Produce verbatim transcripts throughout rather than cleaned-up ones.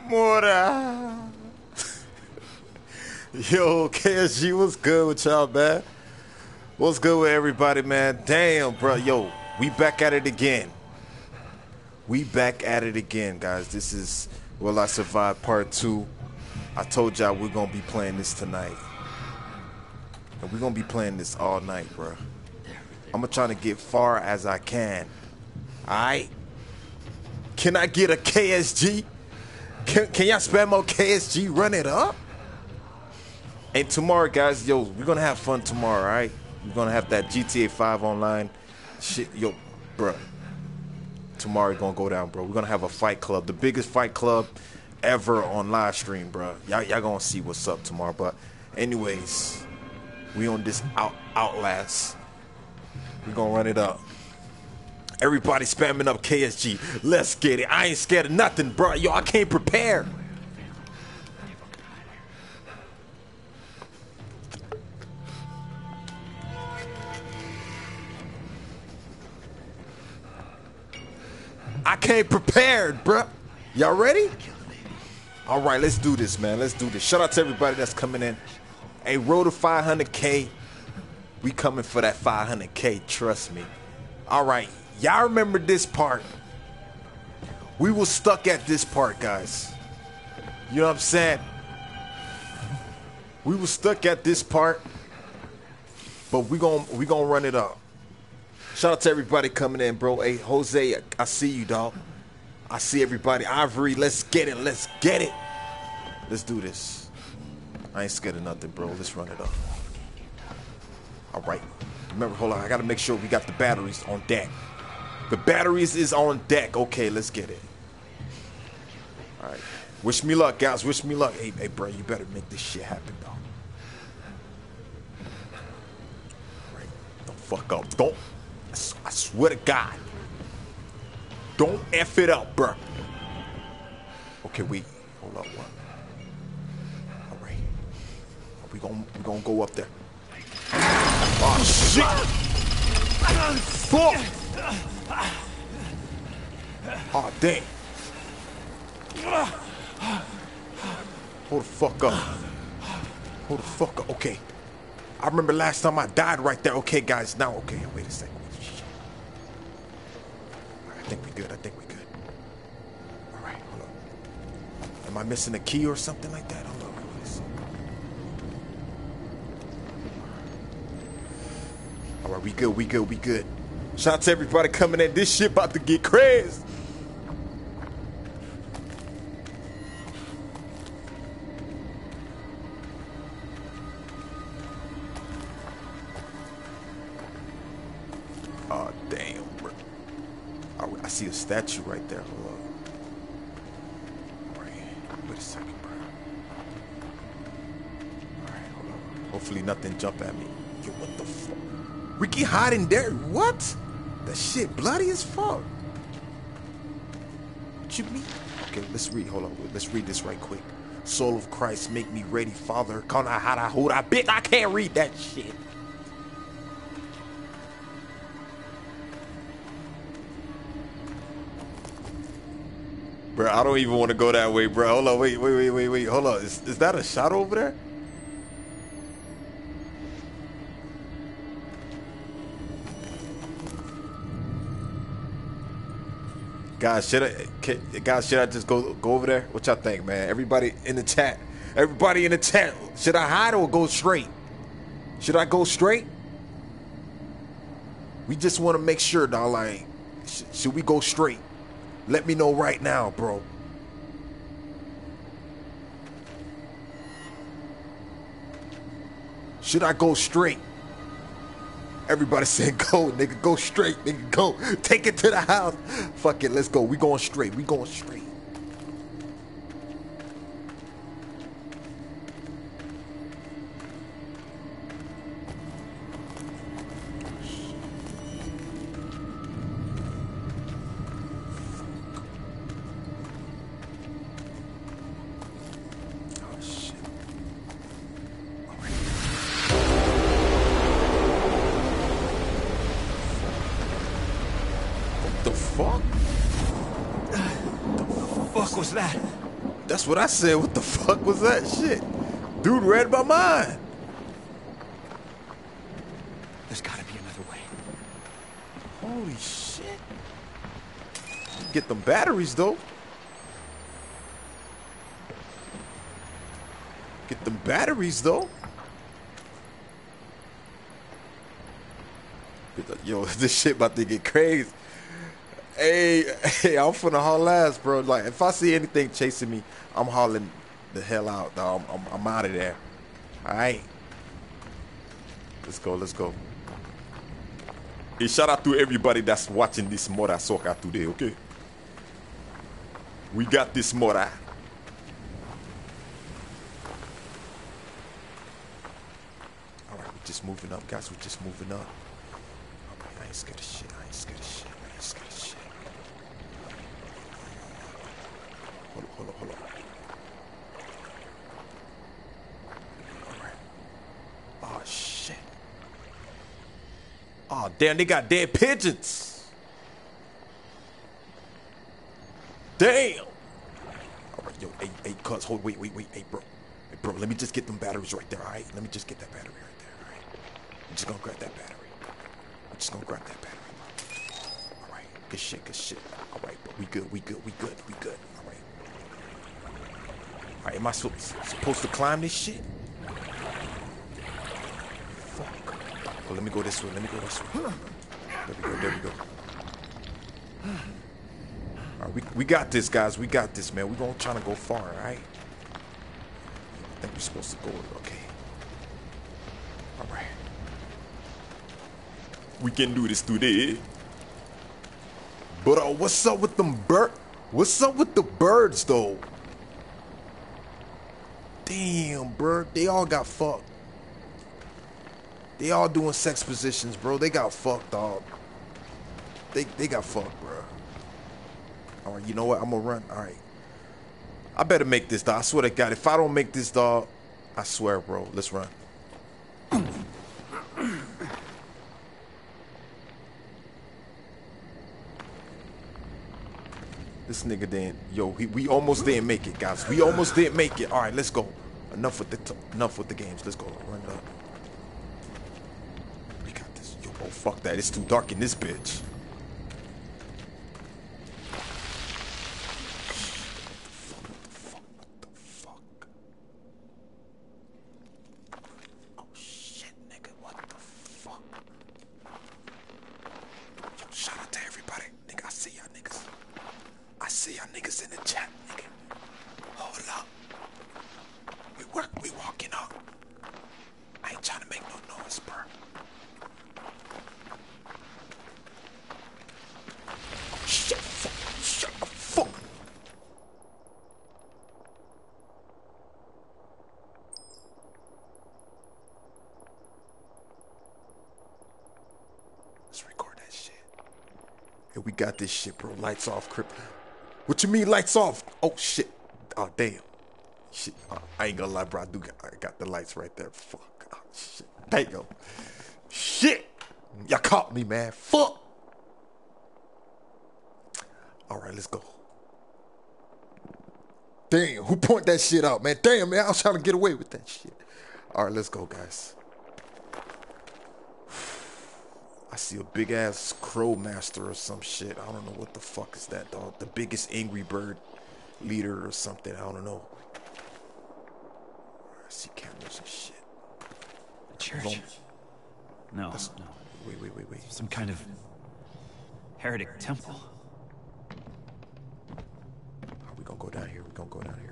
Mora. Yo, K S G, what's good with y'all, man? What's good with everybody, man? Damn, bro. Yo, we back at it again. We back at it again, guys. This is Will I Survive Part two. I told y'all we're going to be playing this tonight. And we're going to be playing this all night, bro. I'm going to try to get far as I can. Alright? Can I get a K S G? Can, can y'all spam on K S G? Run it up? And tomorrow, guys, yo, we're going to have fun tomorrow, alright? We're going to have that G T A five online. Shit, yo, bro. Tomorrow going to go down, bro. We're going to have a fight club. The biggest fight club ever on live stream, bro. Y'all y'all going to see what's up tomorrow. But anyways, we on this out, Outlast. We're going to run it up. Everybody spamming up K S G. Let's get it. I ain't scared of nothing, bro. Yo, I can't prepare. I came prepared, bruh. Y'all ready? All right, let's do this, man. Let's do this. Shout out to everybody that's coming in. Hey, road to five hundred K. We coming for that five hundred K, trust me. All right, y'all remember this part. We were stuck at this part, guys. You know what I'm saying? We were stuck at this part, but we gon' we gonna run it up. Shout out to everybody coming in, bro. Hey, Jose, I see you, dog. I see everybody. Ivory, let's get it. Let's get it. Let's do this. I ain't scared of nothing, bro. Let's run it up. All right. Remember, hold on. I got to make sure we got the batteries on deck. The batteries is on deck. Okay, let's get it. All right. Wish me luck, guys. Wish me luck. Hey, hey, bro, you better make this shit happen, dog. All right. Don't fuck up. Don't. I swear to God. Don't F it up, bruh. Okay, wait. Hold up. What? All right. We gonna, we gonna go up there. Oh, shit. Fuck. Oh, dang. Hold the fuck up. Hold the fuck up. Okay. I remember last time I died right there. Okay, guys. Now, okay. Wait a second. I think we good. I think we good. All right, hold up. Am I missing a key or something like that? Hold up. All right, we good. We good. We good. Shout out to everybody coming in. This shit about to get crazy. Oh, damn, bro. I see a statue right there. Hold up. All right. Wait a second, bro. All right, hold up. Hopefully nothing jump at me. Yo, what the fuck? We keep hiding there. What? That shit bloody as fuck. What you mean? Okay, let's read. Hold on. Let's read this right quick. Soul of Christ, make me ready, Father. Can I hide? I hold. I bitch. I can't read that shit. Bro, I don't even want to go that way, bro. Hold on, wait, wait, wait, wait, wait. Hold on. Is, is that a shot over there? Guys, should I, can, guys, should I just go go over there? What y'all think, man? Everybody in the chat. Everybody in the chat. Should I hide or go straight? Should I go straight? We just want to make sure, dog. Like, sh should we go straight? Let me know right now, bro. Should I go straight? Everybody said go, nigga. Go straight, nigga. Go. Take it to the house. Fuck it. Let's go. We going straight. We going straight. Was that? That's what I said. What the fuck was that shit? Dude read my mind. There's gotta be another way. Holy shit. Get them batteries though. Get them batteries though. Yo, this shit about to get crazy. Hey, hey, I'm finna haul ass, bro. Like, if I see anything chasing me, I'm hauling the hell out, dog. I'm, I'm, I'm out of there. All right. Let's go, let's go. Hey, shout out to everybody that's watching this Mora Soccer today, okay? We got this Mora. All right, we're just moving up, guys. We're just moving up. All right, I ain't scared of shit. I ain't scared of shit. I ain't scared of shit. Hold on, hold on, hold on. All right. Oh, shit. Oh, damn, they got dead pigeons. Damn. All right, yo, hey, hey, cuz, hold, wait, wait, wait, hey, bro. Hey, bro, let me just get them batteries right there, all right? Let me just get that battery right there, all right? I'm just gonna grab that battery. I'm just gonna grab that battery. All right, good shit, good shit. All right, bro, we good, we good, we good, we good. All right. All right, am I so, supposed to climb this shit? Fuck. Well, let me go this way, let me go this way. There we go, there we go. All right, we, we got this, guys. We got this, man. We're gonna try to go far, all right? I think we're supposed to go, okay. All right. We can do this today. But uh, what's up with them bird? What's up with the birds, though? Damn, bro. They all got fucked. They all doing sex positions, bro. They got fucked, dog. They, they got fucked, bro. All right, you know what? I'm gonna run. All right. I better make this, dog. I swear to God. If I don't make this, dog, I swear, bro. Let's run. This nigga didn't. Yo, he, we almost didn't make it, guys. We almost didn't make it. All right, let's go. Enough with the t enough with the games. Let's go. Run it up. We got this. Yo, oh fuck that. It's too dark in this bitch. We got this shit, bro. Lights off, Crip. What you mean lights off? Oh, shit. Oh, damn. Shit. Oh, I ain't gonna lie, bro. I do got, I got the lights right there. Fuck. Oh, shit. Damn. Shit. Y'all caught me, man. Fuck. All right, let's go. Damn. Who pointed that shit out, man? Damn, man. I was trying to get away with that shit. All right, let's go, guys. I see a big ass crow master or some shit. I don't know what the fuck is that, dog. The biggest angry bird leader or something. I don't know. I see cameras and shit. A church? No, That's, no. Wait, wait, wait, wait. Some kind of heretic temple. Are we gonna go down here? We're gonna go down here.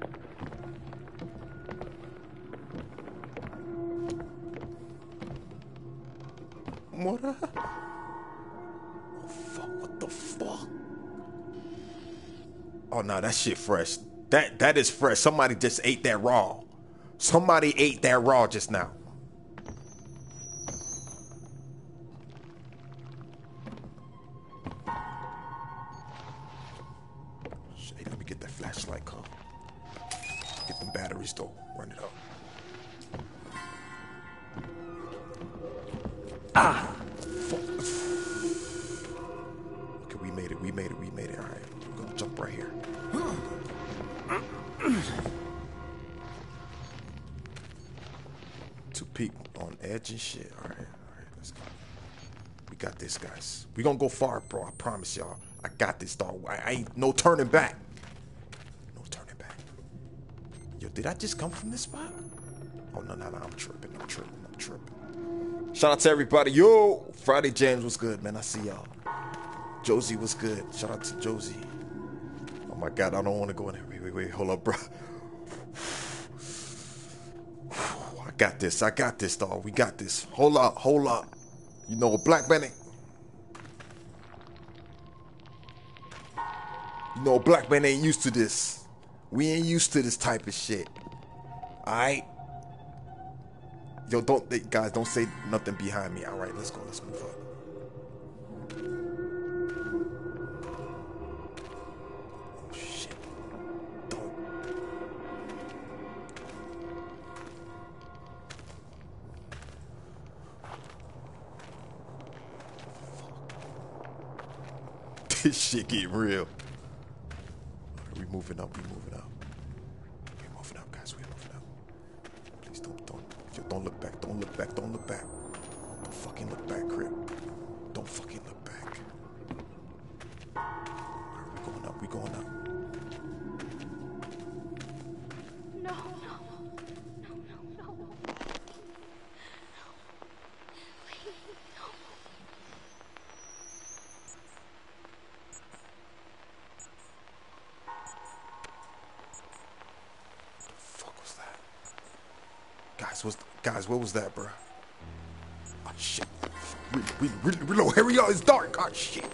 What? Oh fuck! What the fuck? Oh no, that shit fresh. That that is fresh. Somebody just ate that raw. Somebody ate that raw just now. Hey, let me get that flashlight, come. Get them batteries though. Run it up. Ah! Fuck. Okay, we made it, we made it, we made it. All right, we're gonna jump right here. peek on edge and shit. All right, all right, let's go. We got this, guys. We gonna go far, bro. I promise y'all. I got this, dog. I, I ain't no turning back. No turning back. Yo, did I just come from this spot? Oh no, no, no. I'm tripping. I'm tripping. I'm tripping. Shout out to everybody. Yo, Friday James was good, man. I see y'all. Josie was good. Shout out to Josie. Oh my God, I don't want to go in there. Wait, wait, wait. Hold up, bro. I got this. I got this, dog. We got this. Hold up. Hold up. You know, a black man ain't... You know, a black man ain't used to this. We ain't used to this type of shit. Alright? Yo, don't... Guys, don't say nothing behind me. Alright, let's go. Let's move up. This shit getting real. We moving up. We moving up. We moving up, guys. We moving up. Please don't, don't, yo, don't look back. Don't look back. Don't look back. Don't fucking look back, Crip. Don't fucking look back. Alright, we going up. We going up. No, no, no, no, no. Please, no. Guys, what's, guys, what was that, bro? Oh, shit. We, we, we, reload. Here we are. It's dark. Oh, shit.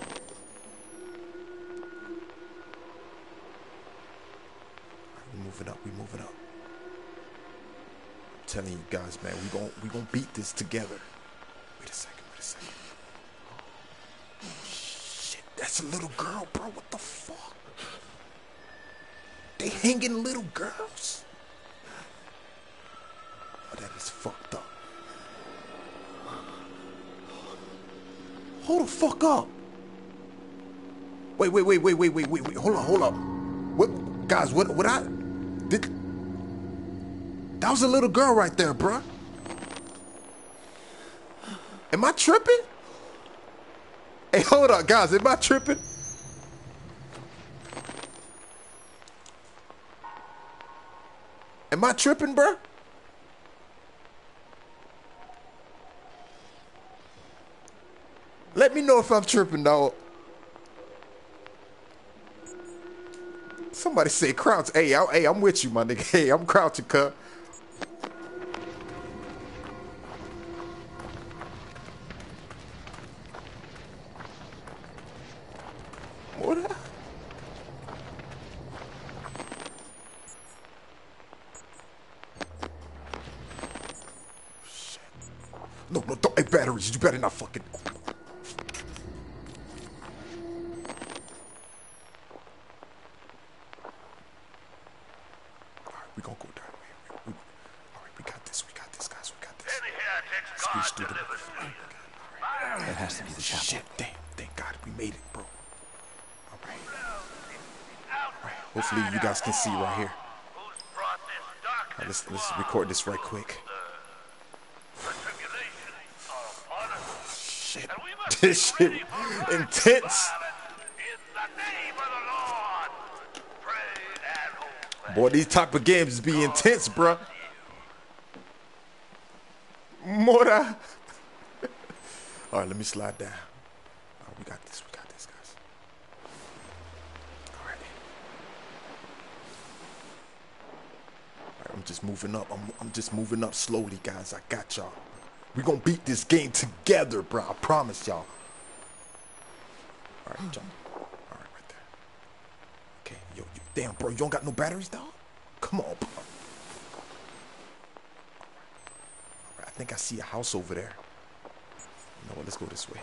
We moving up. We moving up. I'm telling you guys, man, we gon' we gon' beat this together. Wait a second. Wait a second. Oh, shit. That's a little girl, bro. What the fuck? They hanging little girls? Oh, that is fucked up. Hold the fuck up. Wait, wait, wait, wait, wait, wait, wait, wait. Hold on, hold up. What, guys? What? What I did? That was a little girl right there, bruh. Am I tripping? Hey, hold up, guys. Am I tripping? Am I tripping, bruh? Let me know if I'm tripping, dog. Somebody say crouch. Hey, I, hey, I'm with you, my nigga. Hey, I'm crouching, cuz. What? Shit. No, no, don't. Hey, batteries. You better not fucking. We gonna go down. We, we, all right, we got this. We got this, guys. We got this. Speech through the. That has to be the chapel. Shit, damn, thank God we made it, bro. All right. All right. Hopefully you guys can see right here. All right, let's let's record this right quick. Shit, this shit intense. Boy, these type of games be intense, bruh. Mora. All right, let me slide down. All right, we got this. We got this, guys. All right. All right, I'm just moving up. I'm, I'm just moving up slowly, guys. I got y'all. We gonna beat this game together, bro. I promise y'all. All right, jump. Okay, yo, you, damn, bro, you don't got no batteries, dog? Come on, bro. All right, I think I see a house over there. You know what? Let's go this way.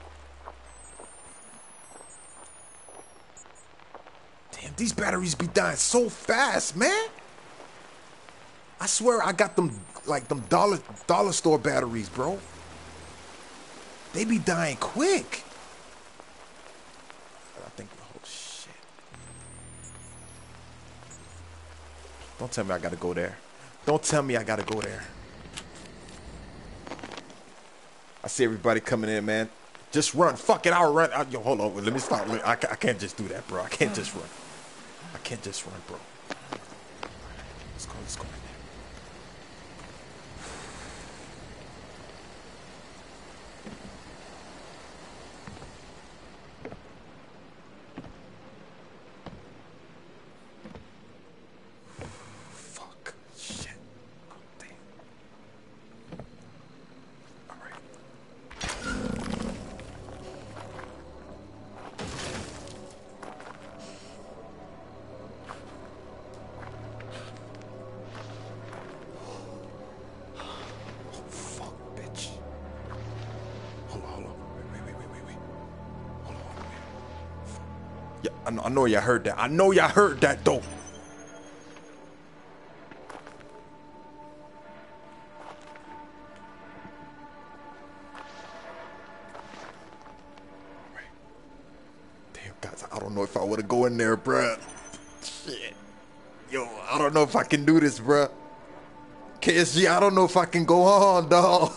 Damn, these batteries be dying so fast, man. I swear I got them, like, them dollar, dollar store batteries, bro. They be dying quick. I think, oh, shit. Don't tell me I gotta go there. Don't tell me I gotta go there. I see everybody coming in, man. Just run. Fuck it, I'll run. I, yo, hold on. Let me stop. I, I can't just do that, bro. I can't just run. I can't just run, bro. Let's go. Let's go. Fuck. Shit. Oh, damn. All right. Yeah, I know, I know y'all heard that. I know y'all heard that though. Damn, guys, I don't know if I want to go in there, bruh. Shit. Yo, I don't know if I can do this, bruh. K S G, I don't know if I can go on, dog.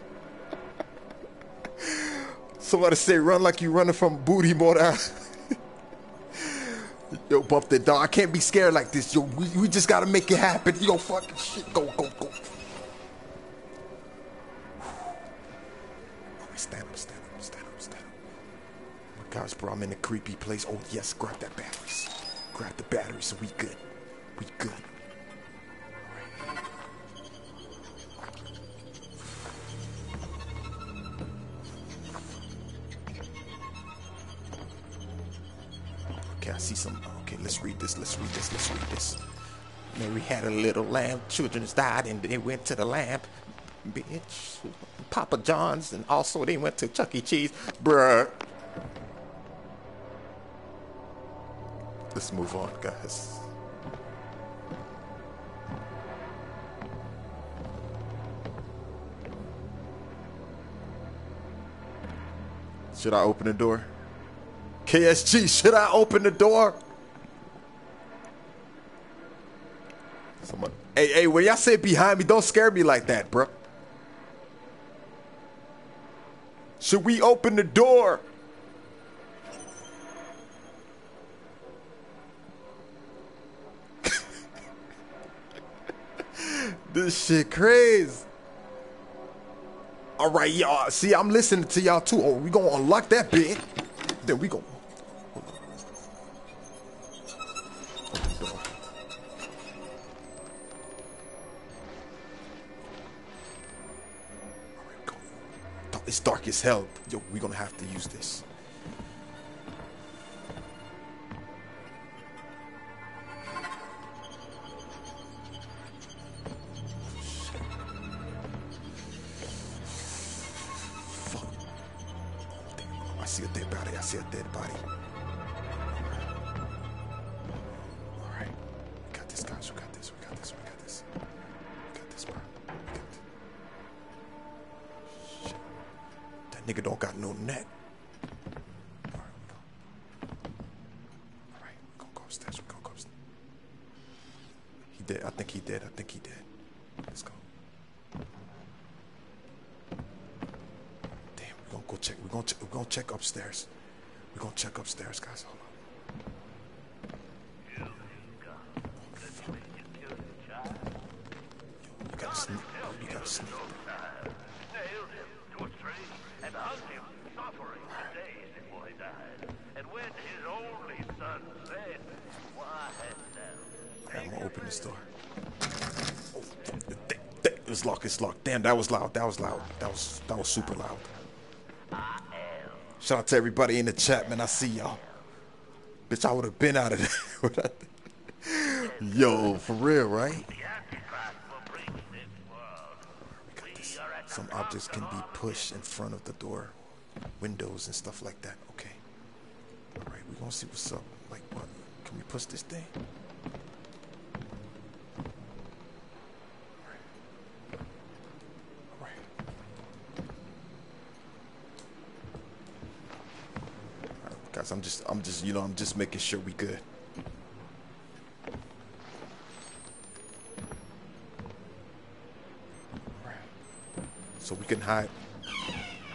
Somebody say run like you running from booty more than yo, bump that dog. I can't be scared like this. Yo, we, we just gotta make it happen. Yo, fucking shit. Go, go, go. Oh, stand up, stand up, stand up, stand up. Oh my gosh, bro, I'm in a creepy place. Oh, yes, grab that batteries. Grab the batteries so we good. We good. Okay, I see some. Okay, let's read this. Let's read this. Let's read this. Mary had a little lamb. Children died, and they went to the lamp. Bitch. Papa John's, and also they went to Chuck E. Cheese. Bruh. Let's move on, guys. Should I open the door? K S G, should I open the door? Someone, hey, hey, when y'all say behind me, don't scare me like that, bro. Should we open the door? This shit crazy. All right, y'all. See, I'm listening to y'all too. Oh, we gonna unlock that bit. Then we go. It's dark as hell. Yo, we're gonna have to use this. Fuck. I see a dead body. I see a dead body. Alright. We got this, guys. We got this. We got this. We got this. We got this, bro. We got this. Shit. That nigga don't got no neck. Alright, we go. Alright, we're gonna go upstairs. We're gonna go upstairs. He dead. I think he dead. I think he dead. Let's go. Damn, we're gonna go check. We're gonna check. We're gonna check upstairs. We're gonna check upstairs, guys. Hold on. You gotta sneak. You gotta sneak. Nailed him to a tree and hung him, suffering for days before he died. And when his only son said, "Why hast thou?" I'm gonna open this door. Oh, th- th- it's locked. It's locked. Damn, that was loud. That was loud. That was that was super loud. Shout out to everybody in the chat, man. I see y'all. Bitch, I would have been out of there. Yo, for real, right? The Antichrist will bring this world. We got this. Some objects can be pushed in front of the door, windows and stuff like that. Okay. All right, we're gonna see what's up. Like what? Can we push this thing? All right. All right, guys, I'm just, I'm just, you know, I'm just making sure we good. So we can hide.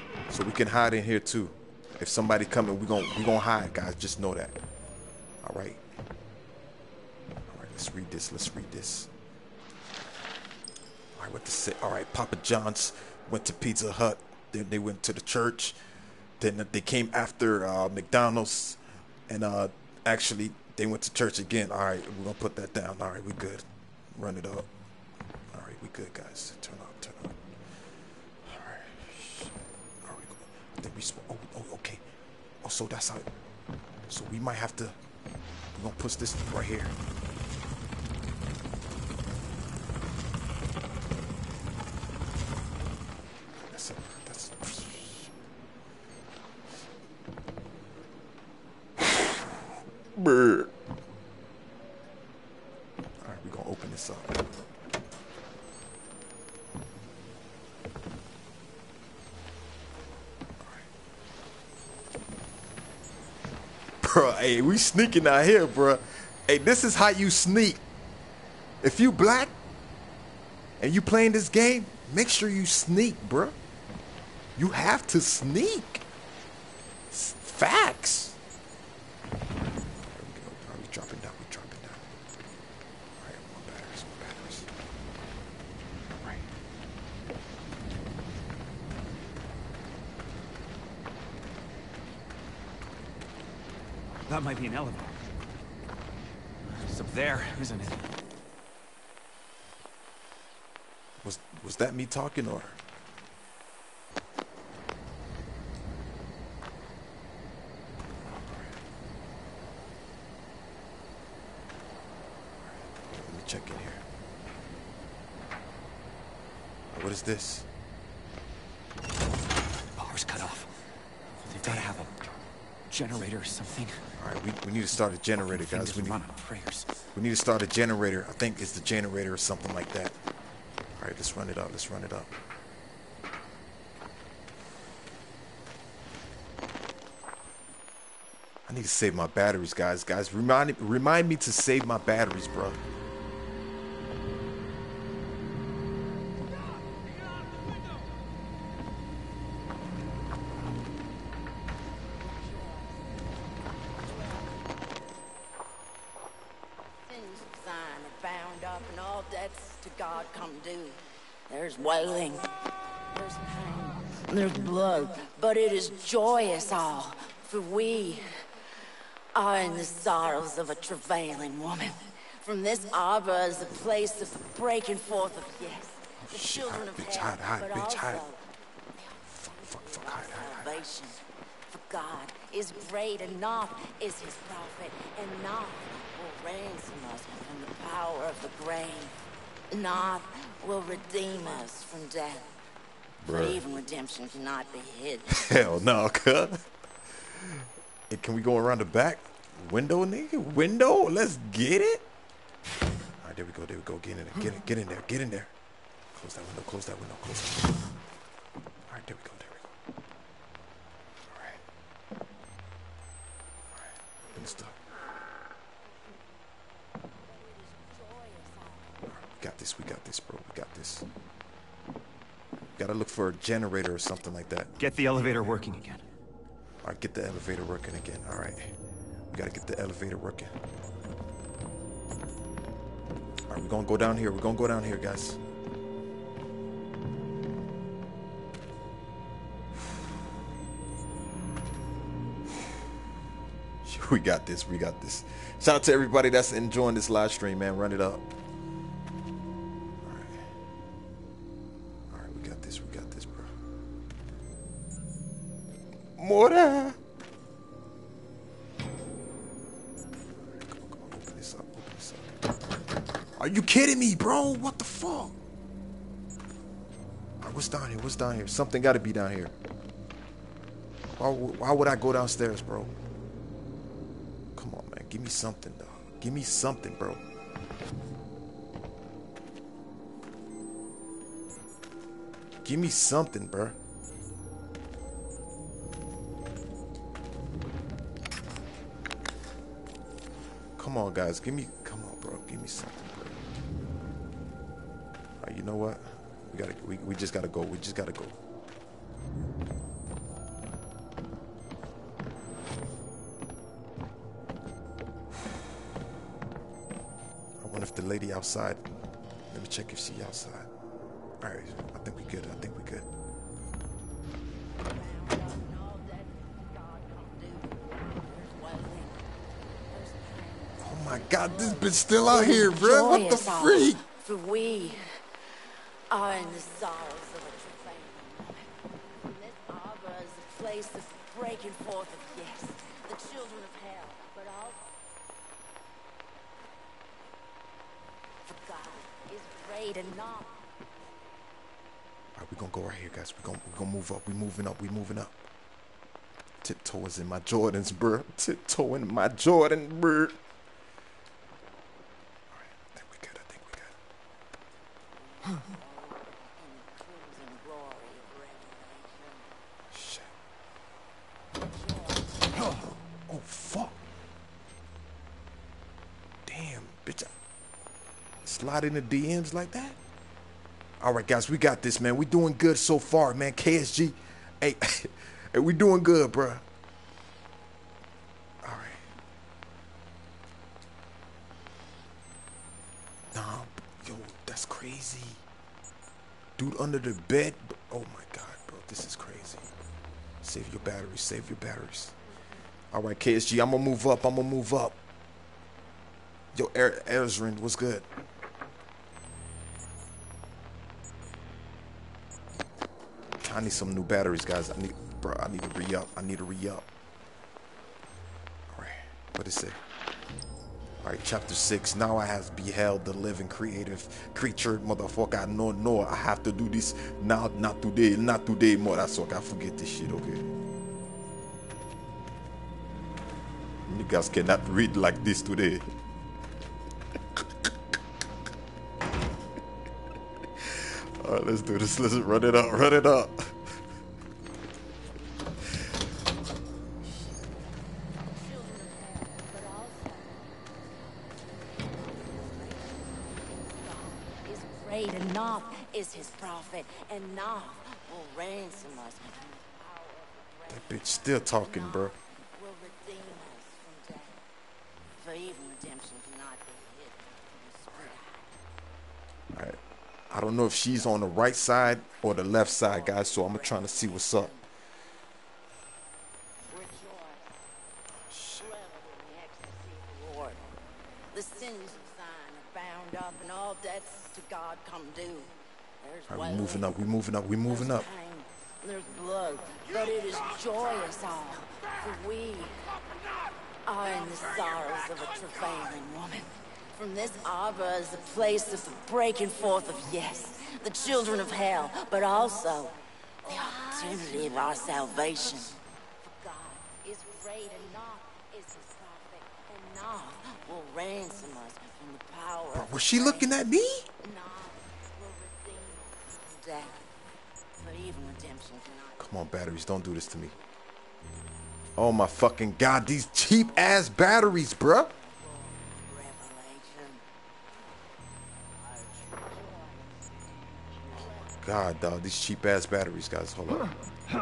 So we can hide in here too. If somebody coming, we gon' we gonna hide, guys. Just know that. All right. All right. Let's read this. Let's read this. All right. What to say? All right. Papa John's went to Pizza Hut. Then they went to the church. Then they came after uh, McDonald's, and uh, actually they went to church again. All right. We're gonna put that down. All right. We good. Run it up. All right. We good, guys. Turn up. Turn up. All right. All right. I think we. Oh. Oh. Okay. Oh. So that's how. So we might have to. We're gonna push this right here. That's it. That's. Brr. All right, we're gonna open this up. Bro, hey, we sneaking out here, bro. Hey, this is how you sneak. If you black and you playing this game, make sure you sneak, bro. You have to sneak. It's facts. There we go. Are we dropping down? We dropping down. All right, more batteries, more batteries. All right. That might be an elevator. It's up there, isn't it? Was was that me talking or? Let me check in here. What is this? Power's cut off. They've got to have a generator or something. All right, we, we need to start a generator, guys. We need, run on prayers. we need to start a generator. I think it's the generator or something like that. All right, let's run it up. Let's run it up. I need to save my batteries, guys. Guys, remind remind me to save my batteries, bro. To God come due. There's wailing, there's pain, there's blood, but it is joyous all, for we are in the sorrows of a travailing woman. From this arbor is the place of the breaking forth of yes, the Shit, children hide, of bitch, hell, hide, hide, but bitch, also hide. the Fuck, fuck, hide, hide, hide. salvation. For God is great, and naught is his prophet, and naught will ransom us from the power of the grave. Naught will redeem us from death. For Bruh. even redemption cannot be hidden. Hell no, cuz. Hey, can we go around the back window, nigga? Window? Let's get it. All right, there we go. There we go. Get in there. Get in. Get in there. Get in there. Close that window. Close that window. Close that window. All right, there we go. There we go. All right. All right. Open this up. We got this. We got this, bro. We got this. Gotta look for a generator or something like that. Get the elevator working again. All right, get the elevator working again. All right. We gotta get the elevator working. All right, we're gonna go down here. We're gonna go down here, guys. We got this. We got this. Shout out to everybody that's enjoying this live stream, man. Run it up. Mora. Open this up. Open this up. Are you kidding me, bro? What the fuck? All right, what's down here? What's down here? Something got to be down here. Why, why would I go downstairs, bro? Come on, man. Give me something, dog. Give me something, bro. Give me something, bro. Come on, guys. Give me, come on, bro. Give me something, bro. All right, you know what? We gotta, we, we just gotta go. We just gotta go. if the lady outside. Let me check if she outside. All right, I think we good. I think we good. Oh my God, this bitch still out here, bro. What the freak? For we are in the sorrows of a travailing woman. From this arbor is a place of breaking forth of yes, the children of hell, but all for God is great and not. All right, we're gonna go right here, guys. We're gonna, we're gonna move up. We moving up. We moving up. Tiptoes in my Jordans, bro. Tiptoe in my Jordan, bro. Oh fuck! Damn, bitch! Slide in the D Ms like that. All right, guys, we got this, man. We doing good so far, man. K S G, hey, hey, we doing good, bro. All right. Nah, yo, that's crazy. Dude under the bed. Oh my God, bro, this is crazy. Save your batteries. Save your batteries. All right, K S G, I'm gonna move up. I'm gonna move up. Yo, er Ezrin, what's good? I need some new batteries, guys. I need, bro. I need to re-up. I need to re-up. All right, what it say? All right, chapter six. Now I have beheld the living, creative creature, motherfucker. I know, no. I have to do this now. Not today. Not today, motherfucker. I forget this shit. Okay. You guys cannot read like this today. All right, let's do this. Let's run it up. Run it up. Is great and Noth is his prophet, and Noth will ransom us from the power of the That bitch still talking, bro. will redeem us from death. For even redemption cannot be hidden from the spirit. All right. I don't know if she's on the right side or the left side, guys, so I'm trying to see what's up. Rejoice. Revel in the ecstasy of the Lord. The sins of thine are bound up, and all debts to God come due. There's All right, wailing, we moving up. We moving up. We moving up. there's pain, there's blood, but it is joyous all, for we are in the sorrows of a travailing woman. From this arbor is the place of the breaking forth of yes, the children of hell, but also the opportunity of our salvation. For God is great and Noth is his prophet, and Noth will ransom us from the power Bro, of was the she looking grave. at me? Noth will redeem us from death, but even redemption cannot. Come on, batteries. Don't do this to me. Oh, my fucking God. These cheap-ass batteries, bruh. God, dog. These cheap-ass batteries, guys. Hold on.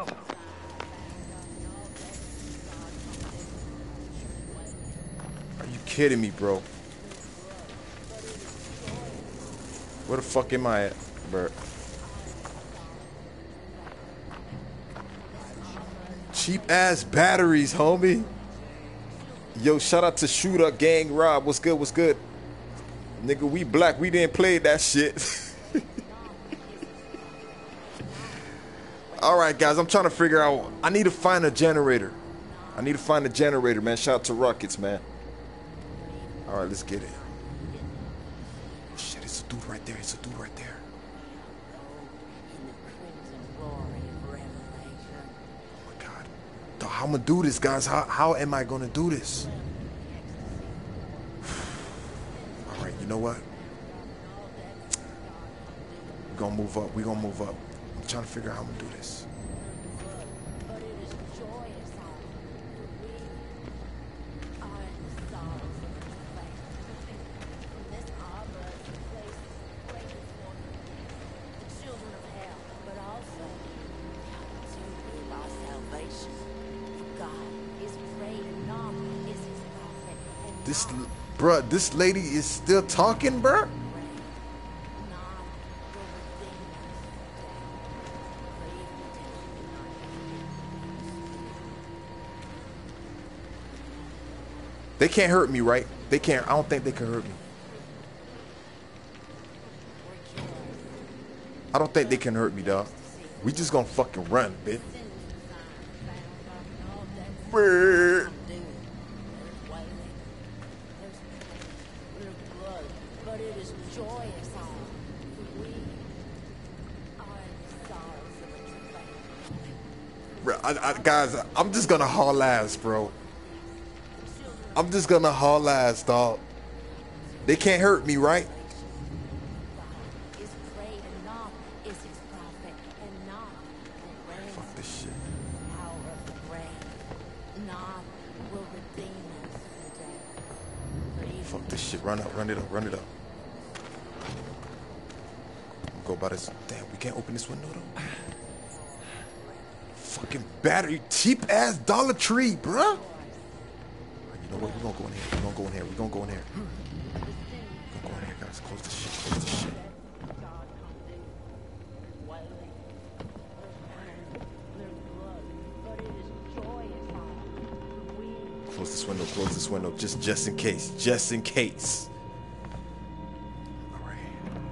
Are you kidding me, bro? Where the fuck am I at, bro? Cheap-ass batteries, homie. Yo, shout out to Shooter Gang Rob. What's good? What's good? Nigga, we black. We didn't play that shit. All right, guys. I'm trying to figure out. I need to find a generator. I need to find a generator, man. Shout out to Rockets, man. All right, let's get it. Shit, it's a dude right there. It's a dude right there. Oh my God. Dog, how I'm gonna do this, guys? How how am I gonna do this? All right, you know what? We're gonna move up. We're gonna move up. I'm trying to figure out how I'm gonna do this. But it is joyous all, for we are in the sorrows of a travail. From this arbor is the place breaking forth of the children of hell, but also the opportunity of our salvation. For God is great and Noth is his prophet, and This Noth Bruh, this lady is still talking, bruh? They can't hurt me, right? They can't. I don't think they can hurt me. I don't think they can hurt me, dog. We just gonna fucking run, bitch. Brr. But it is joyous all. We are the sorrows of a travail. Bro, I, I, guys, I'm just gonna haul ass, bro. I'm just gonna haul ass, dog. They can't hurt me, right? Is great and not is his prophet, and not will raise Fuck this shit. the power of the grave. Not will redeem us from death. For even Fuck this shit. Run up, run it up, run it up. I'm gonna go by this. Damn, we can't open this window though. Fucking battery, cheap ass Dollar Tree, bruh. You know what? We're gonna go in here. We're gonna go in here. We're gonna go in here. We're gonna go in here, guys. Close the shit. Close the shit. Close this window. Close this window. Just, just in case. Just in case. All right.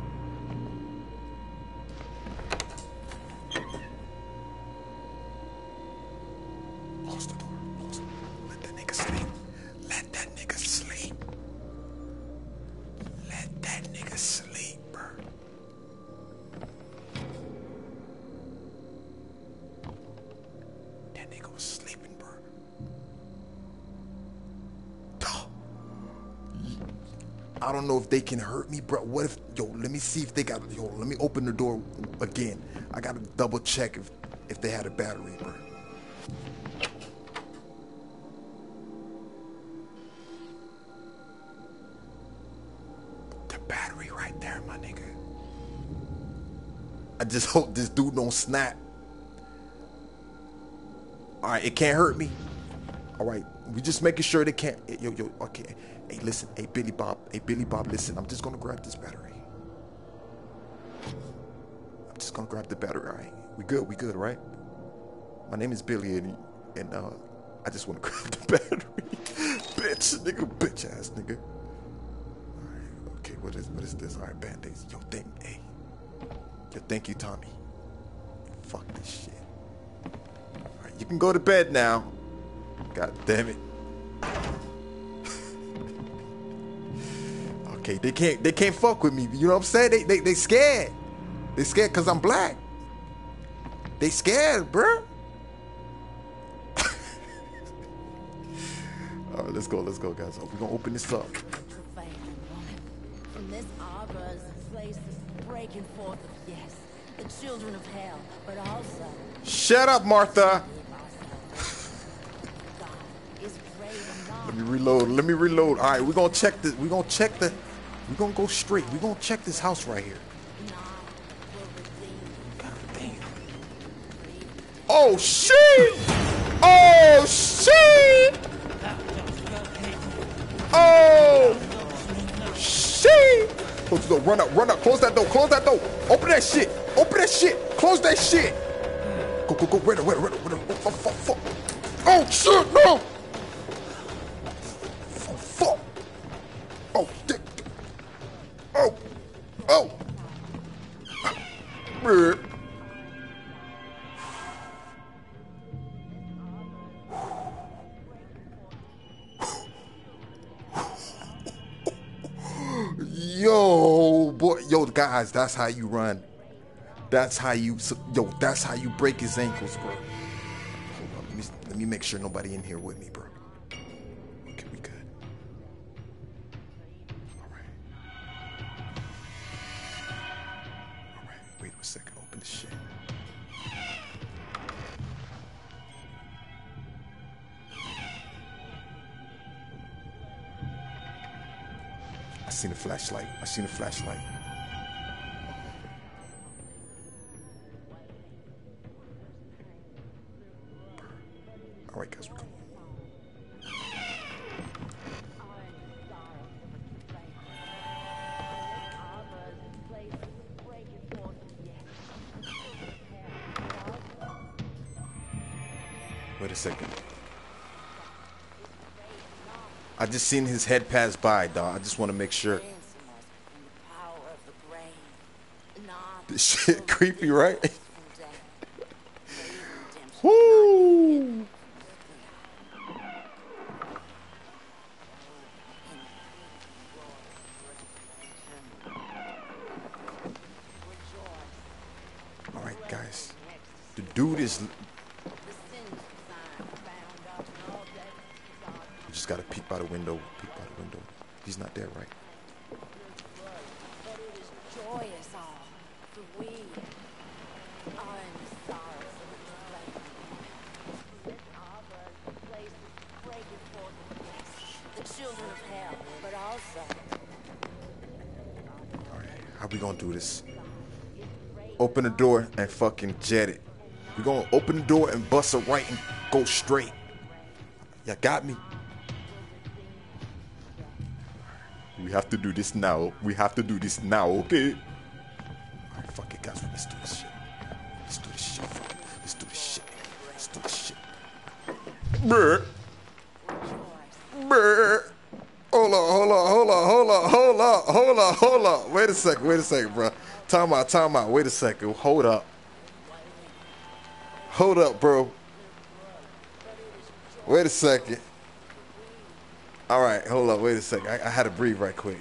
Close the door. Close. Let that nigga sleep. Let that nigga sleep. Let that nigga sleep, bro. That nigga was sleeping, bro. I don't know if they can hurt me, bro. What if, yo, let me see if they got, yo, let me open the door again. I gotta double check if, if they had a battery, bro. The battery right there, my nigga. I just hope this dude don't snap. All right, it can't hurt me. All right, we just making sure they can't. Yo, yo, okay. Hey, listen. Hey, Billy Bob. Hey, Billy Bob, listen. I'm just gonna grab this battery. I'm just gonna grab the battery. All right, we good. We good, right? My name is Billy, and and uh, I just want to grab the battery. Bitch, nigga, bitch ass nigga. All right, okay. What is what is this? All right, band-aids. Yo, thank, hey, yo, thank you, Tommy. Fuck this shit. All right, you can go to bed now. God damn it. Okay, they can't they can't fuck with me. You know what I'm saying? They they they scared. They scared cause I'm black. They scared, bruh. All right, let's go, let's go, guys. We're gonna open this up. From this arbor is a place that's breaking forth of, yes, the children of hell, but also Shut up, Martha. God is great and not. Let me reload. Let me reload. All right, we're gonna check this. We're gonna check the. We're gonna go straight. We're gonna check this house right here. God damn. Oh shit! Oh shit! Oh shit! Close the door. Run up. Run up. Close that door. Close that door. Open that shit. Open that shit. Close that shit. Go go go. Run up. Run up. Run up. Run up. Fuck fuck fuck. Oh shit! No. Fuck. Oh, dick. Oh. Oh. Brr. Yo, boy. Yo, guys, that's how you run. That's how you, yo, that's how you break his ankles, bro. Hold on, let me, let me make sure nobody in here with me, bro. Okay, we good. All right. All right, wait a second, open this shit. I seen a flashlight. I seen a flashlight. All right, guys, we're going. a second. I just seen his head pass by, dog. I just want to make sure. This shit creepy, right? Woo! All right, guys. The dude is. You just gotta peek by the window. Peek by the window. He's not there, right? How we gonna do this? Open the door and fucking jet it. We gonna open the door and bust a right and go straight. Y'all got me? We have to do this now. We have to do this now, okay? Alright, fuck it, guys. Let's do this shit. Let's do this shit. Fuck it. Let's do this shit. Let's do this shit. Brr. Brr. Hold on, hold on, hold on, hold on, hold on, hold on, hold on. Wait a second, wait a second, bro. Time out, time out. Wait a second. Hold up. Hold up, bro. Wait a second. All right, hold up. Wait a second. I, I had to breathe right quick.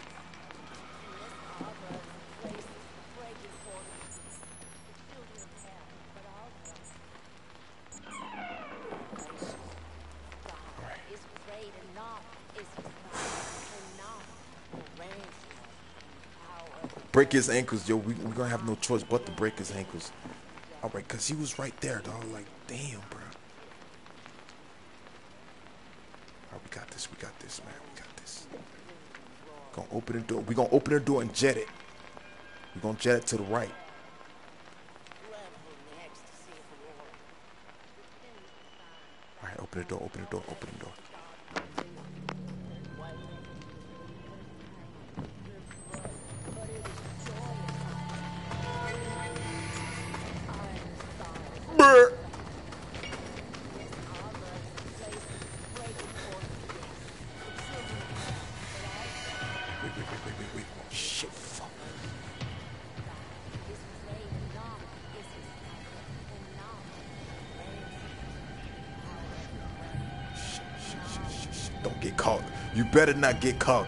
Break his ankles, yo. We, we're gonna have no choice but to break his ankles. All right, because he was right there, dog. Like, damn, bro. All right, we got this. We got this, man. We got this. Gonna open the door. We're gonna open the door and jet it. We're gonna jet it to the right. All right, open the door. Open the door. Open the door. Brr. Wait, wait, wait, wait, wait, wait. Oh, shit, fuck. Shit, shit, shit, shit, shit. Don't get caught. You better not get caught.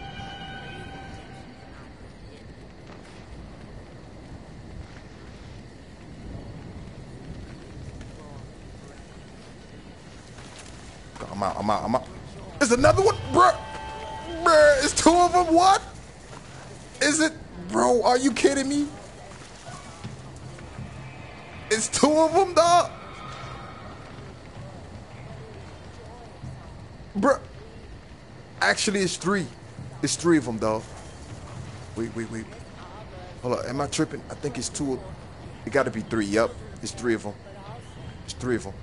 I'm out, I'm out, I'm out. There's another one, bruh. Bruh, it's two of them, what? Is it? Bro, are you kidding me? It's two of them, dog. Bruh. Actually, it's three. It's three of them, dog. Wait, wait, wait. Hold on, am I tripping? I think it's two. It gotta be three, yep. It's three of them. It's three of them.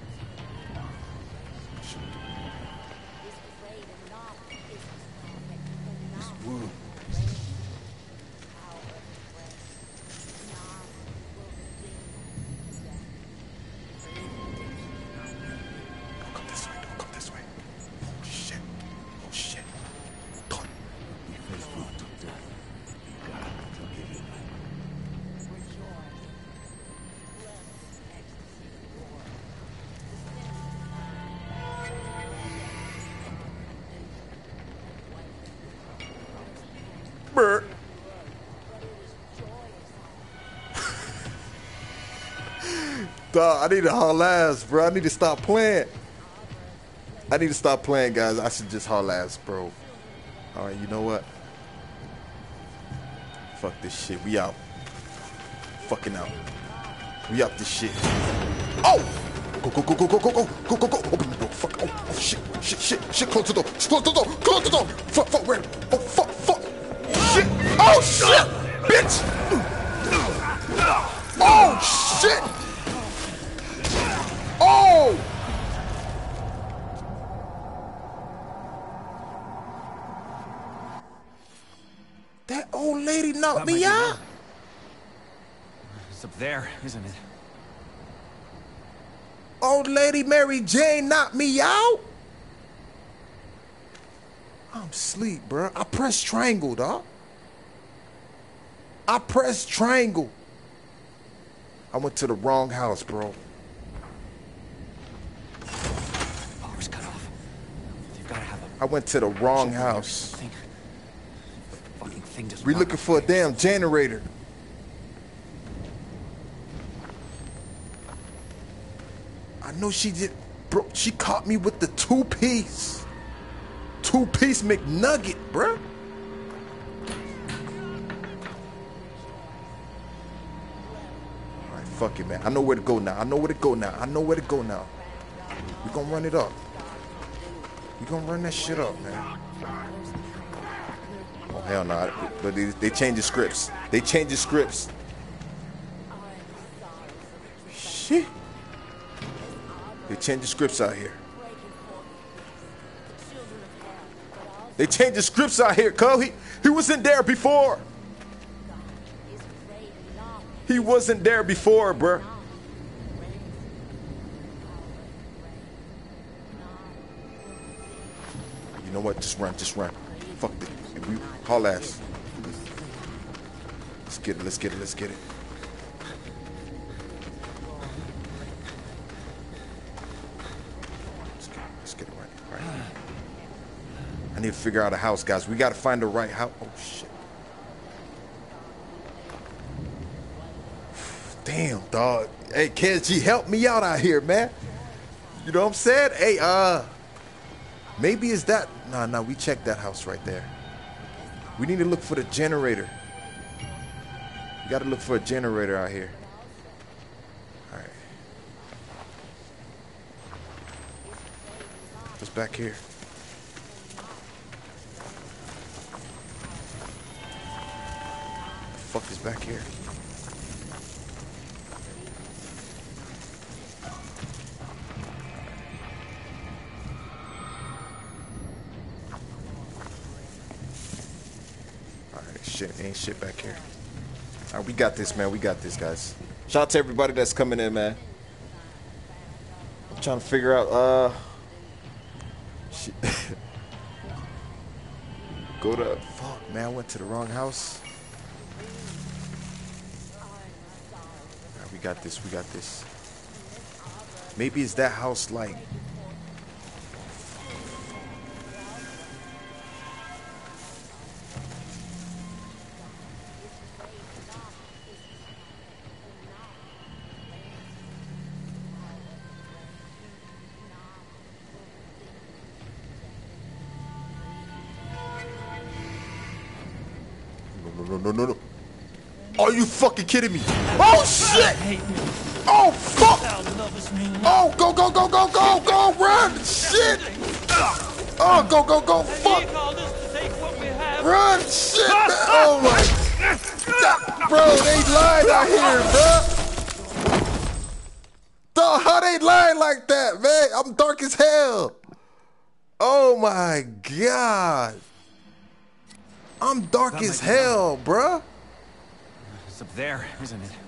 Dog, I need to haul ass, bro. I need to stop playing. I need to stop playing, guys. I should just haul ass, bro. All right, you know what? Fuck this shit. We out. Fucking out. We out this shit. Oh! Go, go, go, go, go, go, go, go, go, go. Open the door. Fuck. Oh, oh, shit, shit, shit, shit. Close the door. Close the door. Close the door. Fuck, fuck, where? Oh, fuck, fuck. Shit. Oh, shit, bitch. Oh, shit. Oh! That old lady knocked me out. It's up there, isn't it? Old lady Mary Jane knocked me out? I'm asleep, bro. I pressed triangle, dog. I pressed triangle. I went to the wrong house, bro. Power's cut off. You've got to have a... I went to the wrong house. Thing. Fucking thing just... We looking for a damn generator. I know she did, bro. She caught me with the two-piece. Two-piece McNugget, bro. All right, fuck it, man. I know where to go now. I know where to go now. I know where to go now. We gonna run it up. We gonna run that shit up, man. Oh, hell no. Nah. But they, they change the scripts. They change the scripts. Shit. They change the scripts out here. They changed the scripts out here, cuz. He, he wasn't there before. He wasn't there before, bruh. You know what? Just run, just run. Fuck it. We haul ass. Let's get it, let's get it, let's get it. Let's get it, let's get it right, right. I need to figure out a house, guys. We got to find the right house. Oh, shit. Damn, dog. Hey, K S G, help me out out here, man. You know what I'm saying? Hey, uh, maybe it's that. Nah, nah, we checked that house right there. We need to look for the generator. You got to look for a generator out here. All right. What's back here? What the fuck is back here? Shit, ain't shit back here. All right, we got this, man. We got this, guys. Shout out to everybody that's coming in, man. I'm trying to figure out, uh... shit. Go to... Fuck, man. I went to the wrong house. All right, we got this. We got this. Maybe it's that house, like... No, no, no, no. Are you fucking kidding me? Oh, shit! Oh, fuck! Oh, go, go, go, go, go, go, run! Shit! Oh, go, go, go, fuck! Run, shit! Oh, my God. Bro, they lying out here, bro. Dog, how they lying like that, man? I'm dark as hell. Oh, my God. I'm dark as hell, bruh. It's up there, isn't it?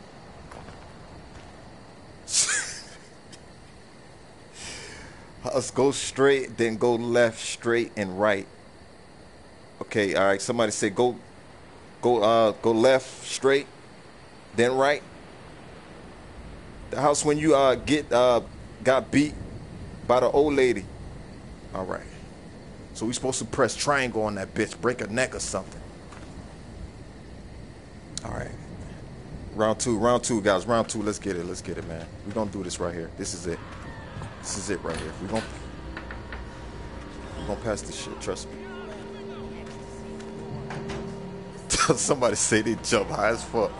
Let's go straight, then go left, straight, and right. Okay, all right. Somebody say go, go, uh, go left, straight, then right. The house when you uh get uh got beat by the old lady. All right. So we supposed to press triangle on that bitch, break her neck or something. All right. Round two, round two, guys. Round two. Let's get it. Let's get it, man. We're going to do this right here. This is it. This is it right here. We're going we're gonna pass this shit. Trust me. Somebody say they jump high as fuck.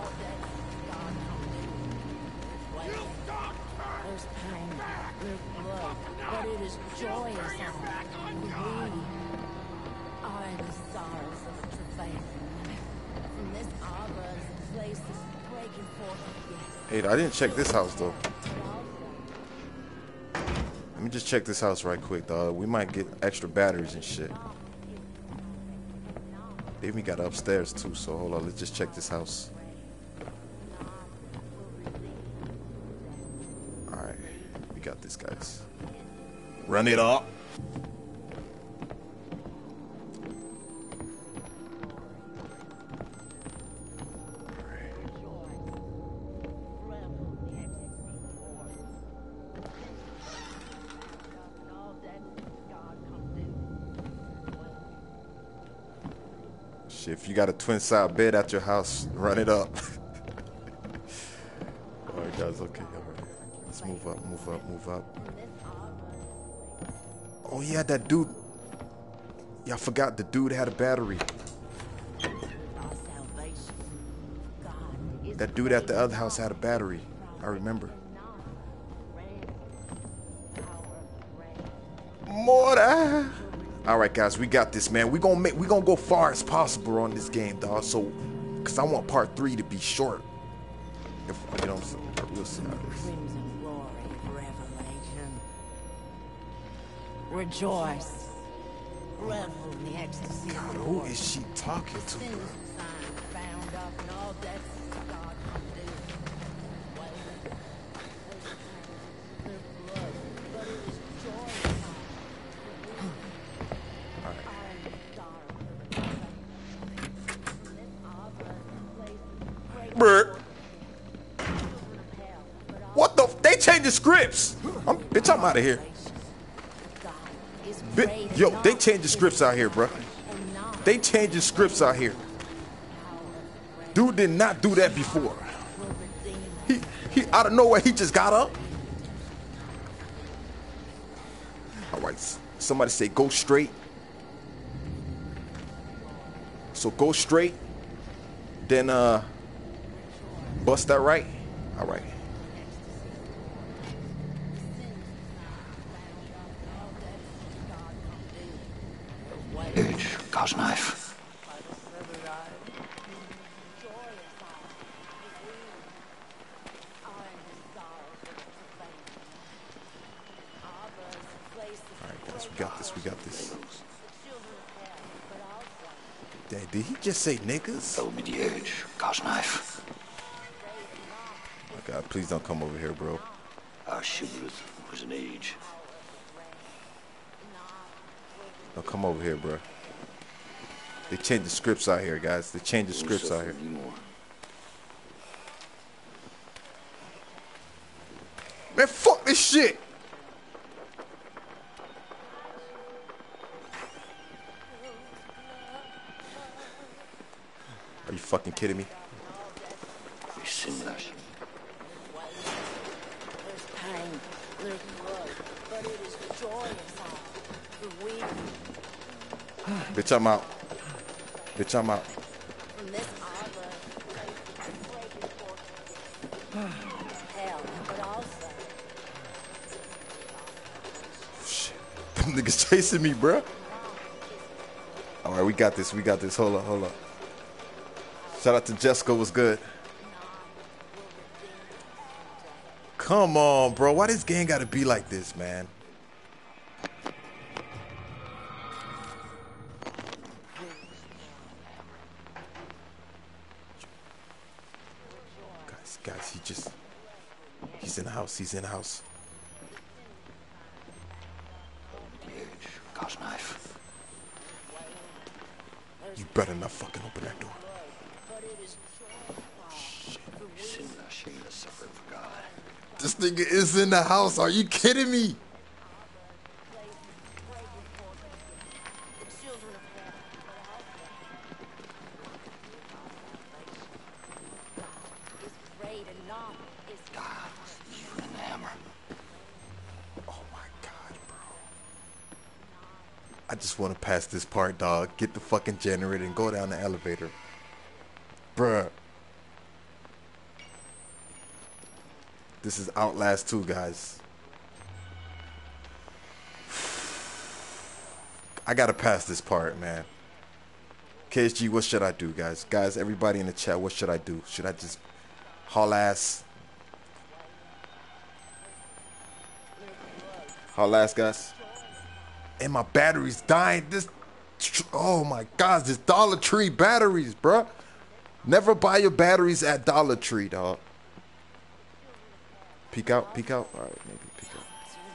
Hey, I didn't check this house though. Let me just check this house right quick, dog. We might get extra batteries and shit. They even got upstairs too, so hold on. Let's just check this house. Alright, we got this. this, guys. Run it up. Shit, if you got a twin side bed at your house, run it up. All right, guys. Okay, all right. Let's move up, move up, move up. Oh yeah, that dude. Yeah, I forgot the dude had a battery. That dude at the other house had a battery. I remember. More. All right, guys, we got this, man. We gonna make, we gonna go far as possible on this game, dog. So, cause I want part three to be short. If you know, we'll see how this. Crimson glory of revelation. Rejoice. Revel in the ecstasy God, of the who Lord. is she talking to, bro? Sin sign bound up and all that God can do. Wailing. There's blood, but it is joy. All right. I am the daughter of the This offer places Bruh. What the? F they changed the scripts. I'm, bitch, I'm out of here. Bi Yo, they changed the scripts out here, bro. They changed the scripts out here. Dude did not do that before. He, he out of nowhere, he just got up. All right, somebody say go straight. So go straight, then uh, bust that right. All right. Edge, God's knife. Alright, guys, we got this, we got this. Dad, did he just say niggas? That'll be the edge, God's knife. Oh God, please don't come over here, bro. Our shibboleth was an age. Don't come over here, bro. They changed the scripts out here, guys. They changed the scripts out here. Anymore. Man, fuck this shit. Are you fucking kidding me? We sinless. There's pain, there's blood, but it is joyous all. For we Bitch, I'm out. Bitch, I'm out. from this arbor hell, but also Shit. Them niggas chasing me, bro. All right, we got this. We got this. Hold up, hold up. Shout out to Jessica. Was good. Come on, bro. Why this game got to be like this, man? Guys, guys, he just... He's in the house. He's in the house. The edge, God's knife. You better not fucking open that door. We sinless, shameless, suffering for God. This nigga is in the house. Are you kidding me? God, even in the hammer. Oh my God, bro. I just want to pass this part, dog. Get the fucking generator and go down the elevator. Bruh. This is Outlast two, guys. I gotta pass this part, man. K S G, what should I do, guys? Guys, everybody in the chat, what should I do? Should I just haul ass? Haul ass, guys? And my battery's dying. This, oh my gosh, this Dollar Tree batteries, bruh. Never buy your batteries at Dollar Tree, dog. Peek out, peek out. All right, maybe peek out.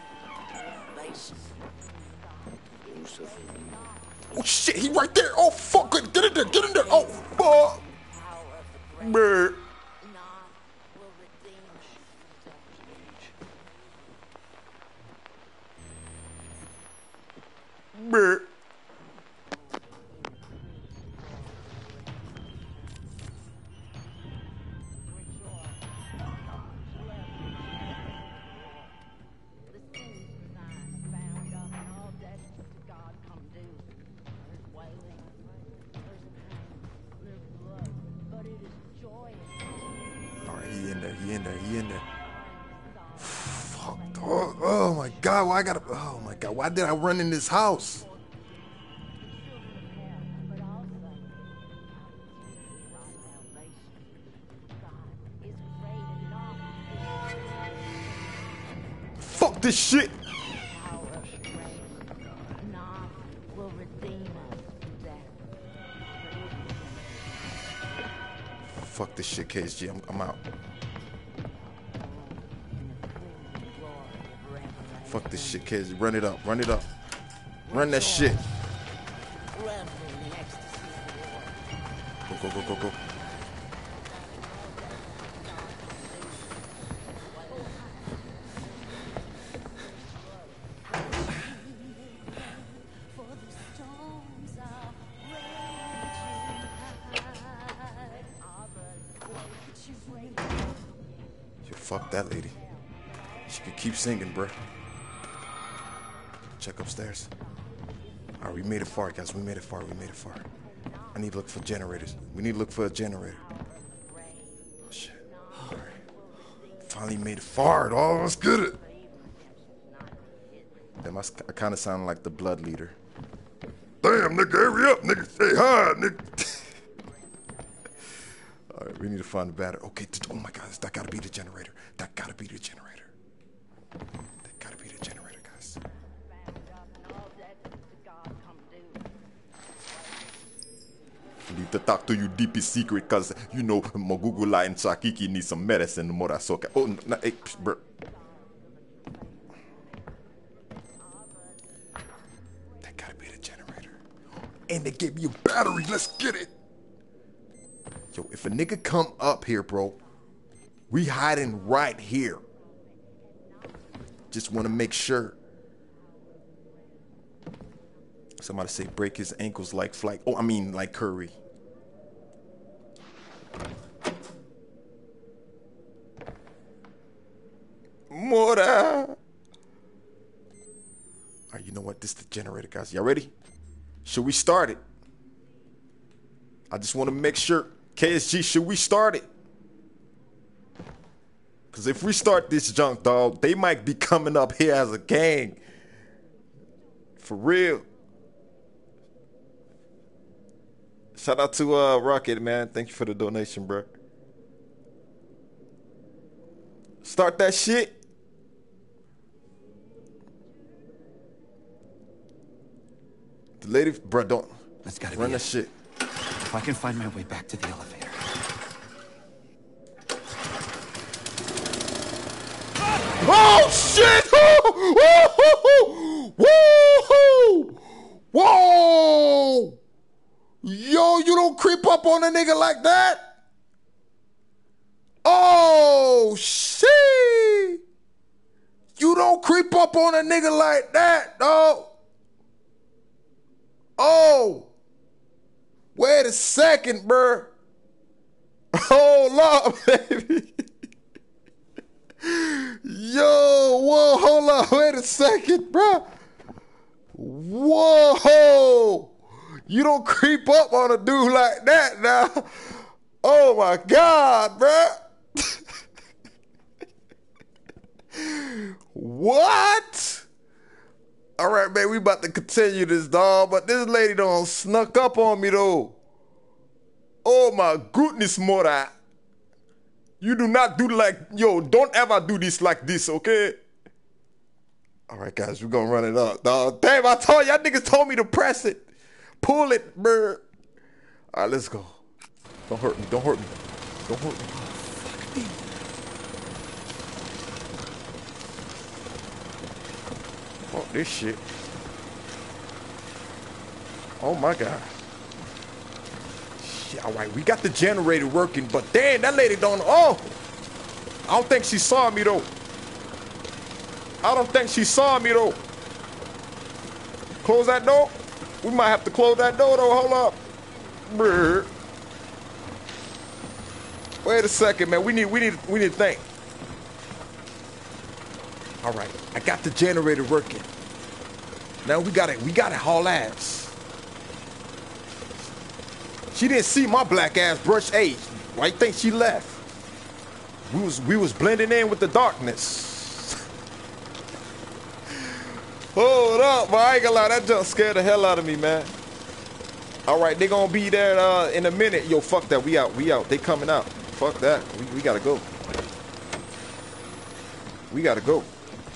salvation. Lucifer. Oh shit, he right there. Oh fuck, get in there, get in there. Oh fuck. Power of the grave. Brr. None will redeem us. Brr. He in there, he in there, he in there. Fuck. Oh, oh my god, why I gotta, oh my god, why did I run in this house? Fuck this shit. Fuck this shit, K S G. I'm, I'm out. Fuck this shit, K S G. Run it up. Run it up. Run that shit. Go, go, go, go, go. Fuck that lady. She could keep singing, bruh. Check upstairs. Alright, we made it far, guys. We made it far. We made it far. I need to look for generators. We need to look for a generator. Oh, shit. Alright. Finally made it far. Oh, let's get it. Damn, I, I kind of sound like the blood leader. Damn, nigga, hurry up, nigga. Say hi, nigga. All right, we need to find the battery. Okay, oh my God, that gotta be the generator. That gotta be the generator. That gotta be the generator, guys. I need to talk to you deep in secret, cause you know Mogugula and Sakiki need some medicine. Morasoka. Oh, no, no, hey, bro. That gotta be the generator. And they gave me a battery. Let's get it. Yo, if a nigga come up here, bro, we hiding right here. Just want to make sure. Somebody say break his ankles like Flight. Oh, I mean like Curry. Mora. All right, you know what? This is the generator, guys. Y'all ready? Should we start it? I just want to make sure. K S G, should we start it? Because if we start this junk, dog, they might be coming up here as a gang. For real. Shout out to uh, Rocket, man. Thank you for the donation, bro. Start that shit. The lady, bro, don't. That's gotta run be that it. shit. If I can find my way back to the elevator. Oh shit! Whoa! Whoa! Whoa! Yo, you don't creep up on a nigga like that. Oh shit! You don't creep up on a nigga like that, dog. Oh. Wait a second, bruh. Hold up, baby. Yo, whoa, hold up. Wait a second, bruh. Whoa. You don't creep up on a dude like that now. Oh, my God, bruh. What? All right, man, we about to continue this, dog, but this lady done snuck up on me, though. Oh, my goodness, Mora. You do not do like, yo, don't ever do this like this, okay? All right, guys, we're going to run it up, dog. Damn, I told y'all niggas told me to press it. Pull it, bruh. All right, let's go. Don't hurt me, don't hurt me. Don't hurt me. Fuck me. Fuck this shit. Oh my god. Shit, all right, we got the generator working, but damn, that lady don't. Oh, I don't think she saw me though. I don't think she saw me though. Close that door. We might have to close that door though. Hold up. Brr. Wait a second, man. We need, we need, we need to think. All right, I got the generator working. Now we got it. We got to haul ass. She didn't see my black ass brush. Hey, why you think she left? We was, we was blending in with the darkness. Hold up, man. I ain't gonna lie. That jump scared the hell out of me, man. All right, they gonna be there uh, in a minute. Yo, fuck that. We out. We out. They coming out. Fuck that. We, we gotta go. We gotta go.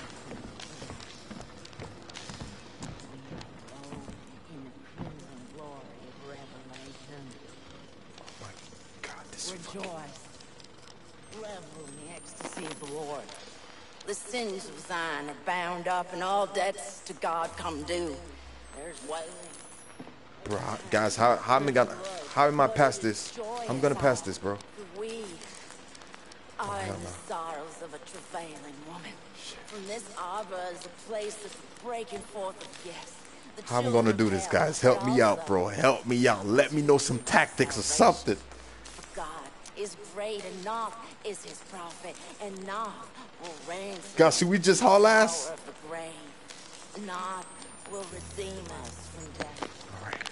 Oh my God, this Rejoice. Revel in the ecstasy of the Lord. The sins of Zion are bound up, and all debts to God come due. There's wailing. Bro, guys, how how am I gonna how am I past this? I'm gonna pass this, bro. We are in the sorrows of a travailing woman. From this arbor is a place of breaking forth of yes. How am I gonna do this, guys? Help me out, bro. Help me out. Let me know some tactics or something. God is great, enough is his prophet, enough will reign. Guys, see, we just haul ass. Enough will redeem us from death. All right.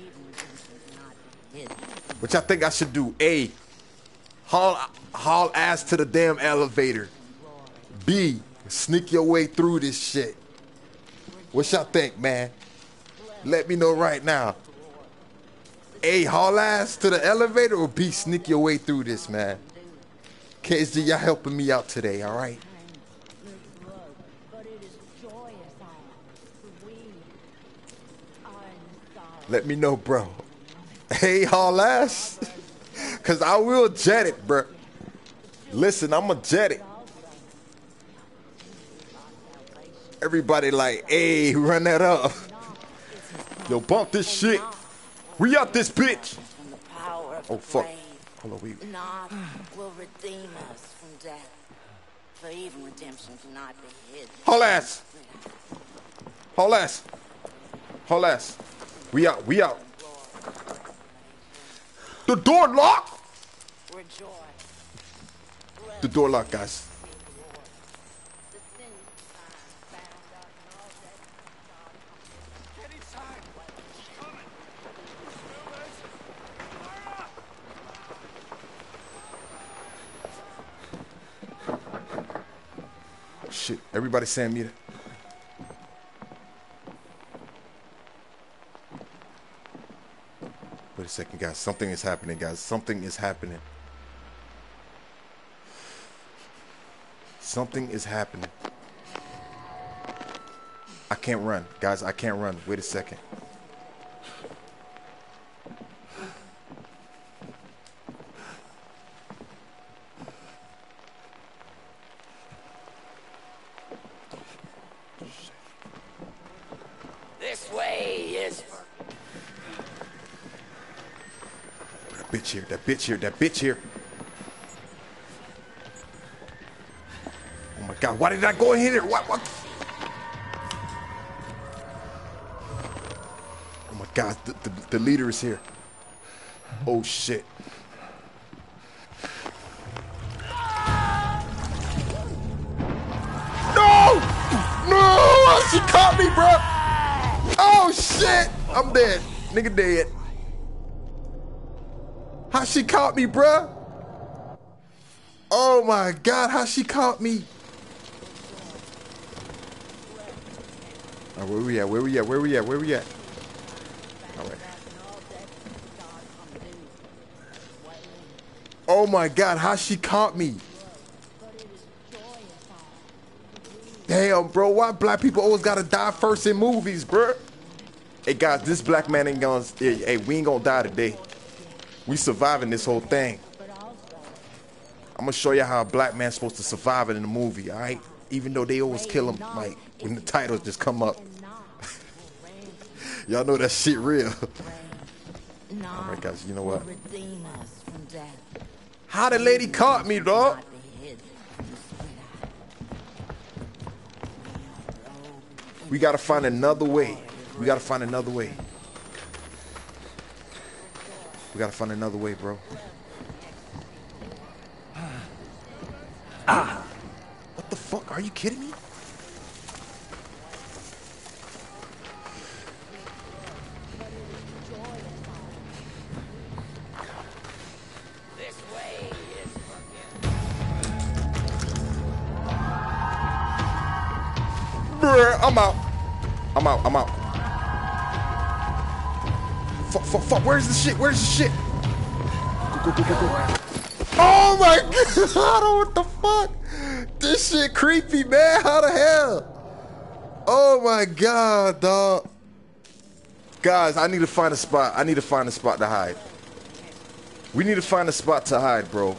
Which I think I should do. A, haul haul ass to the damn elevator. B, sneak your way through this shit. What y'all think, man? Let me know right now. A, haul ass to the elevator, or B, sneak your way through this, man. K S G, y'all helping me out today, all right? Let me know, bro. Hey, haul ass. Cause I will jet it, bro. Listen, I'm a jet it. Everybody like, hey, run that up. Yo, bump this shit. We out this bitch. Oh, fuck. Hold on, we. Not will redeem us from death. For even redemption cannot be hid. Haul ass. Haul ass. Haul ass. We out, we out. The door locked. The door locked, guys. Shit, everybody saying me. Wait a second, guys. Something is happening, guys. Something is happening. Something is happening. I can't run. Guys, I can't run. Wait a second. This way is. That bitch here. That bitch here. That bitch here. Oh my God! Why did I go in here? What? What? Oh my God! The, the, the leader is here. Oh shit! No! No! She caught me, bro! Oh shit! I'm dead. Nigga dead. How she caught me, bruh? Oh my God, how she caught me? Right, where we at? Where we at? Where we at? Where we at? All right. Oh my God, how she caught me? Damn, bro, why black people always gotta die first in movies, bruh? Hey guys, this black man ain't gonna, hey, we ain't gonna die today. We surviving this whole thing. I'm gonna show you how a black man's supposed to survive it in the movie, all right? Even though they always kill him, like, when the titles just come up. Y'all know that shit real. Alright guys, you know what? How the lady caught me, dog? We gotta find another way. We gotta find another way. We gotta find another way, bro. Ah! What the fuck? Are you kidding me? Bruh, I'm out. I'm out. I'm out. Fuck, fuck, fuck. Where's the shit? Where's the shit? Go, go, go, go, go. Oh my god, what the fuck? This shit creepy, man. How the hell? Oh my god, dog. Guys, I need to find a spot. I need to find a spot to hide. We need to find a spot to hide, bro.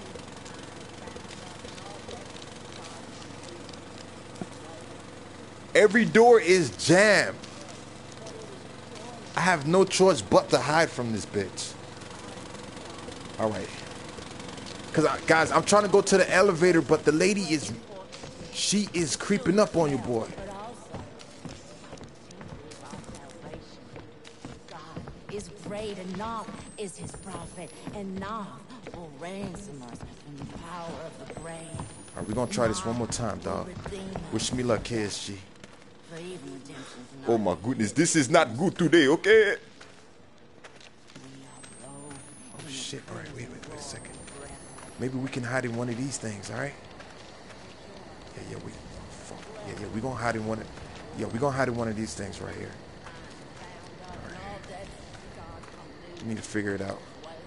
Every door is jammed. I have no choice but to hide from this bitch. All right. Cause I, guys, I'm trying to go to the elevator, but the lady is, she is creeping up on you, boy. God is great enough, is his prophet enough will ransom us from the power of the grave. All right, we're gonna try this one more time, dog. Wish me luck, K S G. Oh my goodness, this is not good today, okay? Oh shit, all right, wait, wait, wait a second. Maybe we can hide in one of these things, all right? Yeah, yeah, we, fuck, yeah, yeah, we gonna hide in one of, yeah, we gonna hide in one of these things right here. All right. We need to figure it out.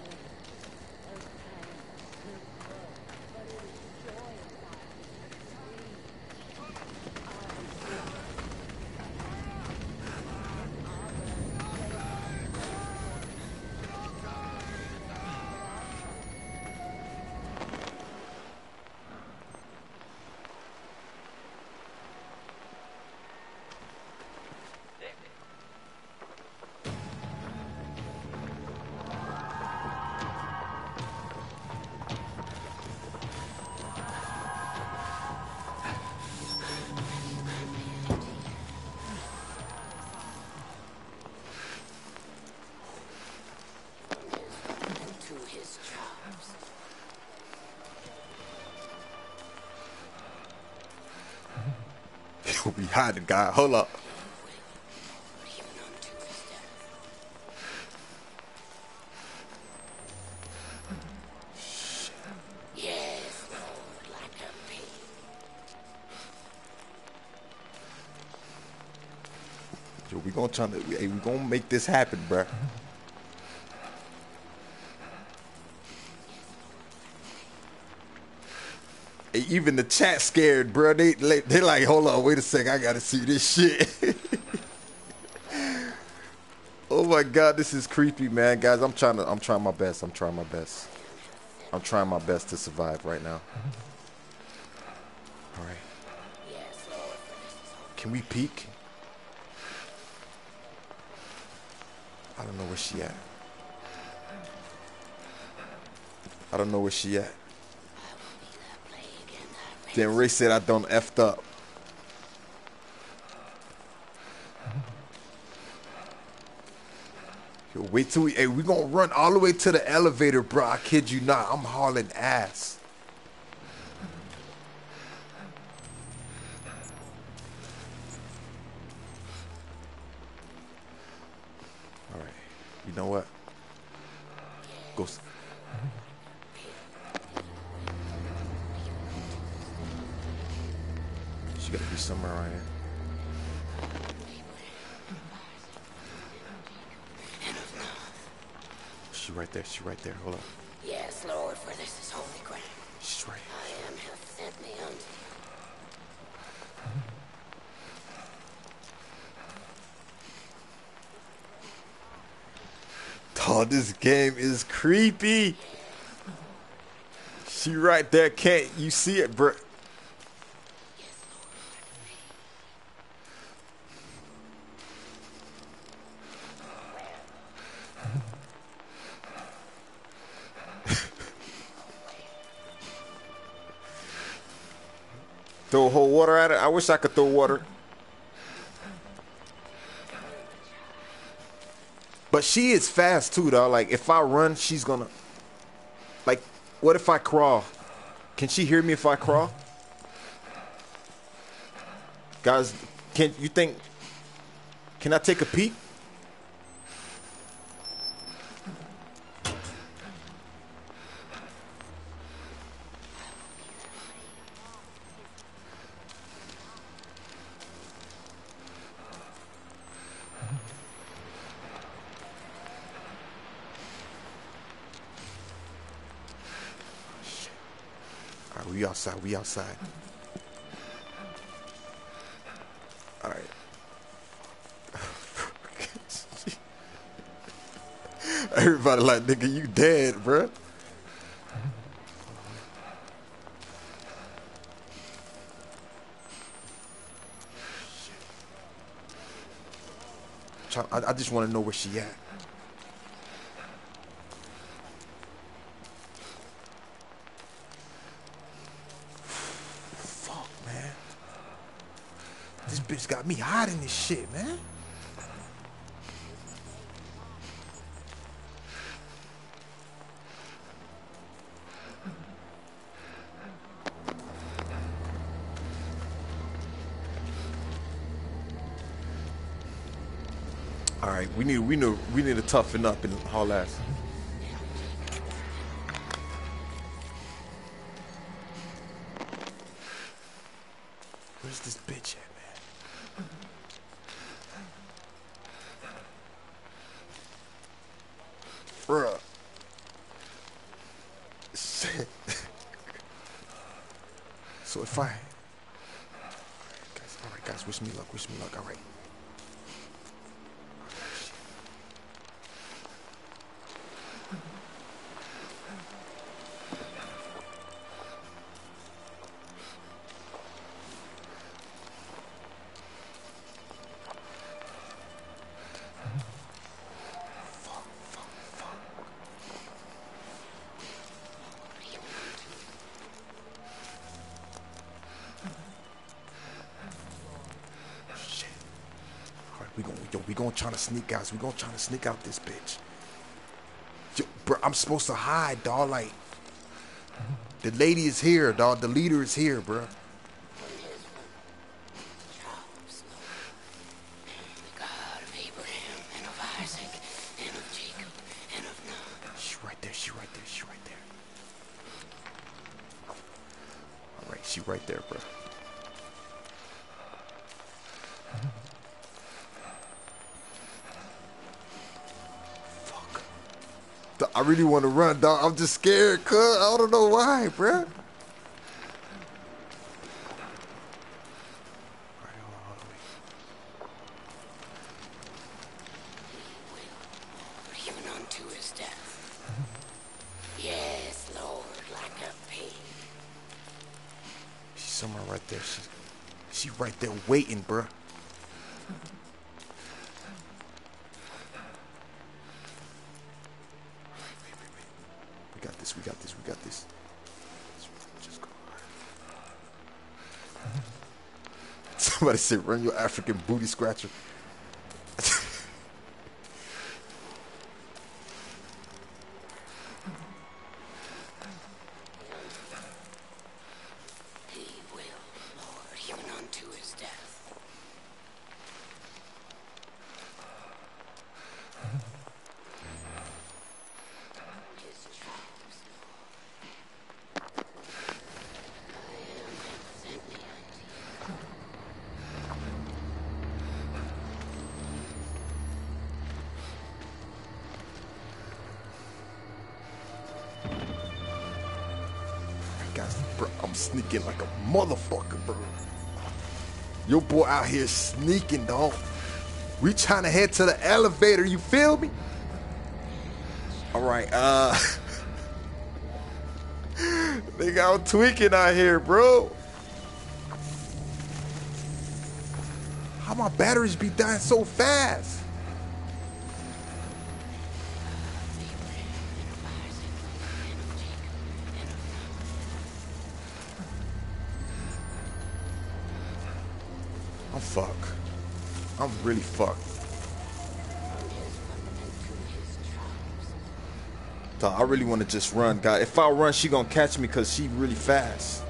You'll be hiding, guy. Hold up. Yes, Lord, like a pig. Yo, we gonna try to, hey, we gonna make this happen, bruh. Hey, even the chat scared, bro. They, they they like, hold on, wait a sec, I gotta see this shit. Oh my god, this is creepy, man, guys. I'm trying to, I'm trying my best. I'm trying my best. I'm trying my best to survive right now. All right. Can we peek? I don't know where she at. I don't know where she at. Then Ray said I done effed up. Yo, wait till we, hey, we gonna run all the way to the elevator, bro. I kid you not. I'm hauling ass. All right. You know what? Go. She gotta be somewhere around here. She right there. She right there. Hold up. Yes, Lord, for this is holy ground. She's right here. I am hath sent me unto you. Oh, this game is creepy. She right there. Can't you see it, bro? Throw whole water at it? I wish I could throw water. But she is fast too, though. Like, if I run, she's gonna... Like, what if I crawl? Can she hear me if I crawl? Guys, can you think... Can I take a peek? All right, we outside, we outside. All right. Everybody like, nigga, you dead, bruh. I, I just want to know where she at. Fuck, man. This bitch got me hot in this shit, man. All right, we need we need we need to toughen up in Outlast. Where's this bitch at, man? Bruh. Shit. So if I, guys, all right, guys, wish me luck, wish me luck. All right. We gonna, yo, we gonna try to sneak, guys. We gonna try to sneak out this bitch. Yo, bro, I'm supposed to hide, dog. Like, the lady is here, dog. The leader is here, bro. She right there. She right there. She right there. All right, she right there, bro. I really want to run, dog. I'm just scared, cuz. I don't know why, bruh. Even unto his death. Yes, Lord, like a pig. She's somewhere right there. She, she right there waiting, bruh. We got this, we got this, we got this. Just go. Somebody said, run your African booty scratcher. He will, Lord, even unto his death. His tribes, Lord. I am sent me unto you. Guys, bro, I'm sneaking like a motherfucker, bro. Your boy out here sneaking, dog. We trying to head to the elevator, you feel me? All right, uh... nigga, I'm tweaking out here, bro. How my batteries be dying so fast? fucked. I'm really fucked. Dog, I really want to just run, guy. If I run, she gonna catch me because she really fast.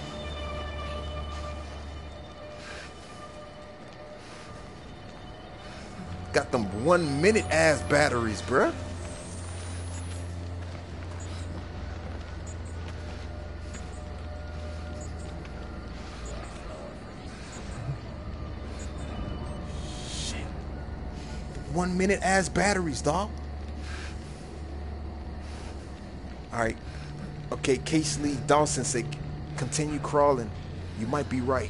Got them one minute ass batteries, bruh. Shit. One minute ass batteries, dog. Alright. Okay, Case Lee Dawson said continue crawling. You might be right.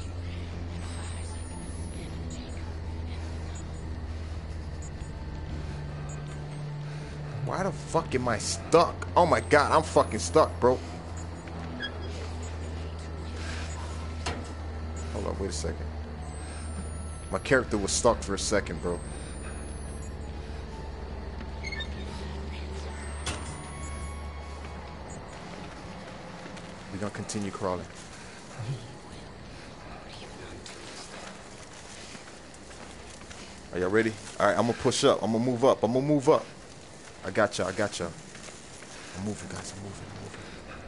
Why the fuck am I stuck? Oh my god, I'm fucking stuck, bro. Hold on, wait a second. My character was stuck for a second, bro. We're gonna continue crawling. Are y'all ready? Alright, I'm gonna push up. I'm gonna move up. I'm gonna move up. I got y'all. I got y'all. I'm moving, guys. I'm moving. I'm moving.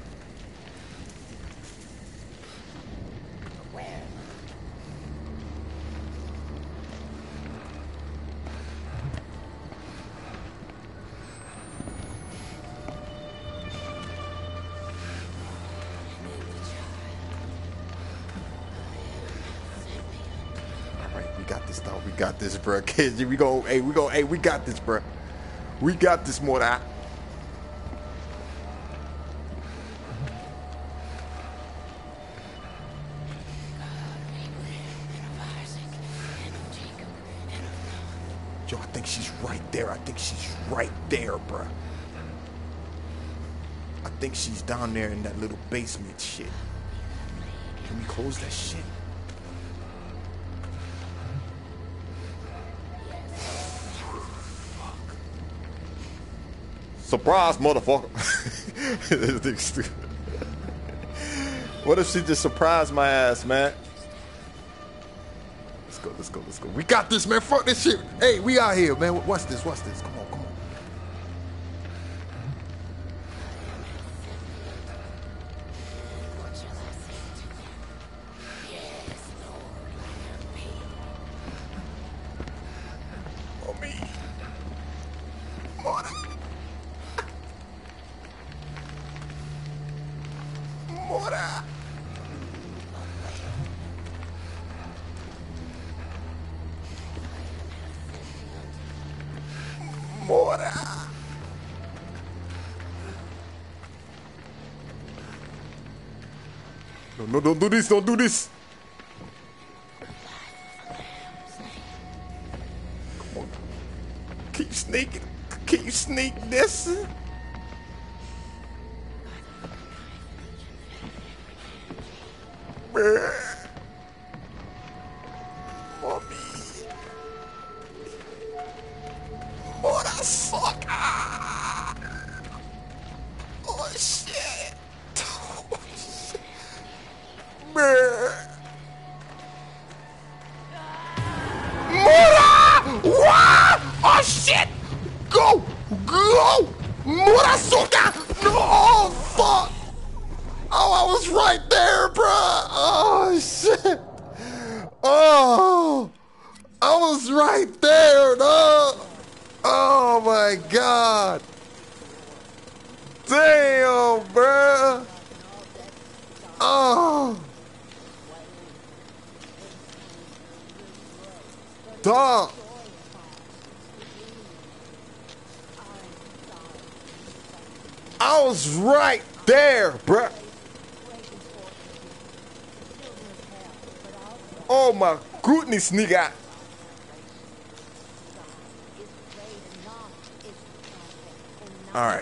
All right, we got this, dog. We got this, bro. Kids, we go. Hey, we go. Hey, we got this, bro. We got this, Mora. Yo, I think she's right there. I think she's right there, bruh. I think she's down there in that little basement shit. Can we close that shit? Surprise, motherfucker. This thing's stupid. What if she just surprised my ass, man? Let's go, let's go, let's go. We got this, man. Fuck this shit. Hey, we out here, man. What's this? What's this? Come on, come on. Oh, me. Mora. Mora. Mora. No, no, don't do this, don't do this. Come on. Keep sneaking. Can you sneak this? Mommy. Mora, suck. Ah. Oh, shit. Oh, shit. Mora! What? Oh, shit! Go! Go! Mora, suka! No! Oh, fuck! Oh, I was right there, bruh! Oh, shit! Oh! I was right there, no! Oh, my God! Damn, bruh! Oh! Dog! I was right there, bruh! Oh my goodness, nigga! Alright.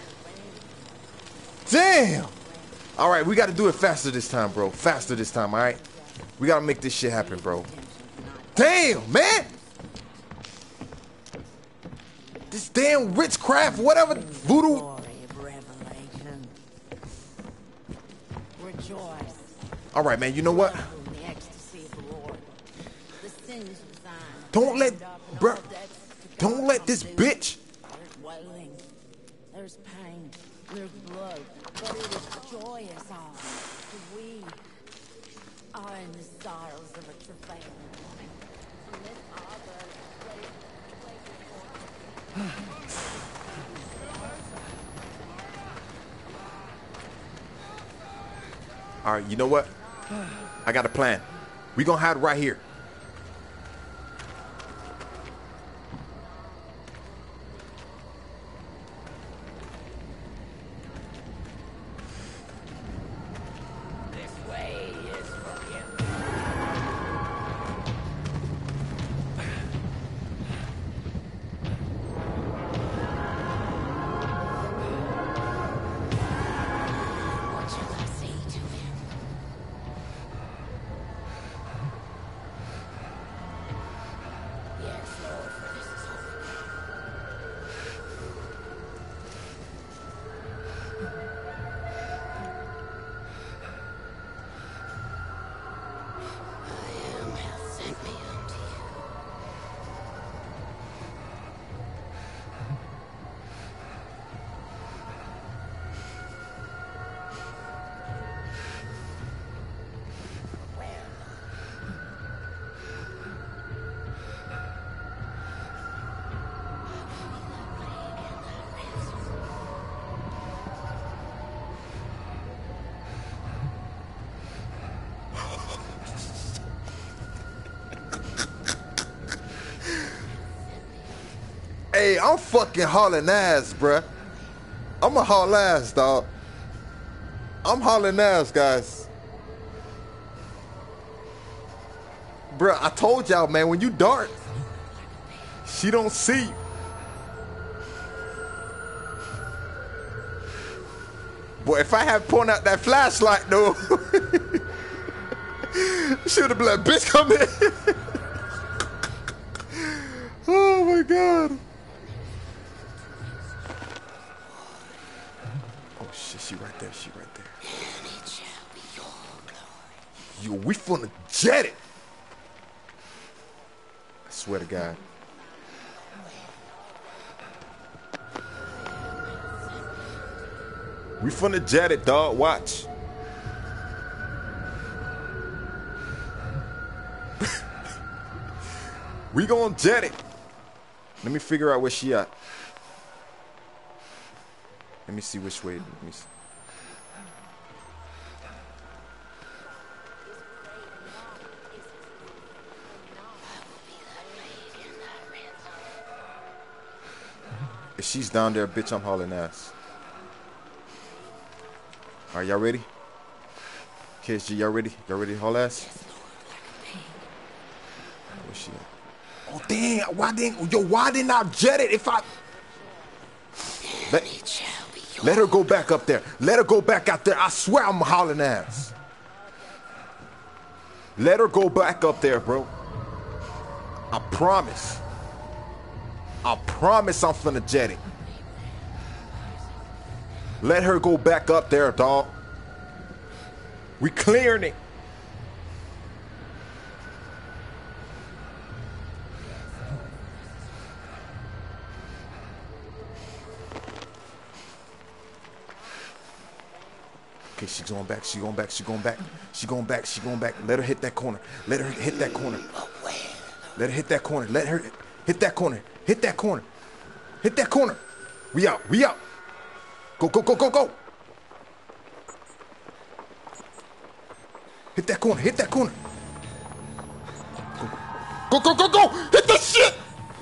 Damn! Alright, we gotta do it faster this time, bro. Faster this time, alright? We gotta make this shit happen, bro. Damn, man! This damn witchcraft, whatever, voodoo. Alright, man, you know what? Don't let, bruh. Don't let this bitch. There's wailing, there's pain, there's blood, but it is joyous all. For we are in the sorrows of a travail. And this arbor All right, you know what? I got a plan. We gonna hide right here. Hey, I'm fucking hauling ass, bruh. I'm a haul ass, dog. I'm hauling ass, guys. Bruh, I told y'all, man, when you dart, she don't see. Boy, if I had pointed out that flashlight, though, should have been like, bitch, come in. Oh, my God. Oh, shit, she right there, she right there. and it shall be your glory. Yo, we finna jet it. I swear to God. We finna jet it, dog. Watch. We gonna jet it. Let me figure out where she at. Let me see which way. Let me see. If she's down there, bitch, I'm hauling ass. All right, y'all ready? K S G, y'all ready? Y'all ready to haul ass? Where's she at? Oh, dang. Why didn't, yo, why didn't I jet it if I... Let, let her go back up there. Let her go back out there. I swear I'm hauling ass. Let her go back up there, bro. I promise. I promise I'm finna jet it. Let her go back up there, dog. We clearing it. Okay, she's going back, she going back, she going back, she going back, she going back. Let her hit that corner. Let her hit that corner. Let her hit that corner. Let her hit that corner. Hit that corner. Hit that corner. We out. We out. Go, go, go, go, go. Hit that corner. Hit that corner. Go, go, go, go, go. Hit that shit.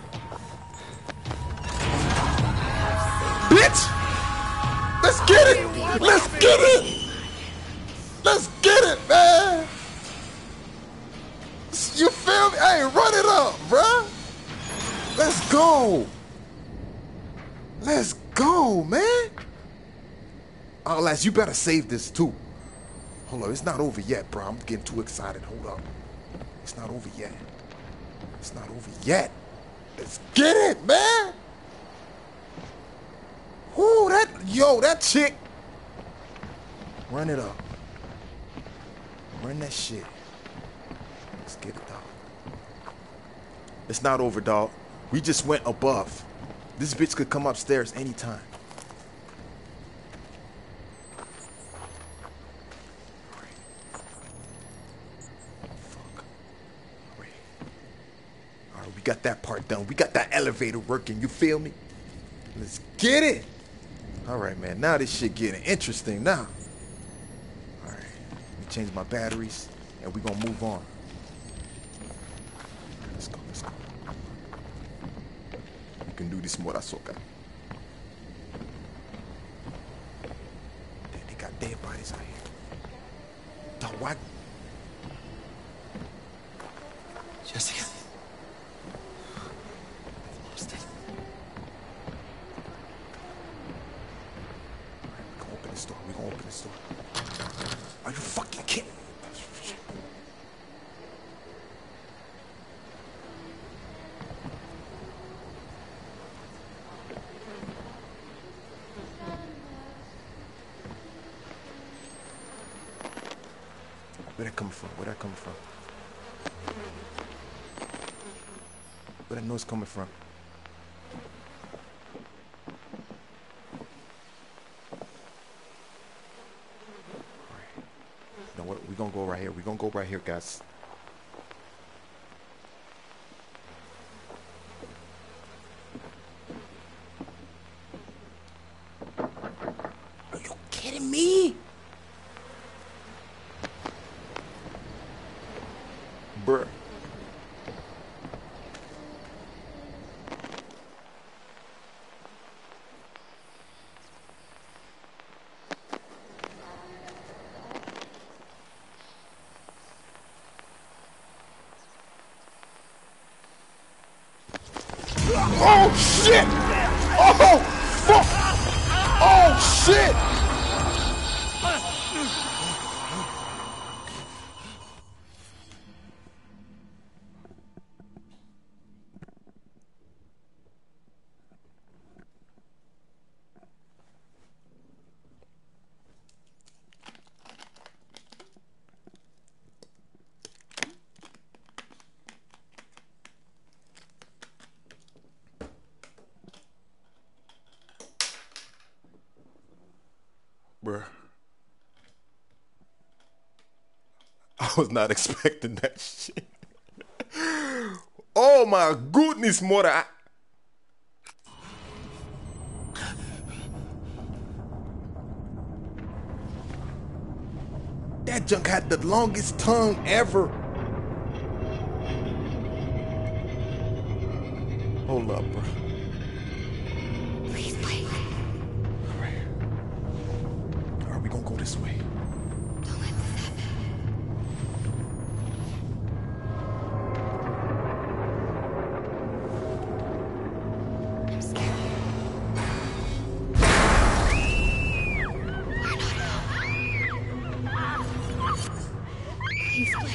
Bitch. Let's get it. Let's get it. Let's get it, man. You feel me? Hey, run it up, bruh. Let's go. Let's go, man. Outlast, you better save this too. Hold on, it's not over yet, bro. I'm getting too excited. Hold up. It's not over yet. It's not over yet. Let's get it, man. Whoo, that, yo, that chick. Run it up. Run that shit. Let's get it, dog. It's not over, dog. We just went above. This bitch could come upstairs anytime. Fuck. Wait. All right, we got that part done. We got that elevator working. You feel me? Let's get it. All right, man. Now this shit getting interesting now. All right. Let me change my batteries, and we gonna move on. Let's go. Let's go. We can do this more, Soka. Damn, they got dead bodies out here. Dog, why? Jessica. I've lost it. We're gonna open this door. We're gonna open this door. Are you fucking kidding me? Where that coming from? Where that coming from? Where that noise coming from? Alright. You know what? We're gonna go right here. We're gonna go right here, guys. Are you kidding me? Bruh. Oh shit! Oh fuck! Oh shit! Bruh. I was not expecting that shit. Oh my goodness, mother. That junk had the longest tongue ever. Hold up, bro. Please wait. All right. All right, we gonna go this way. Don't let this happen. I'm scared. We're not alone. Please wait.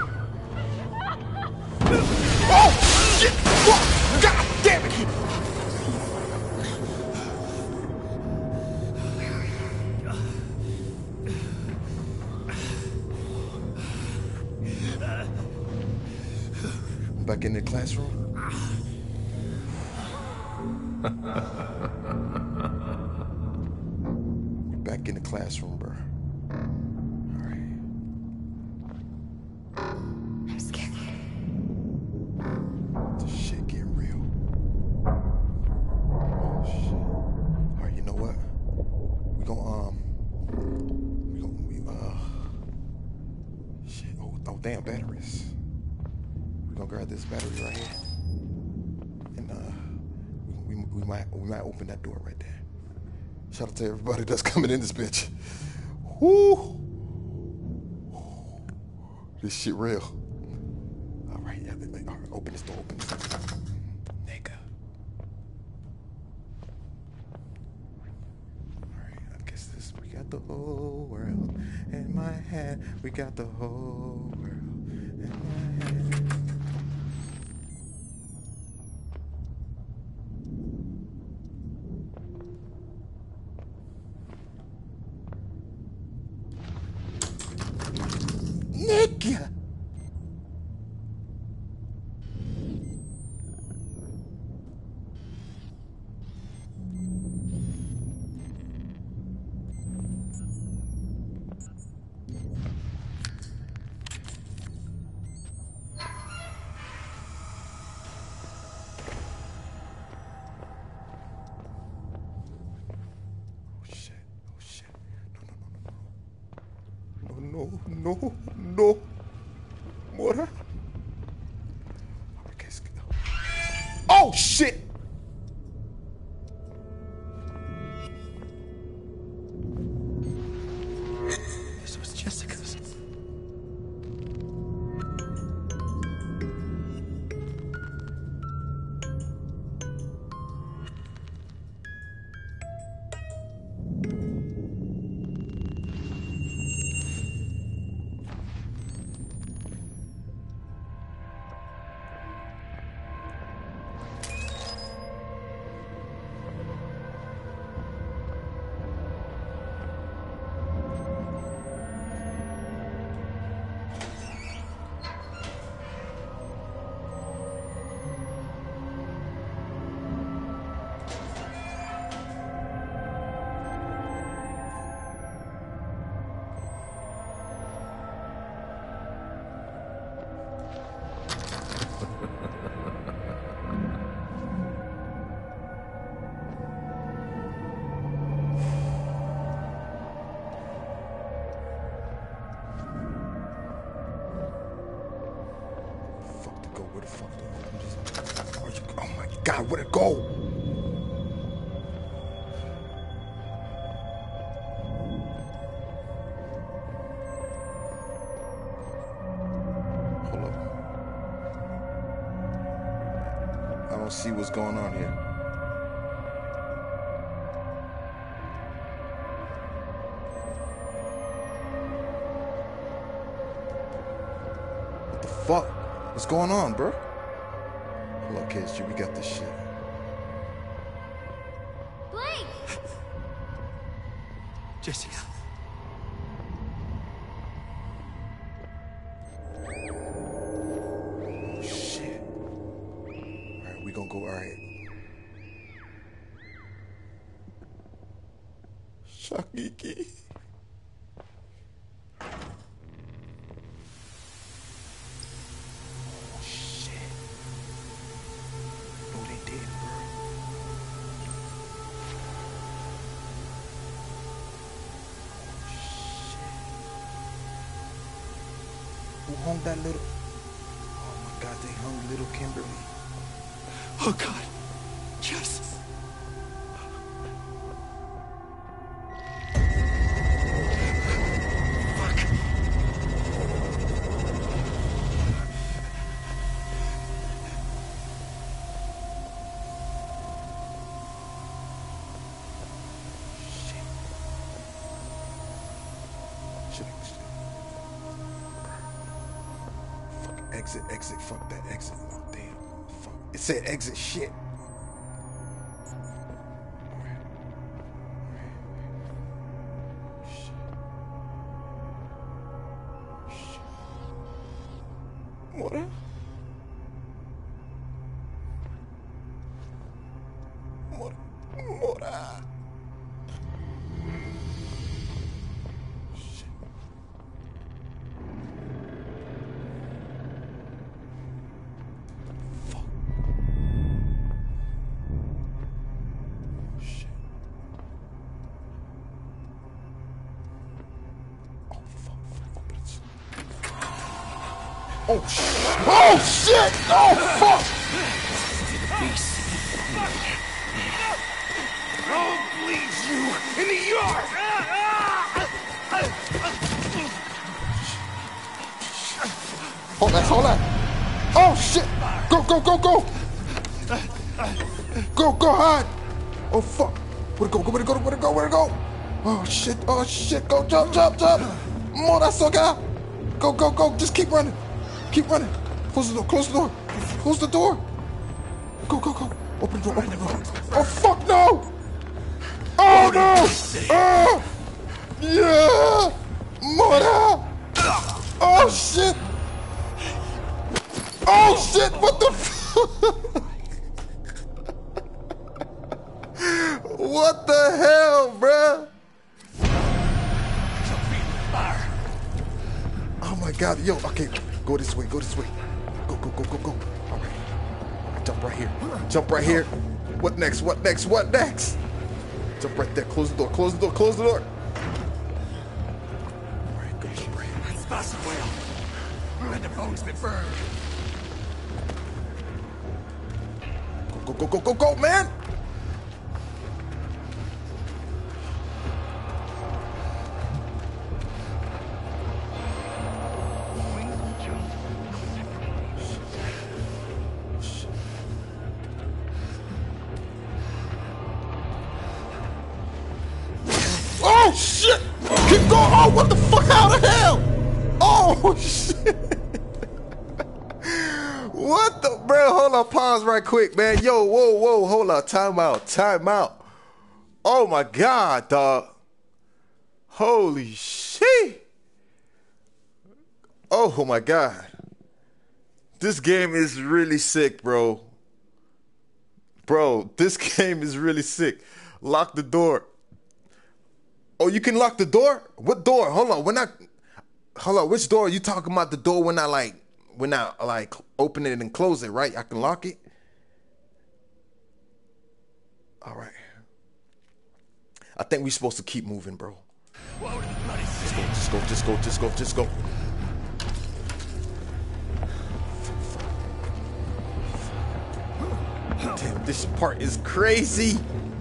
Oh shit! Fuck! God damn it! Back in the classroom. Back in the classroom, bro. All right. I'm scared. This shit getting real. Oh shit. All right, you know what? We gonna um. We gonna we uh. Shit. Oh, oh damn batteries. We gonna grab this battery right here, and uh, we, we, we might we might open that door right there. Shout out to everybody that's coming in this bitch. Whoo! This shit real. All right, yeah, all right, open this door, open this door. Nigga. All right, I guess this, we got the whole world in my hand. We got the whole world in my hand. Nigga! no, no, no. Water. Oh, shit. This was Jessica's. Where the fuck do I just, are you, oh my god, where'd it go? Hold up. I don't see what's going on here. What the fuck? What's going on, bro? Hold up, kids, we got this shit. Blake! Jessica. Oh, shit. Alright, we gonna go, alright. Shakiki. Who hung that little? Oh my god, they hung little Kimberly. Oh god. Yes. Fuck. Shit. Shit. Fuck, exit, exit, fuck that exit. Oh, damn. Fuck. It said exit shit. Shit. Shit. Mora? Mora. Mora. Oh shit! Oh shit! Oh fuck! I'll bleed you in the yard! Hold that, hold that! Oh shit! Go, go, go, go! Go, go, hide! Oh fuck! Where'd it go? Where'd it go? Where'd it go? Where'd it go? Oh shit! Oh shit! Go, jump, jump, jump! Mora soga! Go, go, go! Just keep running! Keep running! Close the door! Close the door! Close the door! Go, go, go! Open the door! Open the door! Oh fuck no! Oh no! Oh! Yeah! Mora! Oh shit! Oh shit! What the fuck? What the hell, bruh? Oh my god, yo, okay, go this way, go this way. Go, go, go, go, go. Alright. Jump right here. Jump right here. What next? What next? What next? Jump right there. Close the door, close the door, close the door. Alright, go, jump right here. Bust whale. Let the bones be burned. Go, go, go, go, go, man! Oh shit! Keep going! Oh, what the fuck? How the hell? Oh shit! What the, bro? Hold on, pause right quick, man. Yo, whoa, whoa, hold on, time out, time out. Oh my god, dog. Holy shit! Oh my god. This game is really sick, bro. Bro, this game is really sick. Lock the door. Oh, you can lock the door? What door? Hold on. When I hold on, which door? You talking about the door when I like when I like open it and close it, right? I can lock it. All right. I think we're supposed to keep moving, bro. Just go, just go, just go, just go, just go. Damn, this part is crazy.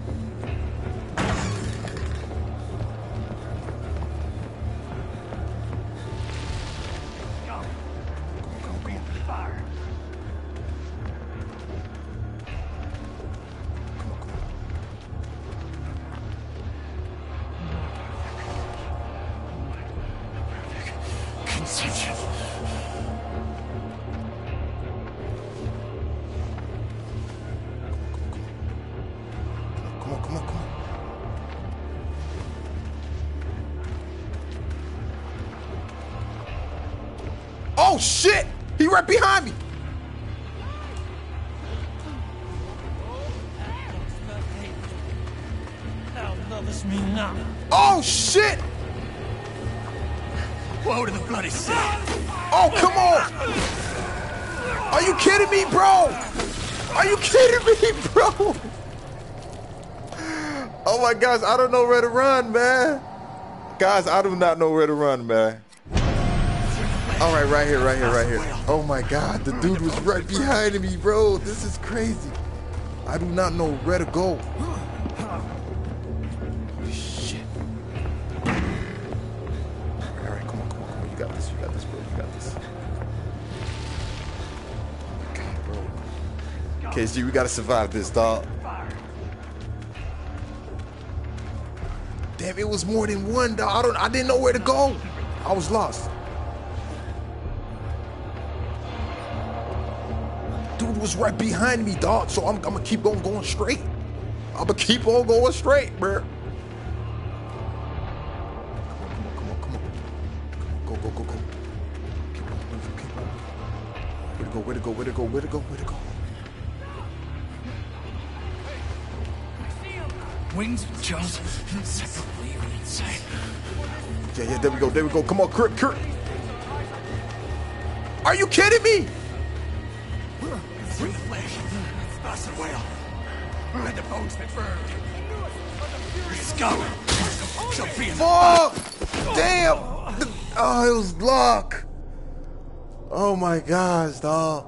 Come on, come on, come on. Oh shit! He right behind me! Oh shit! Woe to the bloody city! Oh, come on! Are you kidding me, bro? Are you kidding me, bro? Oh my gosh, I don't know where to run, man. Guys, I do not know where to run, man. All right, right here, right here, right here. Oh my God, the dude was right behind me, bro. This is crazy. I do not know where to go. Shit. All right, come on, come on, come on. You got this, you got this, bro. You got this. Okay, bro. K G, we gotta survive this, dog. Damn, it was more than one, dog. I don't, I didn't know where to go. I was lost. Dude was right behind me, dog. So I'm, I'm gonna keep on going straight. I'm gonna keep on going straight, bro. Come on, come on, come on, come on. Go, go, go, go. Keep on moving, keep on moving. Where to go, where to go, where to go, where to go, where to go? Wings and jaws, inseparably even inside. Yeah, yeah, there we go, there we go. Come on, Kurt, Kurt. Are you kidding me? Bring the flesh. Bust the whale. Let the bones be burned. Scum. Shall be in the Fuck! Damn! Oh, it was luck. Oh my gosh, dog.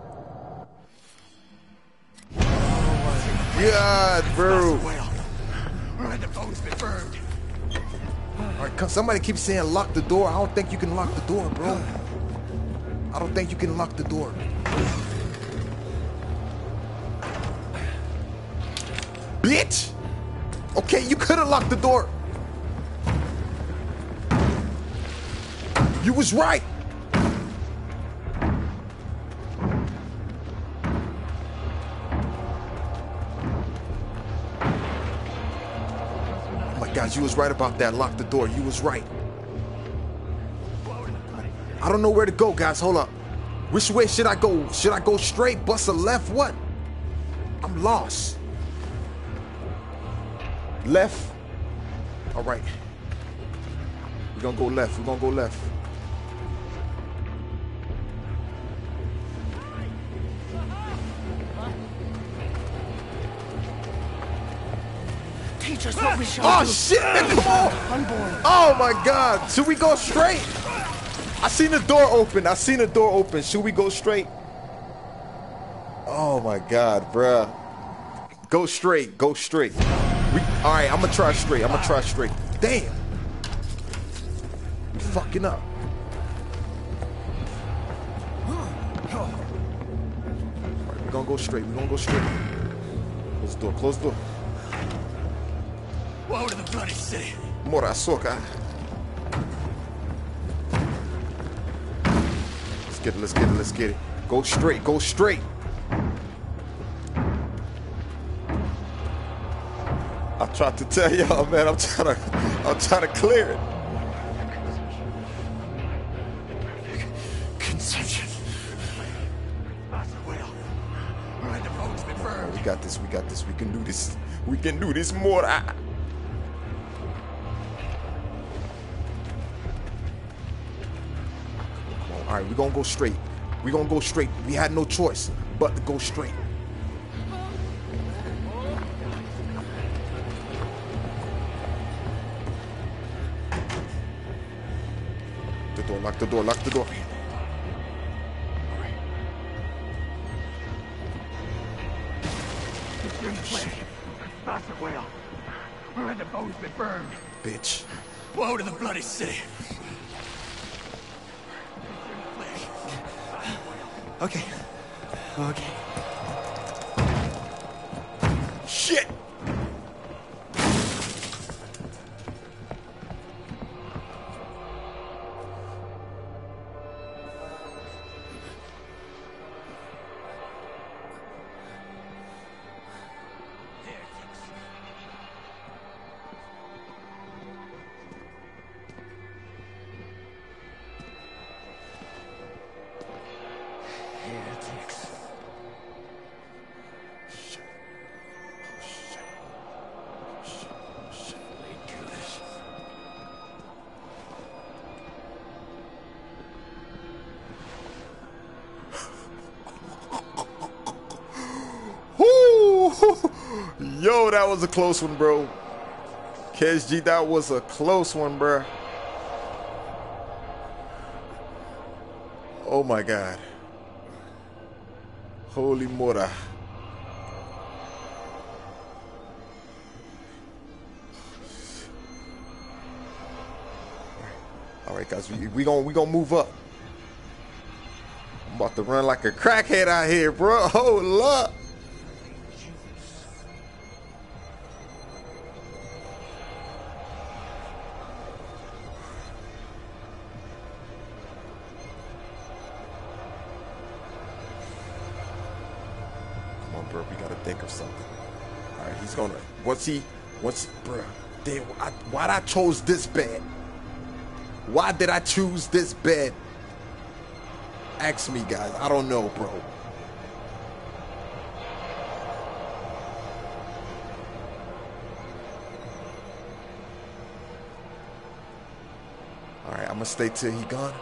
Oh my God, bro. Let the bones be burned. All right, come, somebody keeps saying lock the door. I don't think you can lock the door, bro. I don't think you can lock the door. Bitch! Okay, you could have locked the door. You was right. Oh my God, you was right about that. Lock the door. You was right. I don't know where to go, guys. Hold up. Which way should I go? Should I go straight, bust a left? What? I'm lost. Left. All right. We're gonna go left. We're gonna go left. Teach us what we shall Oh do. shit, man, come on. Oh my God. Should we go straight? I seen the door open. I seen the door open. Should we go straight? Oh my God, bruh. Go straight. Go straight. We, all right, I'm gonna try straight. I'm gonna try straight. Damn. We fucking up. All right, we're gonna go straight. We're gonna go straight. Close the door. Close the door. Woe to the bloody city. Mora soca. Let's get it. Let's get it. Let's get it. Go straight. Go straight. I tried to tell y'all, man. I'm trying to, I'm trying to clear it. Conception. Master Will. Let the bones be burned. We got this. We got this. We can do this. We can do this more. I... Come on. All right, we're gonna go straight. We're gonna go straight. We had no choice but to go straight. The door, lock the door, lock the door. Master Will. Let the bones be burned. Bitch. Woe to the bloody city. Okay. Okay. Shit. Yo, that was a close one, bro. K S G, that was a close one, bro. Oh my God. Holy mora. All right, guys, we, we gonna we gonna move up. I'm about to run like a crackhead out here, bro. Hold up. Bro, we gotta think of something. All right, he's gonna once he once bro. Damn, I, why'd I chose this bed? Why did I choose this bed? Ask me, guys. I don't know, bro. All right, I'm gonna stay till he gone.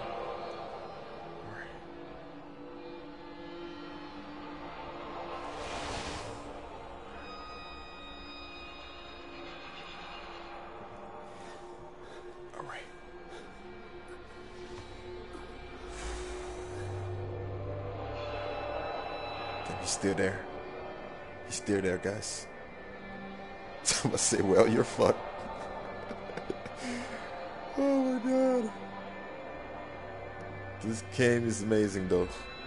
He's still there. He's still there, guys. I'm gonna say, well, you're fucked. Oh my God. This game is amazing, though.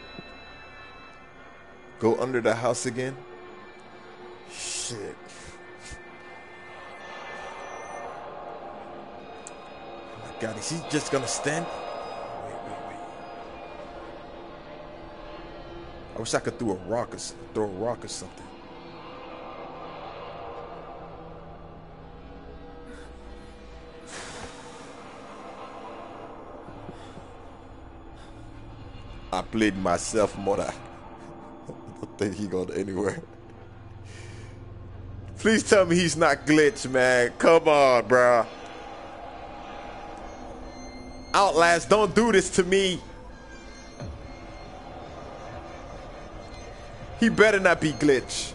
Go under the house again? Shit. Oh my God, is he just gonna stand? I wish I could throw a rock or throw a rock or something. I played myself more. I don't think he going anywhere. Please tell me he's not glitched, man. Come on, bro. Outlast, don't do this to me. He better not be glitch.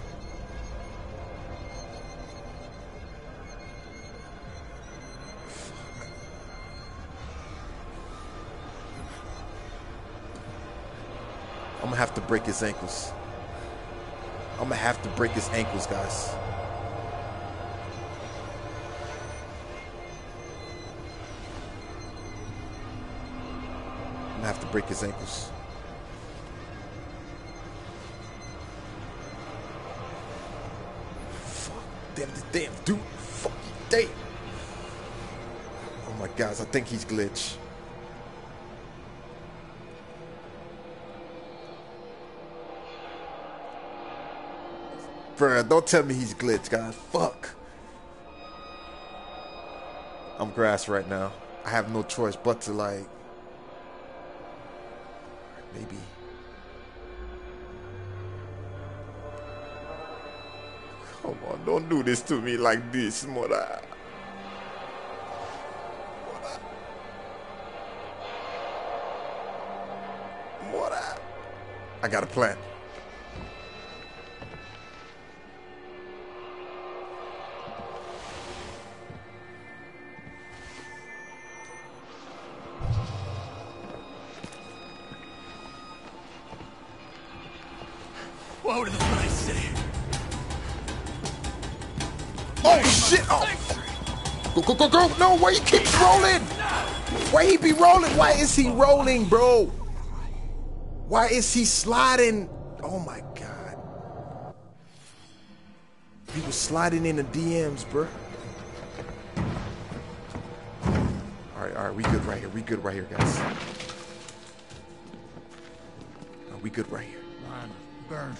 I'm gonna have to break his ankles. I'm gonna have to break his ankles, guys. I'm gonna have to break his ankles. Fuck. Damn, damn, dude. Fuck. Damn. Oh my gosh, I think he's glitched. Bruh, don't tell me he's glitched, guys. Fuck. I'm grass right now. I have no choice but to, like, maybe. Come on, don't do this to me like this, mother. Mother. I got a plan. Whoa to the front, I say. Oh shit! Oh. Go go go go! No, why he keeps rolling? Why he be rolling? Why is he rolling, bro? Why is he sliding? Oh my god! He was sliding in the D Ms, bro. All right, all right, we good right here. We good right here, guys. Oh, we good right here. Line, burn.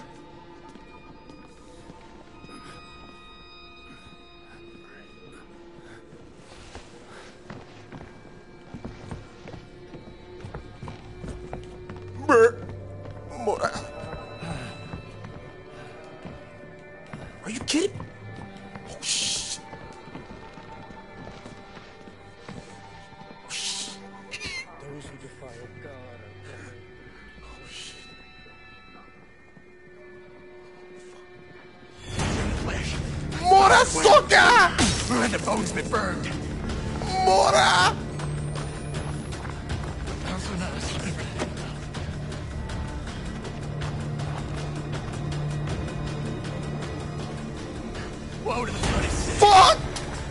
Are you kidding? Oh shit! Oh, shit. Those who defile God are damned. Oh shit! Flesh. Mora soca! Let the bones be burned. Mora! Also not a sleeper. Whoa to the front, I say. Fuck!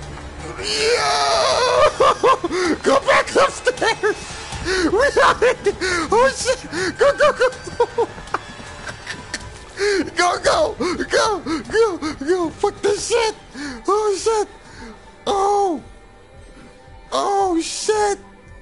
Yeah! Go back upstairs! We are in! Oh shit! Go, go, go! Go, go! Go! Go! Go! Fuck this shit! Oh shit! Oh! Oh shit!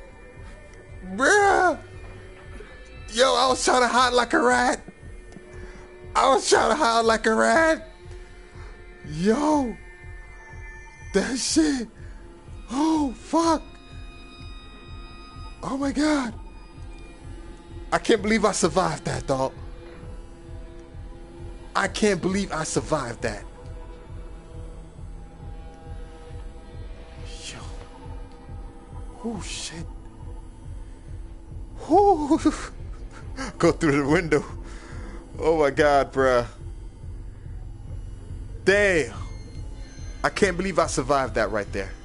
Bruh! Yo, I was trying to hide like a rat! I was trying to hide like a rat! Yo, that shit. Oh, fuck. Oh, my God. I can't believe I survived that, dog. I can't believe I survived that. Yo. Oh, shit. Oh. Go through the window. Oh, my God, bruh. Damn. I can't believe I survived that right there.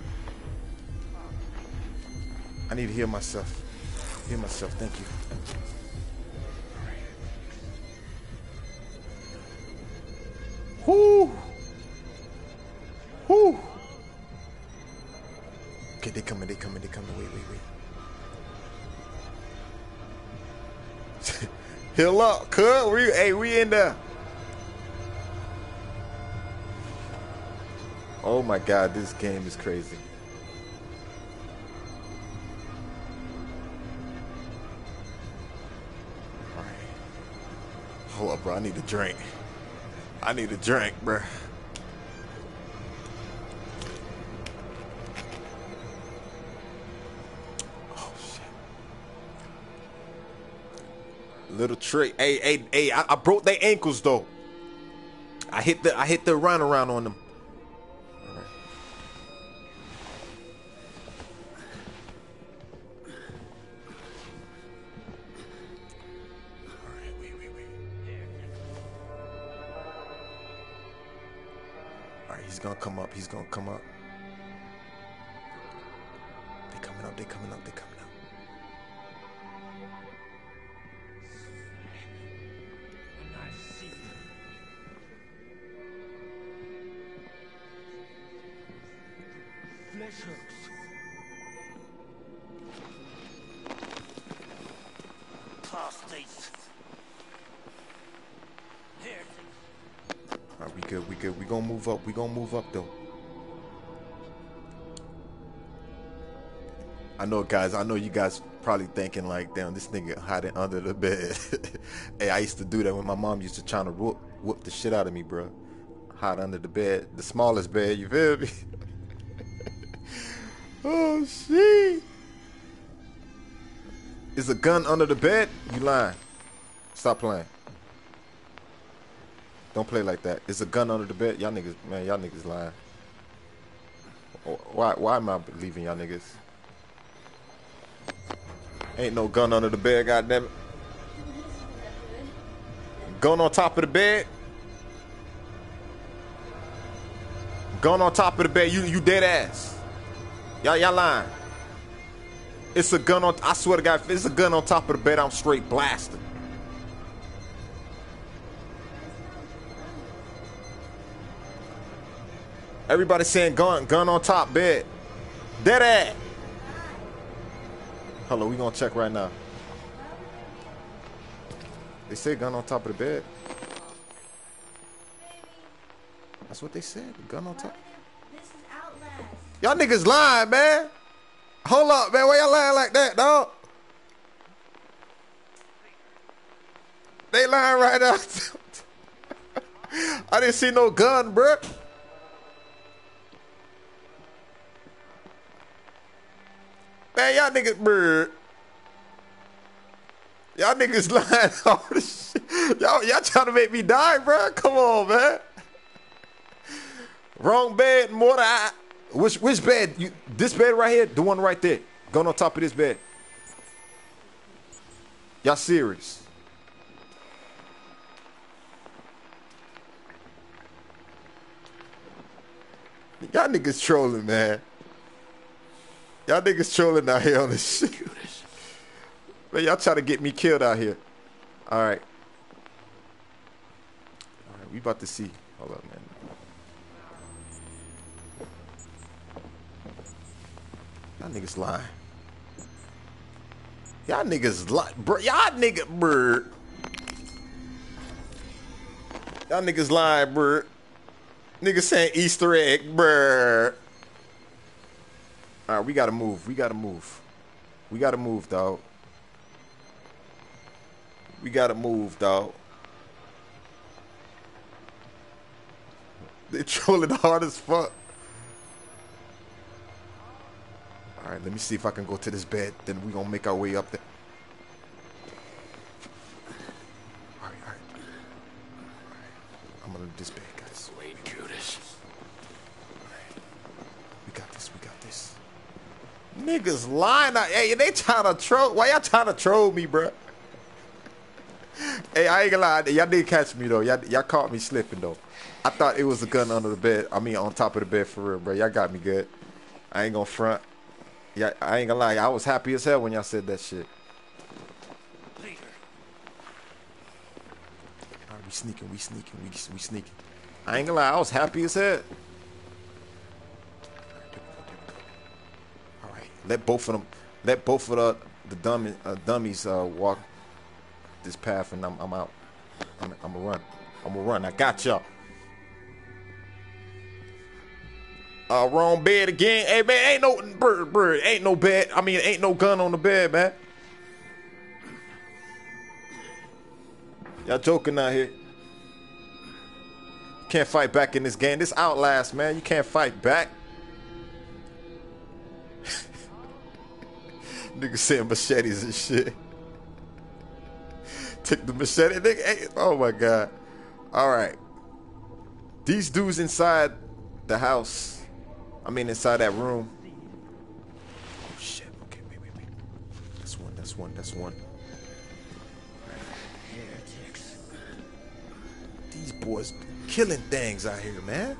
I need to heal myself. Heal myself. Thank you. Whoo. Whoo. Okay, they coming, they coming, they coming. Wait, wait, wait. Heal up, cuz. We, hey, we in there. Oh my God, this game is crazy. All right. Hold up, bro. I need a drink. I need a drink, bro. Oh shit. Little trick. Hey, hey, hey! I, I broke their ankles though. I hit the I hit the runaround on them. He's gonna come up. He's gonna come up. They coming up. They coming up. They coming up. mushrooms. Apostates. Heretics. All right, we good, we good. We gonna move up. We gonna move up though. I know, guys. I know you guys probably thinking like, damn, this nigga hiding under the bed. Hey, I used to do that when my mom used to try to whoop, whoop the shit out of me, bro. Hide under the bed, the smallest bed. You feel me? Oh shit! Is a gun under the bed? You lying? Stop playing. Don't play like that. Is a gun under the bed? Y'all niggas, man, y'all niggas lying. Why? Why am I believing y'all niggas? Ain't no gun under the bed, goddamn it. Gun on top of the bed. Gun on top of the bed. You you dead ass. Y'all y'all lying. It's a gun on. I swear to God, if it's a gun on top of the bed, I'm straight blasting. Everybody saying gun gun on top bed. Dead ass. Hello, we gonna check right now. They say gun on top of the bed. That's what they said. Gun on top. This is Outlast. Y'all niggas lying, man. Hold up, man. Why y'all lying like that, dog? They lying right now. I didn't see no gun, bruh. Man, y'all niggas, bruh. Y'all niggas lying all this shit. Y'all, y'all trying to make me die, bruh. Come on, man. Wrong bed, more than I. Which which bed? You, this bed right here? The one right there. Going on top of this bed. Y'all serious? Y'all niggas trolling, man. Y'all niggas trolling out here on this shit. Man, y'all trying to get me killed out here. All right. All right, we about to see. Hold up, man. Y'all niggas lying. Y'all niggas lie, bro. Y'all nigga, bro. Y'all niggas lying, bro. Niggas saying Easter egg, bro. All right, we gotta move. We gotta move. We gotta move, dog. We gotta move, dog. They trolling hard as fuck. All right, let me see if I can go to this bed. Then we gonna make our way up there. All right, all right. All right. I'm gonna do this bed, guys. Wait, Judas. We got this. We got this. Niggas lying out. Hey, they trying to troll. Why y'all trying to troll me, bro? Hey, I ain't gonna lie. Y'all did catch me though. Y'all y'all caught me slipping though. I thought it was a gun under the bed. I mean, on top of the bed for real, bro. Y'all got me good. I ain't gonna front. Yeah, I ain't gonna lie. I was happy as hell when y'all said that shit. Leader. All right, we sneaking. We sneaking. We we sneaking. I ain't gonna lie. I was happy as hell. All right, let both of them. Let both of the the dummy uh, dummies uh, walk this path, and I'm I'm out. I'm I'm gonna run. I'm gonna run. I got y'all. Uh, wrong bed again. Hey man, ain't no bird, bird, ain't no bed. I mean, ain't no gun on the bed, man. Y'all joking out here. Can't fight back in this game. This Outlast, man. You can't fight back. Nigga saying machetes and shit. Took the machete, nigga. Hey, oh my god. All right. These dudes inside the house. I mean, inside that room. Oh shit. Okay, wait, wait, wait. That's one. That's one. That's one. Heretics. These boys killing things out here, man.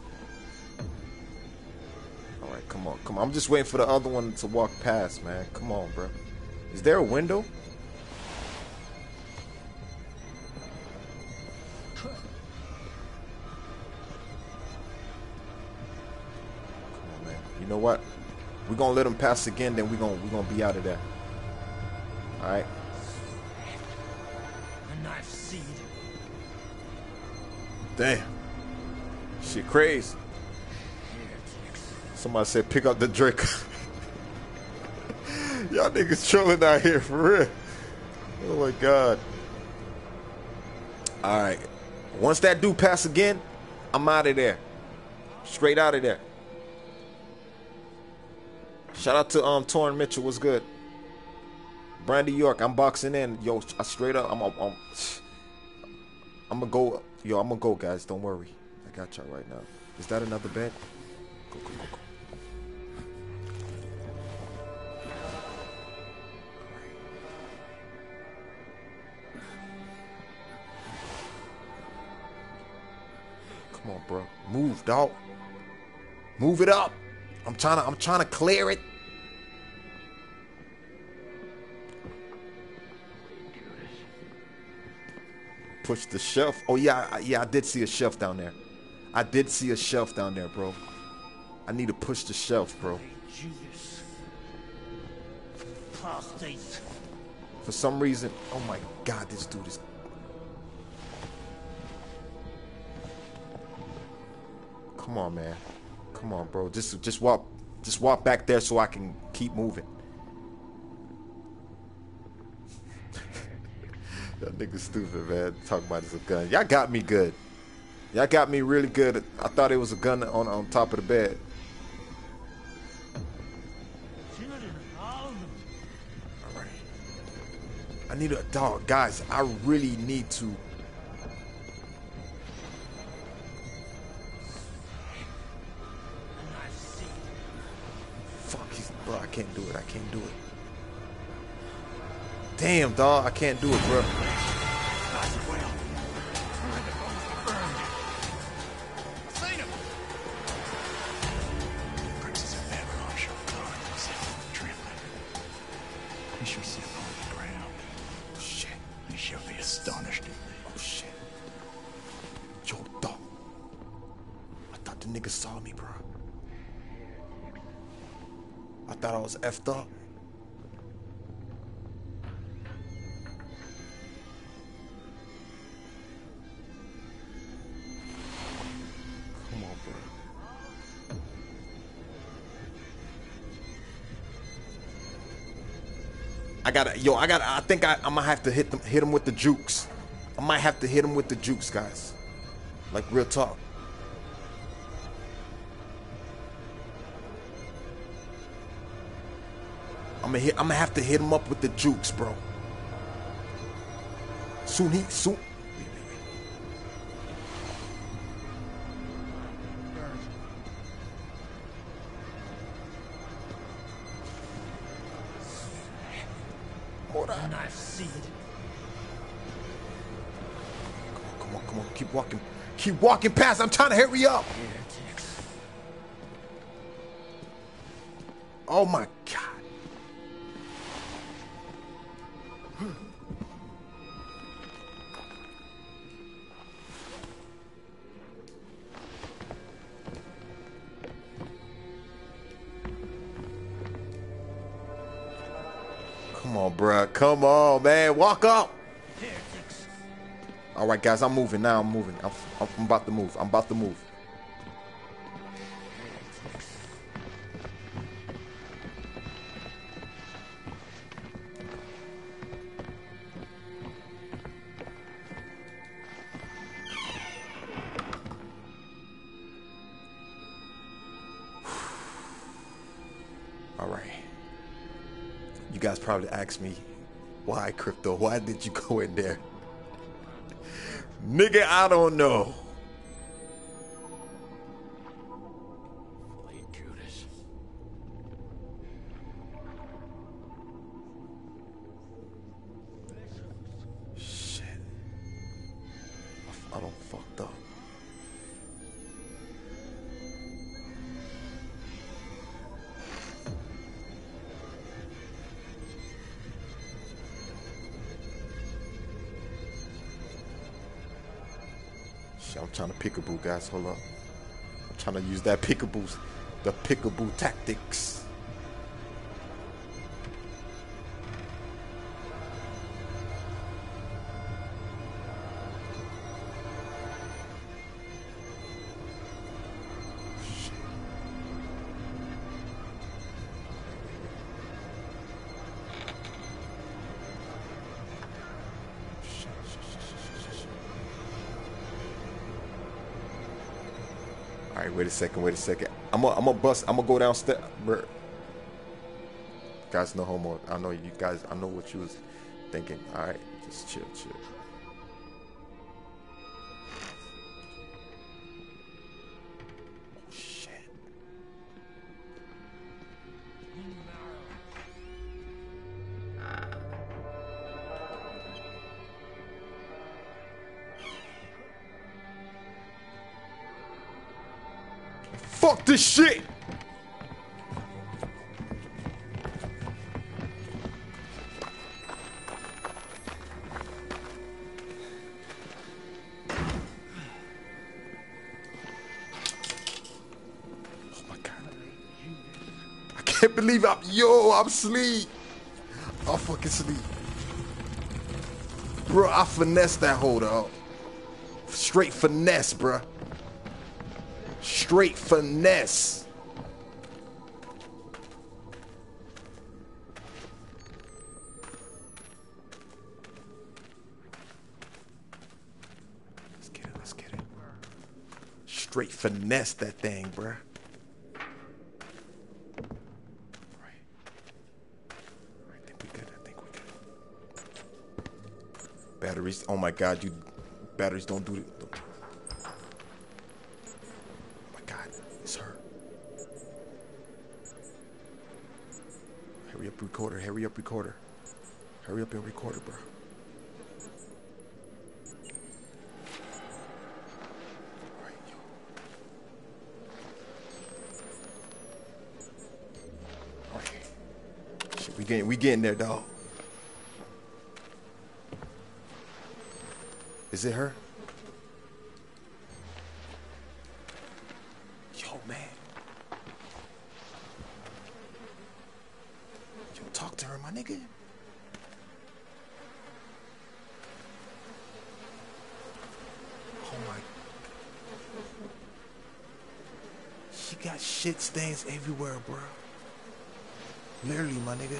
All right, come on, come on. I'm just waiting for the other one to walk past, man. Come on, bro. Is there a window? You know what? We're gonna let them pass again, then we're gonna we're gonna be out of there. Alright. A knife seed. Damn. Shit crazy. Somebody said pick up the Drake. Y'all niggas trolling out here for real. Oh my god. Alright. Once that dude pass again, I'm out of there. Straight out of there. Shout out to um Torrin Mitchell. What's good? Brandy York. I'm boxing in. Yo, I straight up. I'm. I'm. I'm, I'm gonna go. Yo, I'm gonna go, guys. Don't worry. I got y'all right now. Is that another bed? Go, go, go, go. Come on, bro. Move, dog. Move it up. I'm trying to. I'm trying to clear it. Push the shelf. Oh yeah, I, yeah. I did see a shelf down there. I did see a shelf down there, bro. I need to push the shelf, bro. Judas. Apostates. For some reason, oh my god, this dude is. Come on, man. Come on, bro. Just, just walk, just walk back there so I can keep moving. That nigga stupid, man. Talking about it's a gun. Y'all got me good. Y'all got me really good. I thought it was a gun on on top of the bed. All right. I need a dog, guys. I really need to. Fuck, he's, bro. I can't do it. I can't do it. Damn, dog. I can't do it, bro. Effed up. Come on, bro. I gotta, yo, I gotta, I think I, I might have to hit them, hit him with the jukes. I might have to hit him with the jukes, guys. Like real talk. I'm gonna hit, I'm gonna have to hit him up with the jukes, bro. Soon he, soon. Hold on. Knife seed. Come on, come on, come on. Keep walking. Keep walking past. I'm trying to hurry up. Oh my God. Come on, bruh. Come on, man. Walk up. All right, guys. I'm moving now. I'm moving. I'm, I'm about to move. I'm about to move. All right. You guys probably asked me, why crypto? Why did you go in there? Nigga, I don't know. Blade Judas. Shit. I, I don't fucked up. I'm trying to peekaboo, guys. Hold up. I'm trying to use that peekaboo, the peekaboo tactics. All right, wait a second, wait a second. I'm gonna, I'm gonna bust. I'm gonna go downstairs. Bruh. Guys, no homo. I know you guys. I know what you was thinking. All right, just chill, chill. Shit. Fuck this shit. I can't believe I'm, yo, I'm asleep. I'm fucking asleep. Bro, I finessed that hold up. Straight finesse, bro. Straight finesse. Let's get it, let's get it. Straight finesse that thing, bro. Batteries. Oh my God, you batteries don't do it. Oh my God, it's her. Hurry up, recorder. Hurry up, recorder. Hurry up and record it, bro. All right, yo. All right. Shit, we getting we getting there, dog. Is it her? Yo, man. Yo, talk to her, my nigga. Oh my. She got shit stains everywhere, bro. Literally, my nigga.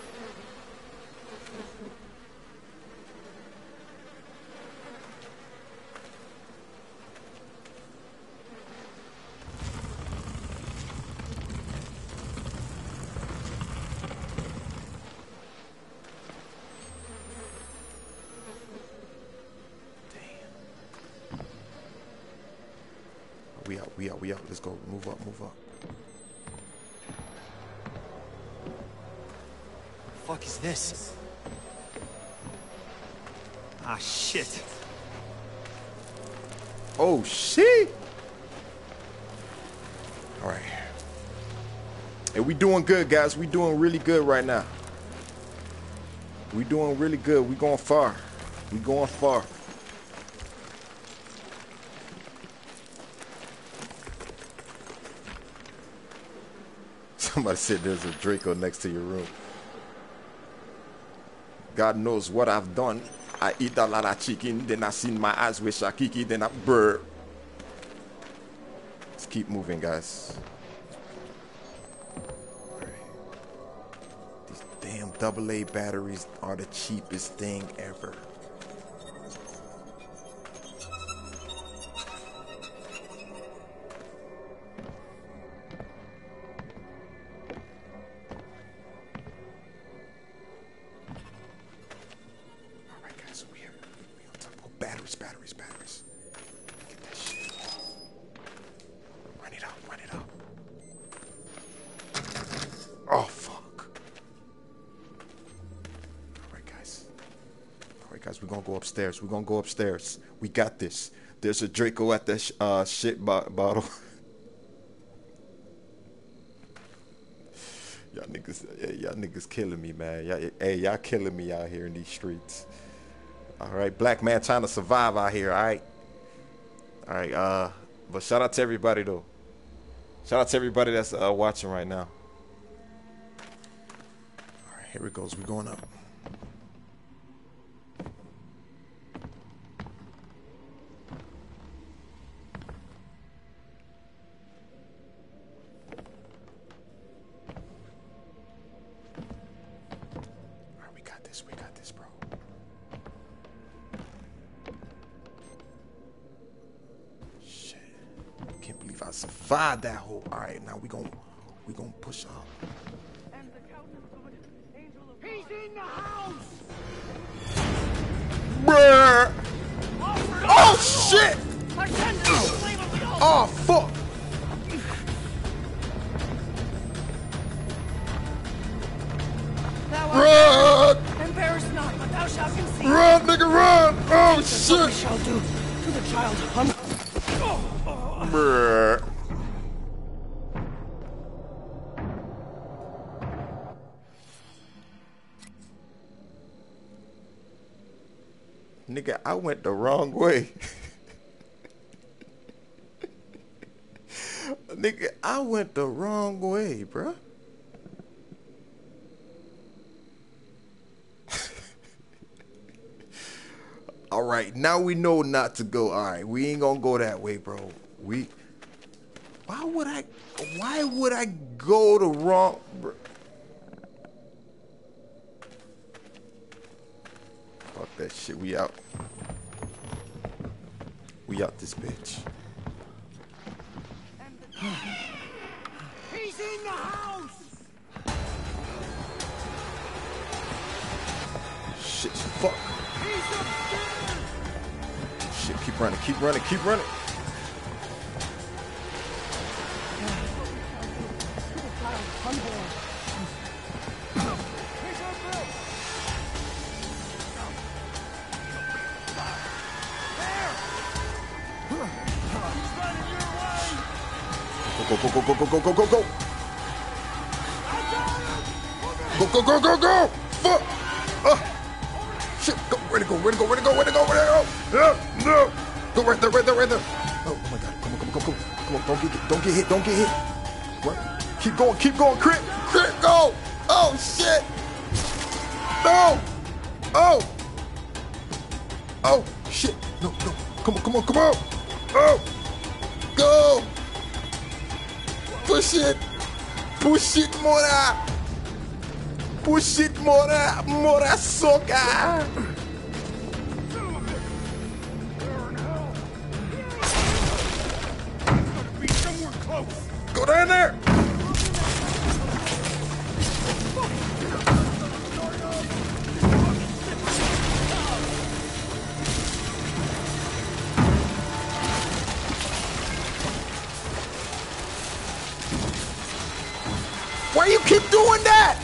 We out, we out, we out. Let's go. Move up, move up. What the fuck is this? Ah, shit. Oh, shit. All right. Hey, we doing good, guys. We doing really good right now. We doing really good. We going far. We going far. Somebody said there's a Draco next to your room. God knows what I've done. I eat a lot of chicken, then I seen my eyes with Shakiki, then I burr. Let's keep moving, guys. Right. These damn double A batteries are the cheapest thing ever. Batteries, batteries, batteries. Get that shit. Run it up, run it up. Oh, fuck. Alright, guys. Alright, guys, we're gonna go upstairs. We're gonna go upstairs. We got this. There's a Draco at that sh uh, shit bo bottle. Y'all niggas, yeah, y'all niggas killing me, man. Y'all, hey, y'all killing me out here in these streets. All right, black man trying to survive out here. All right, all right. Uh, but shout out to everybody though. Shout out to everybody that's uh, watching right now. All right, here it goes. We're going up. All right, we got this. We got this, bro. Can't believe I survived. survived that whole. All right, now we gonna we gonna push up. He's in the house! Bruh. Oh shit! Oh fuck! Run! Embarrass not, but thou shalt conceive. Run, nigga, run! Oh shit! We shall do to the child. Bruh. Nigga, I went the wrong way. Nigga, I went the wrong way, bruh. All right, now we know not to go. All right, we ain't gonna go that way, bro. We. Why would I? Why would I go the wrong? Bro? Fuck that shit. We out. We out this bitch. He's in the house! Shit, fuck. He's upstairs! Shit, keep running, keep running, keep running. Go, go, go, go, go, go, go, go, go. Go, go, go, go, go. Fuck. Uh. Shit, go, where to go, where to go, where to go, where to go, where to go. No, no. Go right there, right there, right there. Oh, oh my God, come on, come on, come on, come on. Don't get, don't get hit, don't get hit. What? Keep going, keep going, crit, crit, go. Oh, shit. No. Oh. Oh, shit. No, no. Come on, come on, come on. Oh. Go. Push it! Push it, Mora! Push it, Mora! Mora soca! Be somewhere close! Go down there! Why you keep doing that?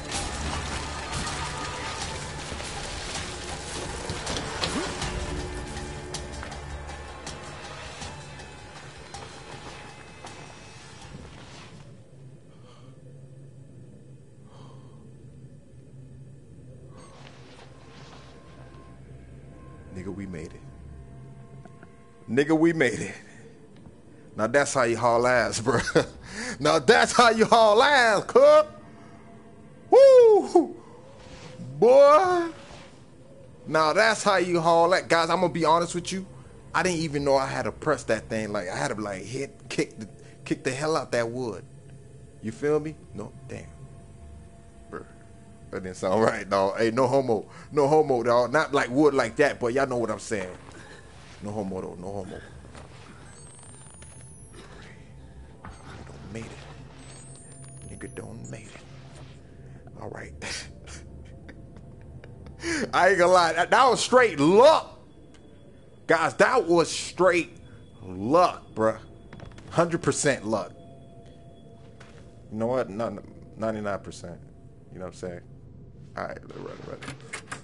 Nigga, we made it. Nigga, we made it. Now that's how you haul ass, bro. Now that's how you haul ass, cuz. Woo! Boy. Now that's how you haul that. Guys, I'm gonna be honest with you. I didn't even know I had to press that thing. Like I had to like hit, kick the kick the hell out that wood. You feel me? No, damn. Bro. That didn't sound right, dog. Hey, no homo. No homo, dog. Not like wood like that, but y'all know what I'm saying. No homo though, no homo. Made it. Nigga don't made it. All right. I ain't gonna lie. That, that was straight luck. Guys, that was straight luck, bruh. one hundred percent luck. You know what? ninety-nine percent. You know what I'm saying? All right, let's run it, run it.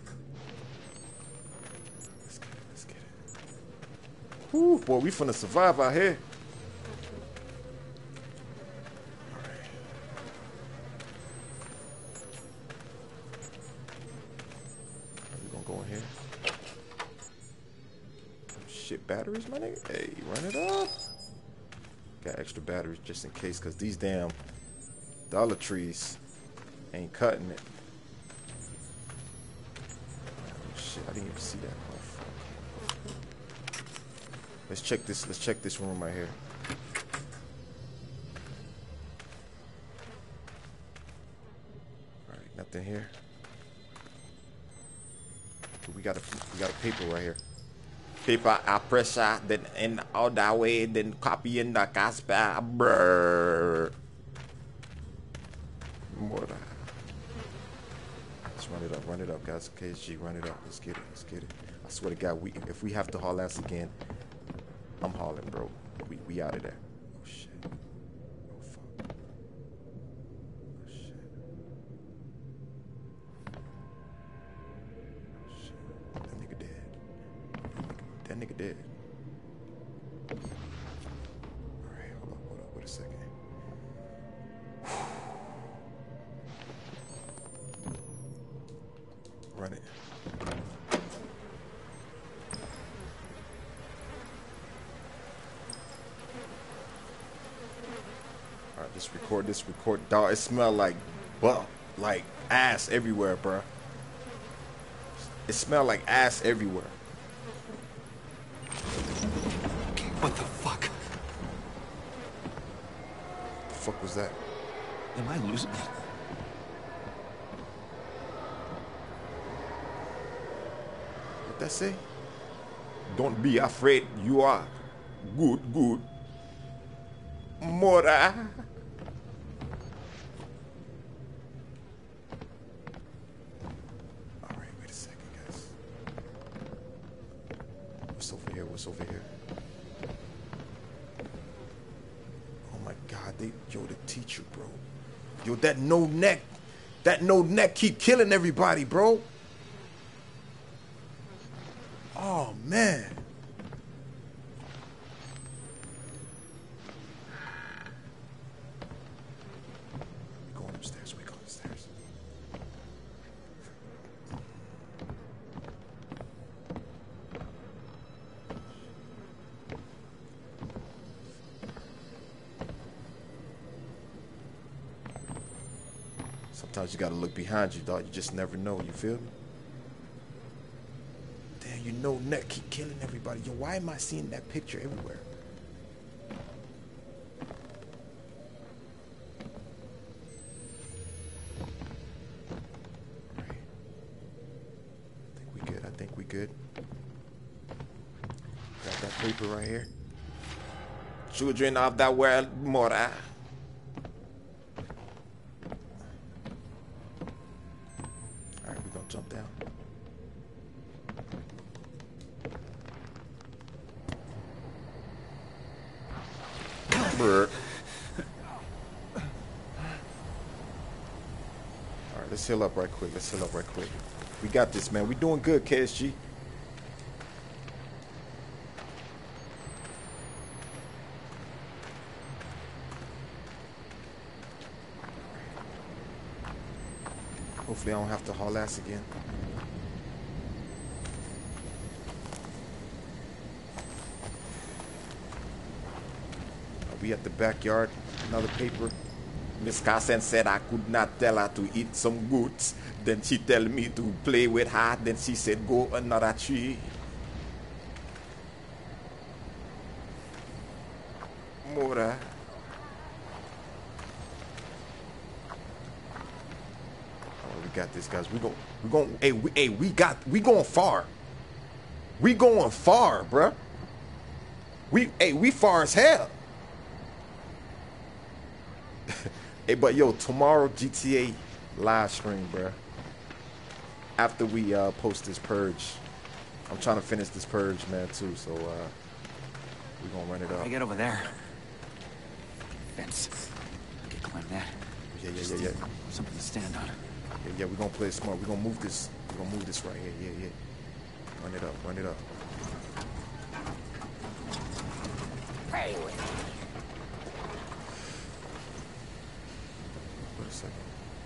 Let's get it, let's get it. Woo, boy, we finna survive out here. Go in here. Shit, batteries, my nigga. Hey, run it up. Got extra batteries just in case, cause these damn Dollar Trees ain't cutting it. Oh, shit, I didn't even see that. Oh, fuck. Let's check this. Let's check this room right here. All right, nothing here. We got a we got a paper right here. paper a pressure, then in other way, then copy in the Casper. Brrr. More. Let's run it up, run it up, guys. K S G, run it up. Let's get it, let's get it. I swear to God, we if we have to haul ass again, I'm hauling, bro. We we out of there. Oh shit. Oh fuck. Oh shit. Oh shit. That nigga dead. That nigga, that nigga dead. Alright, hold up, hold up, wait a second. Run it. Alright, just record this, record. Dog, it smelled like butt, like ass everywhere, bro. It smelled like ass everywhere. What the fuck? The fuck was that? Am I losing it? What that say? Don't be afraid, you are good, good. Mora. Alright, wait a second, guys. What's over here? What's over here? Oh my god, they yo the teacher, bro. Yo, that no neck. That no neck keep killing everybody, bro. Oh man. We're going upstairs, we're going upstairs. Sometimes you gotta look behind you, dog. You just never know, you feel me? You know, neck keep killing everybody. Yo, why am I seeing that picture everywhere? Right. I think we good. I think we good. Got that paper right here. Children of the world, Mora. Alright, we're gonna jump down. Alright, let's heal up right quick. Let's heal up right quick. We got this, man. We doing good, K S G. Hopefully I don't have to haul ass again. We at the backyard, another paper. Miss Carson said I could not tell her to eat some goods. Then she tell me to play with her. Then she said go another tree. Mora. Oh, we got this, guys. We go. We going. Hey, we. Hey, we got. We going far. We going far, bruh. We. Hey, we far as hell. Hey, but yo, tomorrow G T A live stream, bruh. After we uh, post this purge, I'm trying to finish this purge, man, too. So uh, we gonna run it up. I get over there. Fence. I can climb that. Yeah, yeah, Just yeah, yeah. need something to stand on. Yeah, yeah. We gonna play it smart. We gonna move this. We gonna move this right here. Yeah, yeah. Run it up. Run it up. Pray with me. Wait a second.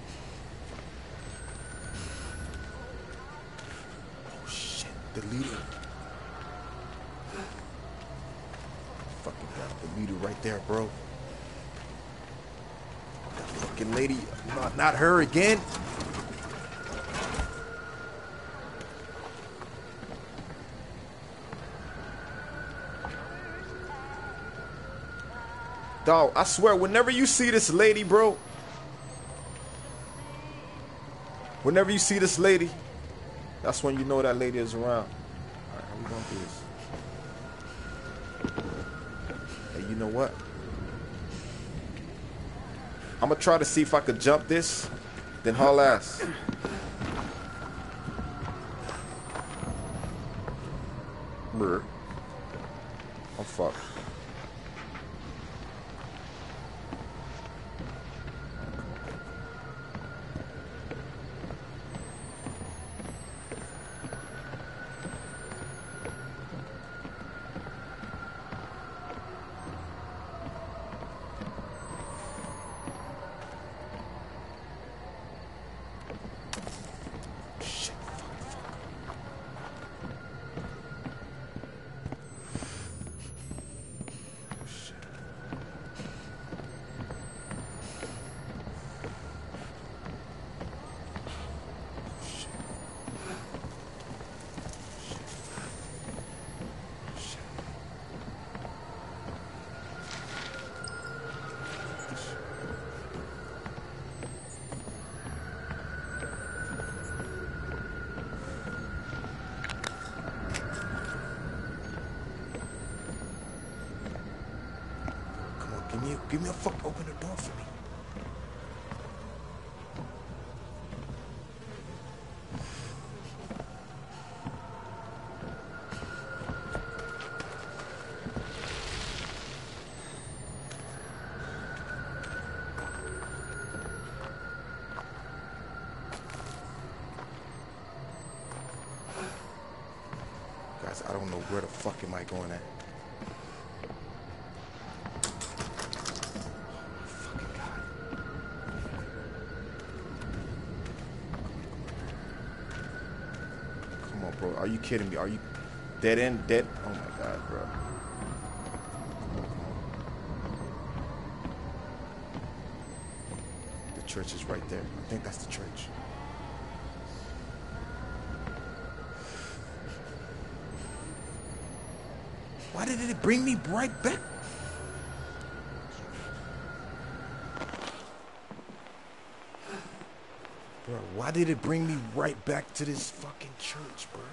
Oh shit, the leader. Fucking got the leader right there, bro. That fucking lady, not, not her again. Dog, I swear, whenever you see this lady, bro, whenever you see this lady, that's when you know that lady is around. All right, how we gonna do this? You know what? I'm gonna try to see if I could jump this, then haul ass. Brr. I'm fucked. Give me, give me a fuck. Open the door for me. Guys, I don't know where the fuck am I going at. Bro, are you kidding me? Are you dead end? Dead? Oh my god, bro. The church is right there. I think that's the church. Why did it bring me right back? Bro, why did it bring me right back to this fucking church, bro?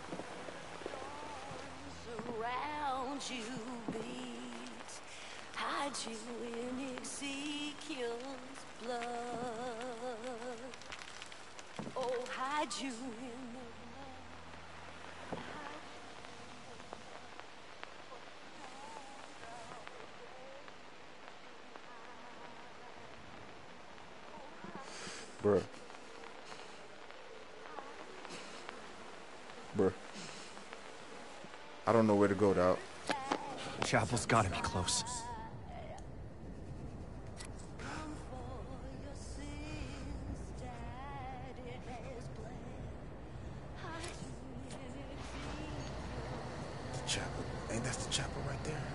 Around you beat, hide you in Ezekiel's blood. Oh, hide you in the Bruh. Bruh. I don't know where to go, dog. Chapel's gotta be close. The chapel. Ain't that's the chapel right there?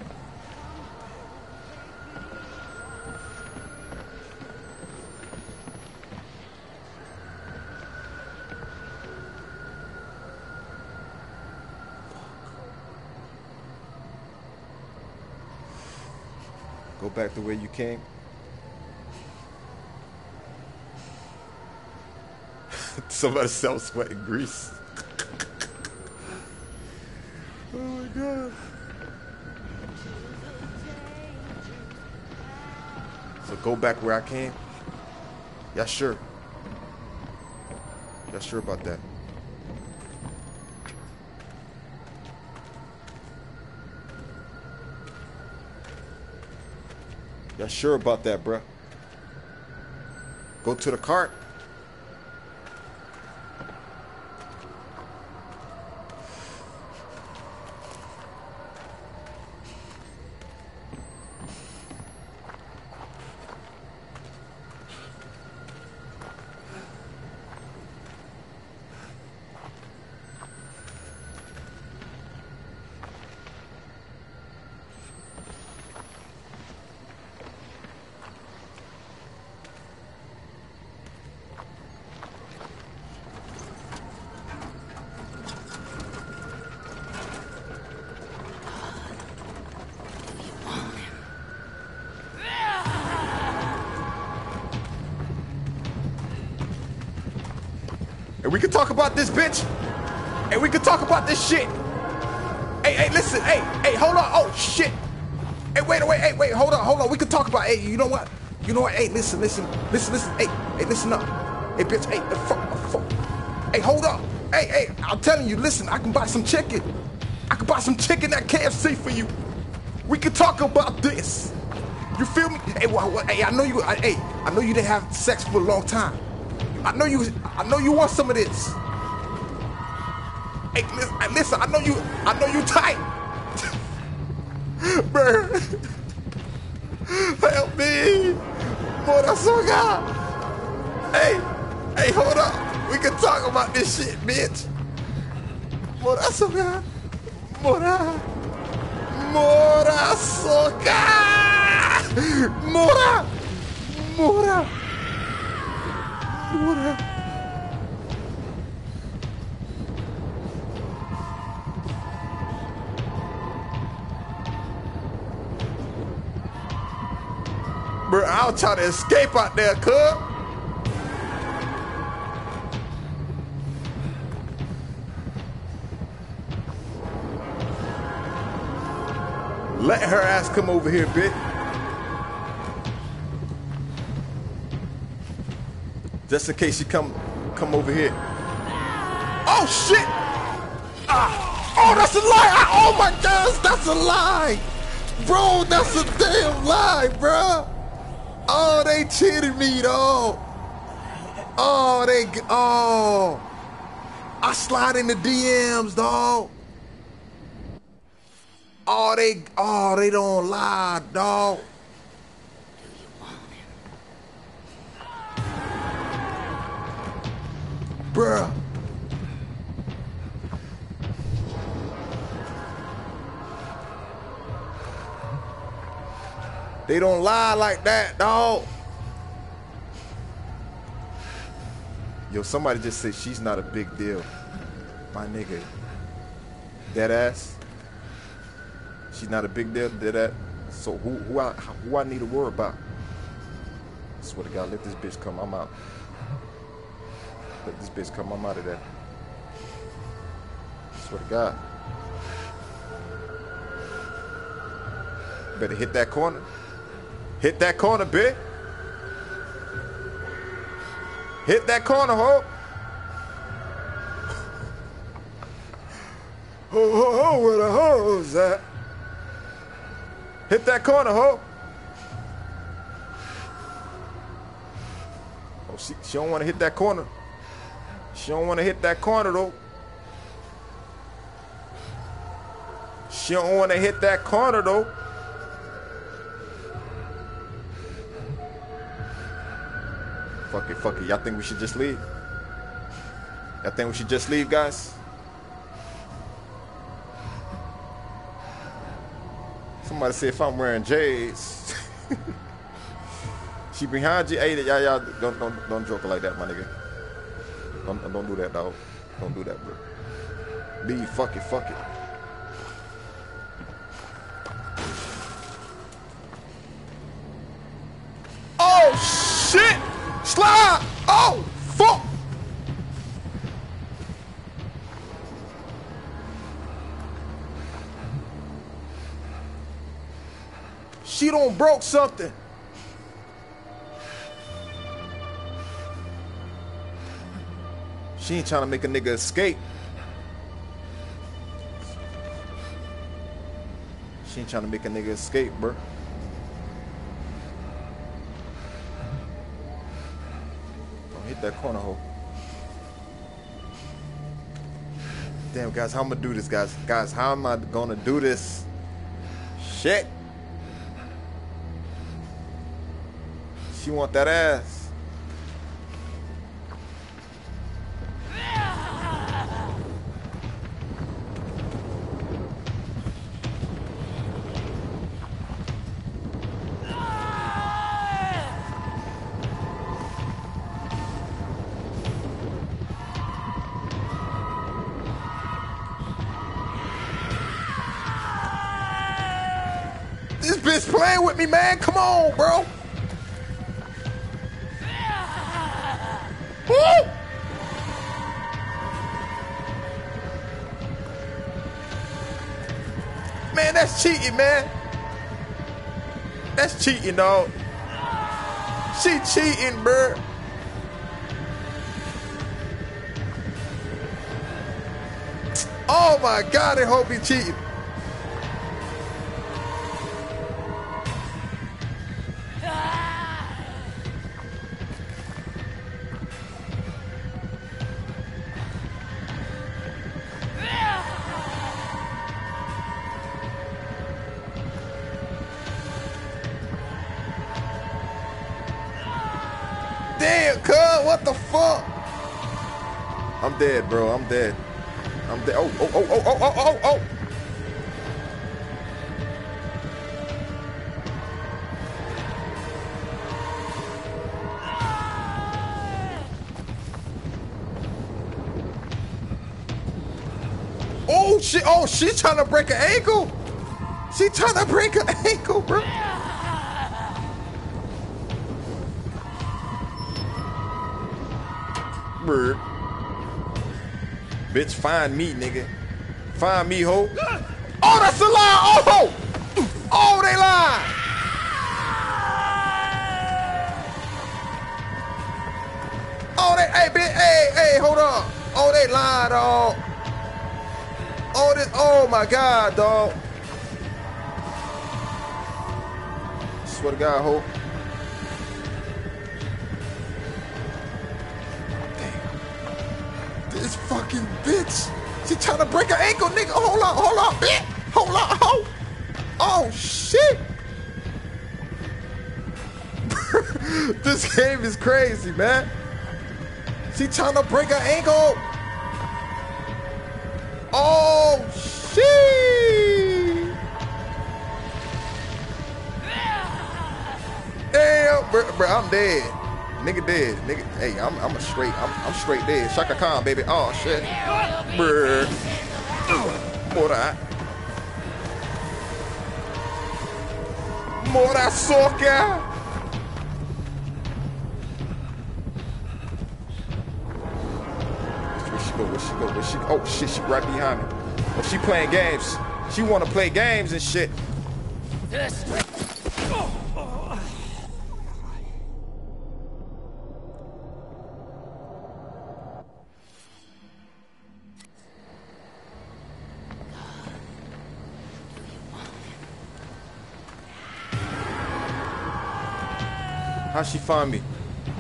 Go back the way you came. Somebody sells sweat and grease. Oh my god. So go back where I came? Yeah, sure. Yeah, sure about that. Y'all sure about that, bruh? Go to the cart. And we can talk about this, bitch. And we can talk about this shit. Hey, hey, listen. Hey, hey, hold on. Oh, shit. Hey, wait, wait, hey, wait, hold on, hold on. We can talk about, hey, you know what? You know what? Hey, listen, listen, listen, listen. Hey, hey, listen up. Hey, bitch, hey, uh, fuck, fuck. Hey, hold up. Hey, hey, I'm telling you, listen, I can buy some chicken. I can buy some chicken at K F C for you. We can talk about this. You feel me? Hey, well, well, hey, I know you, I, hey, I know you didn't have sex for a long time. I know you, I know you want some of this. Hey, listen, listen I know you, I know you tight. Bruh. Help me. Boy, that's so God. Hey, hey, hold up. We can talk about this shit, bitch. Boy, that's so God. Mora. Mora soca. Mora. Mora. Mora. Bro, I was trying to escape out there, cuz. Let her ass come over here, bitch. Just in case she come come over here. Oh shit! Ah. Oh, that's a lie! Ah, oh my gosh, that's a lie! Bro, that's a damn lie, bro! Oh, they cheated me, though. Oh, they, oh. I slide in the D Ms, dog. Oh, they, oh, they don't lie, dog. Bruh. They don't lie like that, dog. Yo, somebody just said she's not a big deal. My nigga. Dead ass. She's not a big deal, dead ass. So who who I who I need to worry about? I swear to God, let this bitch come, I'm out. Let this bitch come, I'm out of there. I swear to God. Better hit that corner. Hit that corner, bitch. Hit that corner, ho. Ho, ho, ho, where the hoes at? Hit that corner, ho. Oh, she, she don't want to hit that corner. She don't want to hit that corner, though. She don't want to hit that corner, though. Fuck it, fuck it. Y'all think we should just leave? Y'all think we should just leave, guys? Somebody said if I'm wearing J's. She behind you. Hey, y'all, y'all don't, don't, don't joke like that, my nigga. Don't, don't do that, dog. Don't do that, bro. Leave, fuck it, fuck it. Oh, shit! Slide! Oh, fuck! She done broke something. She ain't trying to make a nigga escape. She ain't trying to make a nigga escape, bro. Hit that corner hole. Damn, guys, how am I gonna do this, guys? Guys, how am I gonna do this? Shit. She want that ass. This bitch playing with me, man. Come on, bro. Woo! Man, that's cheating, man. That's cheating, dog. She cheating, bruh. Oh my God, I hope he cheating. Damn, cuz, what the fuck? I'm dead, bro. I'm dead. I'm dead. Oh, oh, oh, oh, oh, oh, oh, oh. Oh, shit. Oh, she's trying to break an ankle. She trying to break an ankle, bro. Bird. Bitch, find me, nigga. Find me, ho. Oh, that's a lie. Oh, oh, they lied. Oh, they, hey, bitch, hey, hey, hold on. Oh, they lied, dog. Oh, this, oh my God, dog. Swear to God, ho. This fucking bitch. She trying to break her ankle, nigga. Hold on, hold on, bitch. Hold on, hold. Oh, shit. This game is crazy, man. She trying to break her ankle. Oh, shit. Damn, bro, bro, I'm dead. Nigga dead. Nigga, hey, I'm I'm a straight, I'm I'm straight dead. Shaka Khan, baby. Oh shit. Brr. Mora. Mora soca. Where she go? Where she go? Where she go? Oh shit, she right behind me. Oh, she playing games. She wanna play games and shit. This. How'd she find me?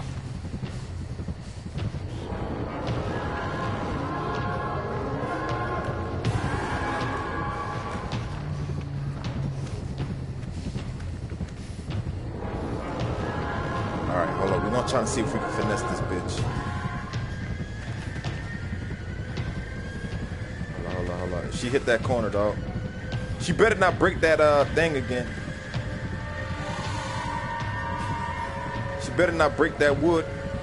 Alright, hold on. We're gonna try to see if we can finesse this bitch. Hold on, hold on, hold on. She hit that corner, dog. She better not break that uh thing again. Better not break that wood.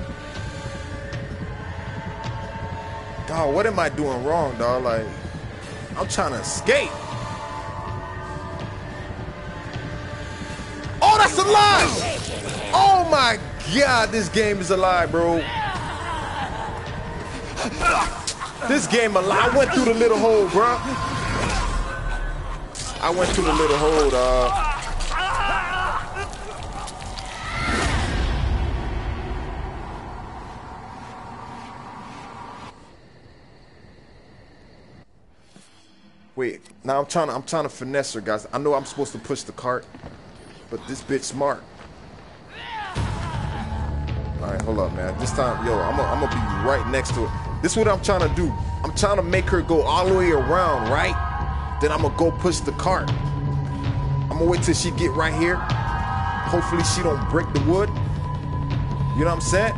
Dog, what am I doing wrong, dog? Like, I'm trying to escape. Oh, that's a lie! Oh my God, this game is a lie, bro. This game a lie. I went through the little hole, bro. I went through the little hole, dog. Wait, now I'm trying to I'm trying to finesse her, guys. I know I'm supposed to push the cart, but this bitch smart. All right, hold up, man. This time, yo, I'm gonna I'm gonna be right next to it. This is what I'm trying to do. I'm trying to make her go all the way around, right? Then I'm gonna go push the cart. I'm gonna wait till she get right here. Hopefully she don't break the wood. You know what I'm saying?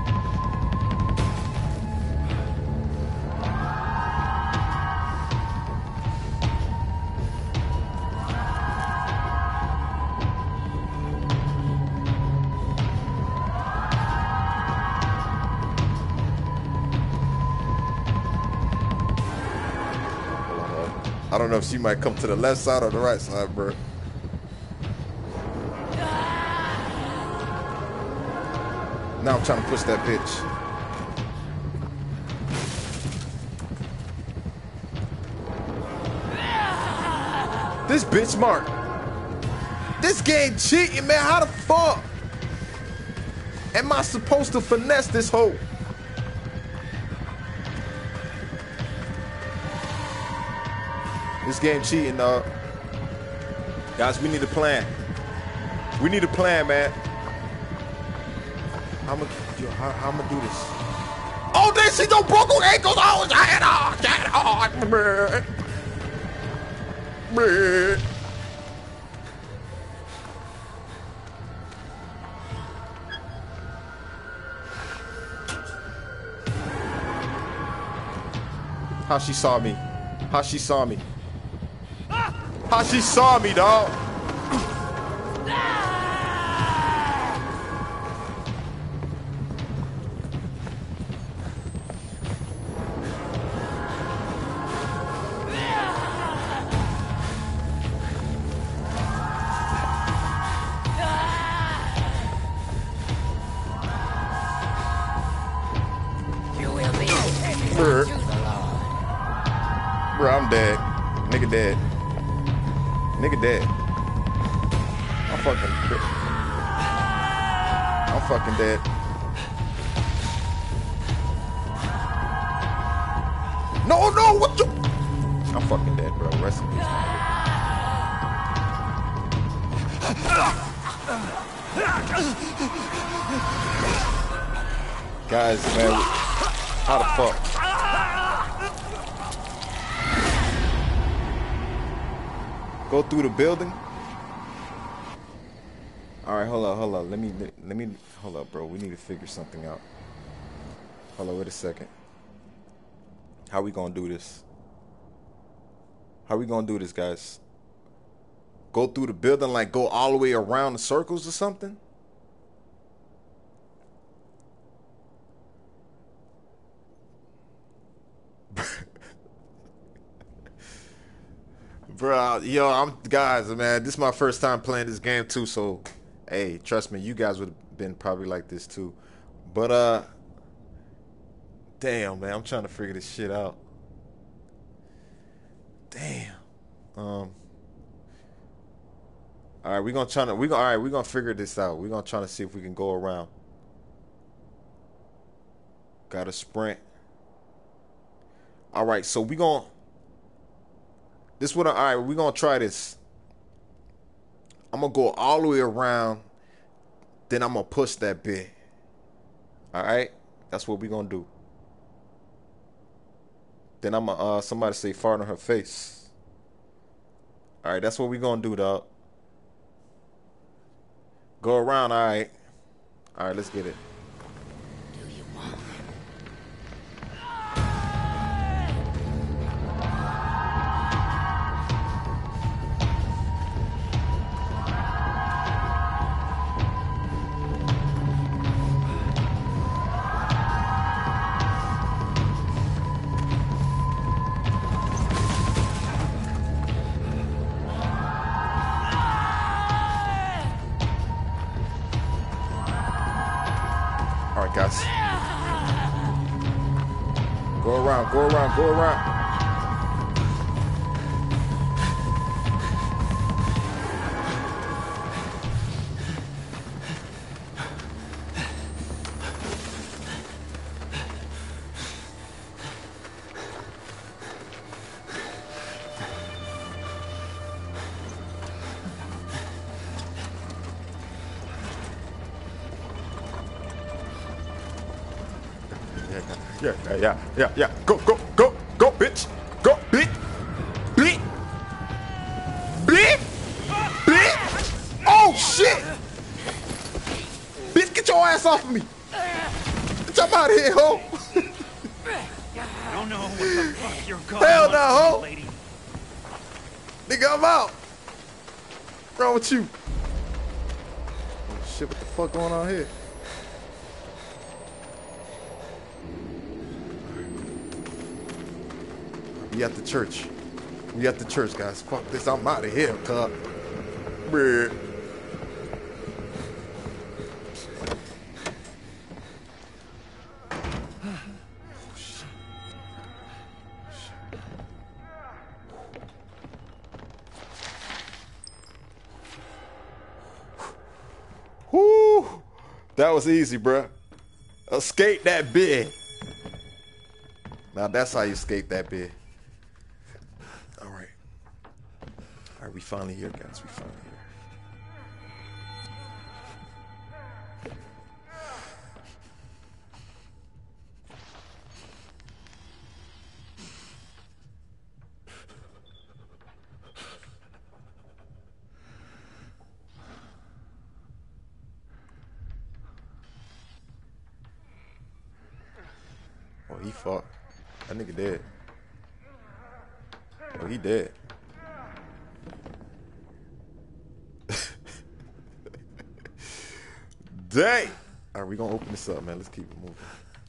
I don't know if she might come to the left side or the right side, bro. Now I'm trying to push that bitch. This bitch smart. this game cheating, man. How the fuck am I supposed to finesse this hoe? This game cheating, dog. Guys, we need a plan. We need a plan, man. How am I, yo, how, how am I do this? Oh, there she don't broke her ankles. Oh, get on, get on, man. Man. How she saw me? How she saw me? How she saw me, dog? Bruh. Bruh, I'm dead. Nigga dead. Nigga dead. I'm fucking dead. I'm fucking dead. No, no, what you? I'm fucking dead, bro. Rest in peace. Guys, man, how the fuck? Go through the building. All right, hold up, hold up. Let me, let me, hold up, bro. We need to figure something out. Hold up, wait a second. How we gonna do this? How we gonna do this, guys? Go through the building, like go all the way around the circles or something? Bro, yo, I'm guys, man. This is my first time playing this game too, so hey, trust me, you guys would have been probably like this too. But uh, damn, man, I'm trying to figure this shit out. Damn. Um. All right, we're gonna try to we gonna all right, we're gonna figure this out. We're gonna try to see if we can go around. Got to sprint. All right, so we gonna. This what I, all right, we're gonna try this. I'm gonna go all the way around, then I'm gonna push that bit. All right, that's what we're gonna do. Then I'm gonna uh, somebody say fart on her face. All right, that's what we're gonna do, dog. Go around, all right. All right, let's get it. Guys. Go around, go around, go around. Yeah, yeah, yeah, yeah, yeah. Go, go, go, go, bitch. Go, bitch. Bitch. Bitch. Bitch. Oh, shit. Bitch, get your ass off of me. Get up out of here, ho. I don't know what the fuck you're going Hell on, no, ho. lady. Nigga, I'm out. What's wrong with you? Oh, shit, what the fuck going on here? We at the church. We at the church, guys. Fuck this. I'm out of here, cuz. Bruh. That was easy, bruh. Escape that bit. Now that's how you escape that bit. All right. All right, we finally here, guys. We finally here. Oh, he fought. That nigga dead. Oh, he dead. Dang. All right, we gonna open this up, man. Let's keep it moving.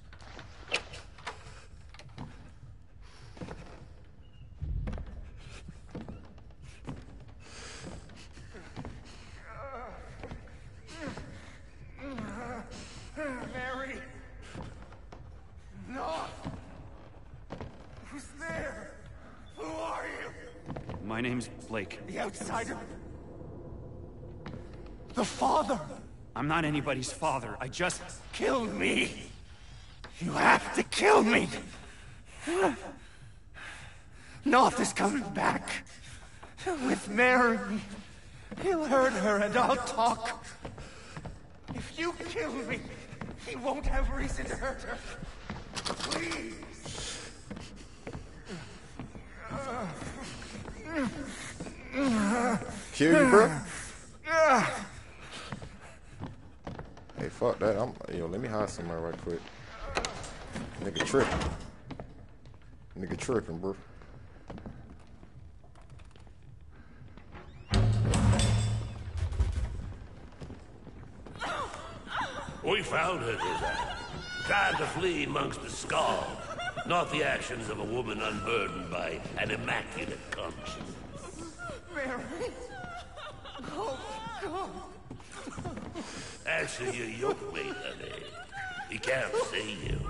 Mary! No! Who's there? Who are you? My name's Blake. The outsider? The father? I'm not anybody's father. I just... Kill me! You have to kill me! North is coming back. With Mary. He'll hurt her and I'll talk. If you kill me, he won't have reason to hurt her. Please! Kill you, bro? Hey, fuck that. I'm, yo, let me hide somewhere right quick. Nigga tripping. Nigga tripping, bro. We found her, Desire. Tried to flee amongst the skulls. Not the actions of a woman unburdened by an immaculate conscience. Mary! Oh, God! Answer your yoke mate, honey. He can't see you.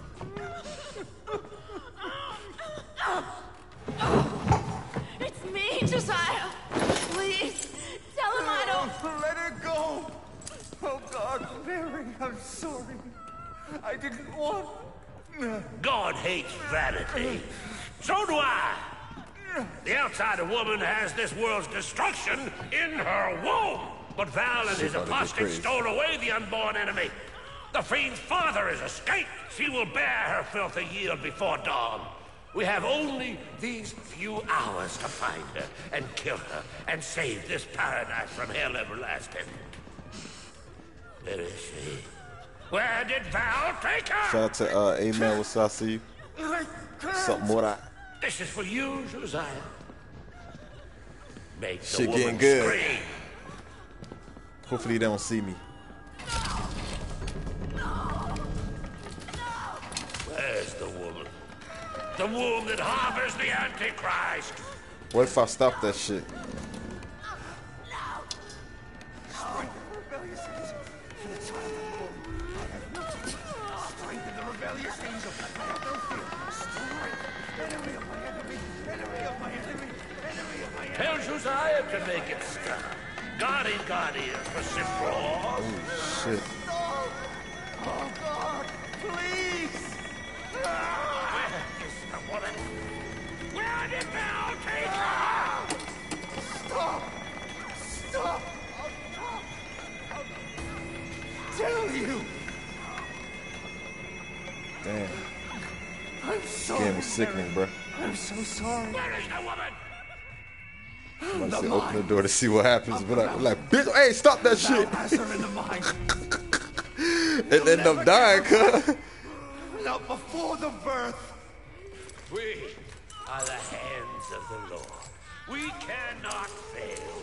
It's me, Josiah. Please, tell him I don't... Let her go! Oh, God, Mary, I'm sorry. I didn't want... God hates vanity. So do I. The outsider woman has this world's destruction in her womb. But Val and his apostates stole away the unborn enemy. The fiend's father has escaped. She will bear her filthy yield before dawn. We have only these few hours to find her and kill her and save this paradise from hell everlasting. Where is she? Where did Val take her? Shout out to uh, Amen. What's up? See you. Something more that. This is for you, Josiah. Make the Shit woman getting good. scream. Hopefully they don't see me. Where's the woman? The womb that harbors the Antichrist. What if I stop that shit? Strengthen the rebellious angel. I have no fear. Strength. Enemy of my enemy. Enemy of my enemy. Enemy of my enemy. Tell Josiah to make it stop. Guardy, guardy, for simple. Oh, shit. Oh, God. Please. Where is the woman? Where did Val take her? Stop. Stop. I'll, I'll tell you. Damn. I'm sorry. Getting me sickening, bro. I'm so sorry. Where is the woman? I'm about to say, open the door to see what happens, but I'm like, bitch, hey, stop that shit. Has her in the mind. And end up dying, cuz. Not before the birth. We are the hands of the Lord. We cannot fail.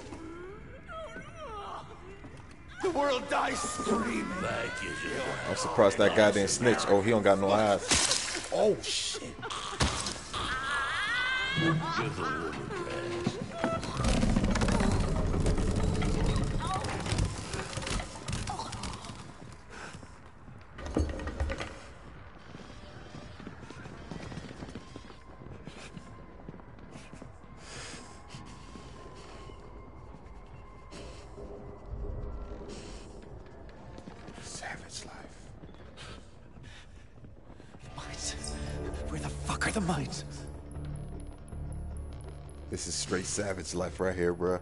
The world dies screaming. Thank you, Josiah. I'm surprised that guy didn't snitch. Oh, he don't got no eyes. Oh, shit. Give the woman rest. the mines. This is straight savage life right here, bruh.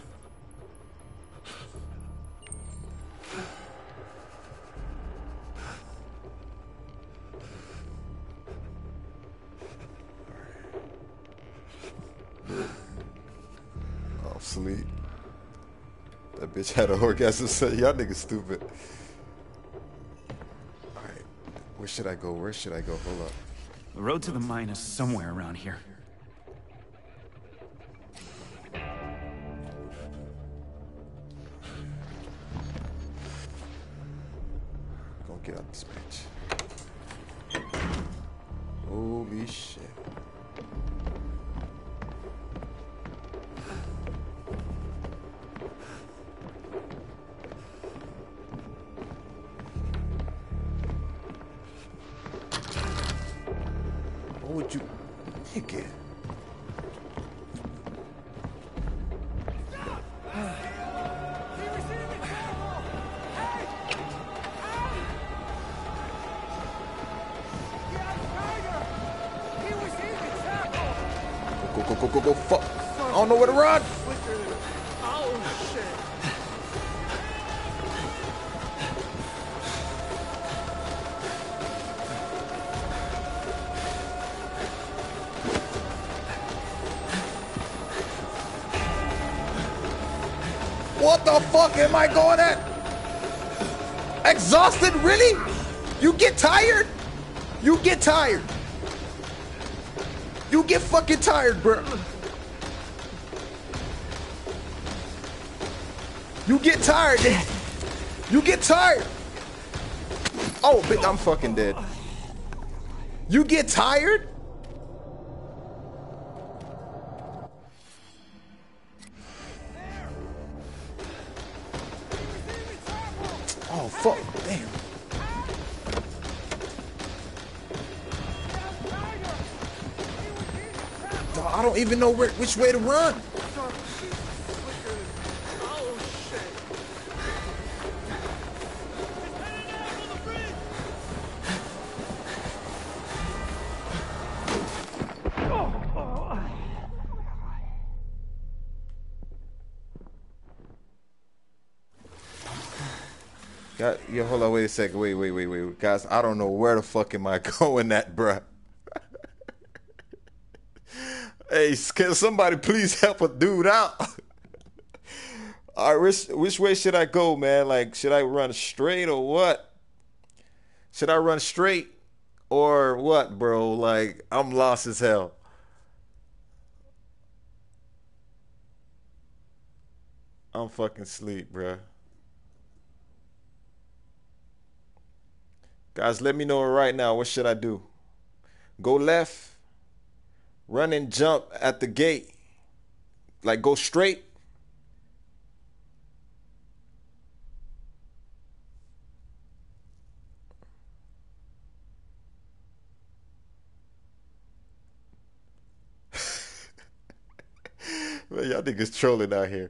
Oh, sleep. That bitch had an orgasm. So y'all niggas stupid. Alright. Where should I go? Where should I go? Hold up. The road to the mine is somewhere around here. Gonna get out this bitch. Holy shit. What would you nigga? Go, go, go, go, go, fuck. I don't know where to run. Oh, shit. What the fuck am I going at? Exhausted, really? You get tired? You get tired. You get fucking tired, bro. You get tired. You get tired. Oh, bitch, I'm fucking dead. You get tired? Oh, fuck. Damn. Dog, I don't even know where, which way to run. God, yeah, hold on, wait a second. Wait, wait, wait, wait. Guys, I don't know where the fuck am I going at, bruh. Hey, can somebody please help a dude out? All right, which, which way should I go, man? Like, should I run straight or what? Should I run straight or what, bro? Like, I'm lost as hell. I'm fucking asleep, bruh. Guys, let me know right now. What should I do? Go left, run and jump at the gate. Like, go straight. Man, y'all niggas trolling out here.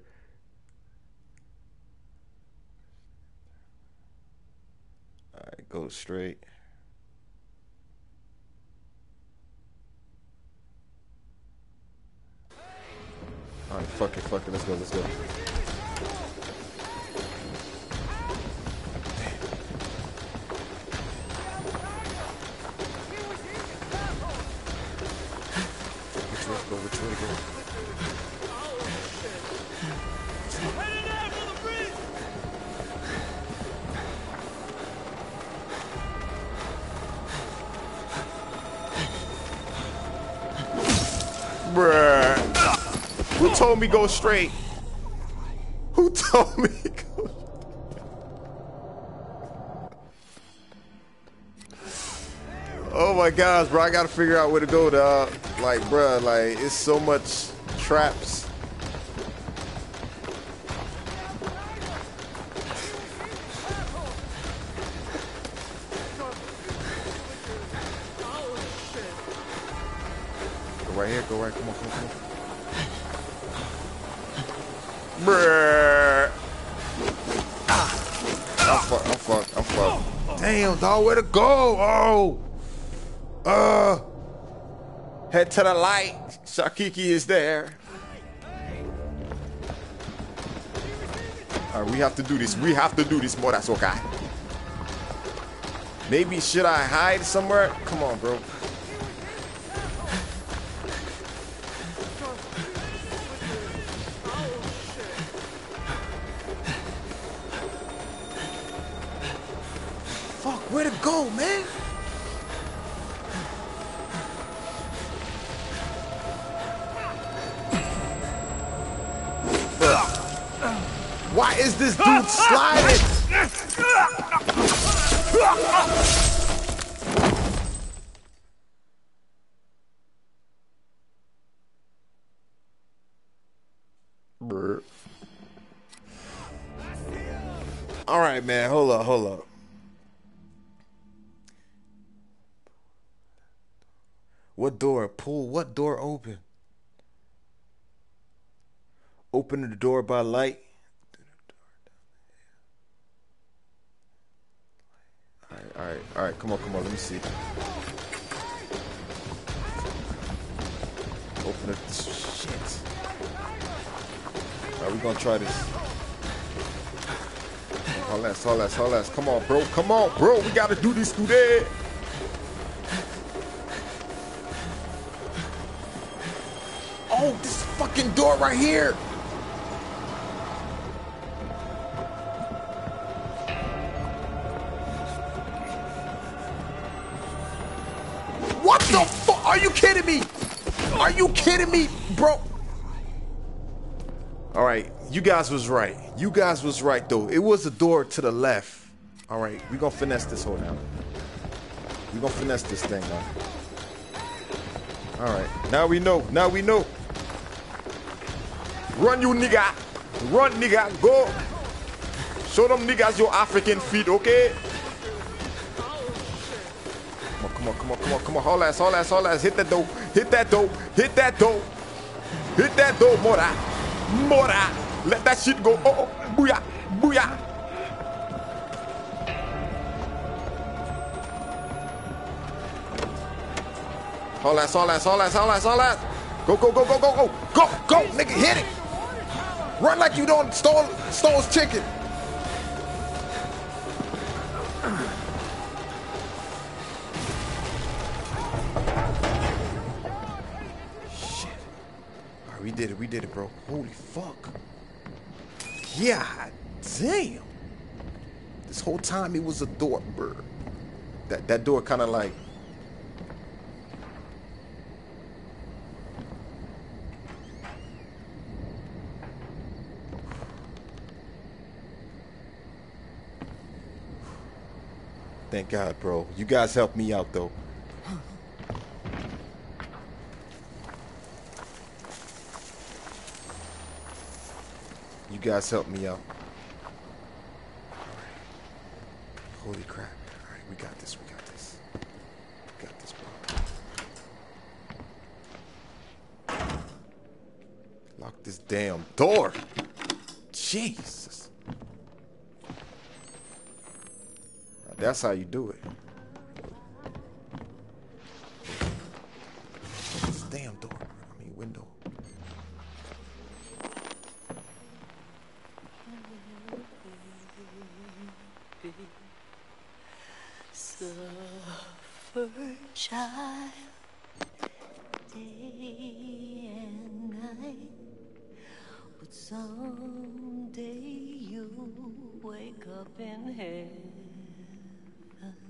Alright, go straight. Alright, fuck it, fuck it, let's go, let's go. Which way to go, which way to go? Bruh. Who told me go straight? Who told me go? Oh my gosh, bro. I gotta figure out where to go, dog. Like, bruh, like, it's so much traps. Go right here, go right, come on, come on, come on. Bruh. I'm fucked, I'm fucked, I'm fucked. Damn, dog, where to go? Oh. Uh. Head to the light. Shakiki is there. All right, we have to do this. We have to do this more. That's okay. Maybe should I hide somewhere? Come on, bro. Fuck, where to go, man? Why is this dude sliding? All right, man. Hold up, hold up. What door? Pull. What door open? Open the door by light. All right, all right, all right. Come on, come on. Let me see. Open it. Shit. All right, we're gonna try this. Hold last, hold last, hold last. Come on, bro. Come on, bro. We gotta do this today. Oh, this fucking door right here. What the fuck? Are you kidding me? Are you kidding me, bro? All right, you guys was right. You guys was right, though. It was a door to the left. All right, we gonna finesse this hole now. We gonna finesse this thing now. All right, now we know. Now we know. Run, you nigga. Run, nigga. Go. Show them niggas your African feet, okay? Come on, come on, come on, come on. Haul ass, haul ass, haul ass. Hit that door. Hit that door. Hit that door. Hit that door, Mora. Mora. Let that shit go. Oh, oh. Booyah. Booyah. Haul ass, haul ass, haul ass, haul ass, haul ass. Go, go, go, go, go, go. Go, go, nigga. Hit it. Run like you don't stole, stole's chicken. We did it, we did it, bro. Holy fuck. Yeah, damn. This whole time it was a door, bro. That that door kind of like. Thank God, bro. You guys helped me out, though. You guys helped me out. All right. Holy crap. All right, we got this. We got this. We got this, bro. Lock this damn door. Jesus. Now, that's how you do it. This damn door. I mean, window. Suffer, child, day and night, but someday you'll wake up in heaven,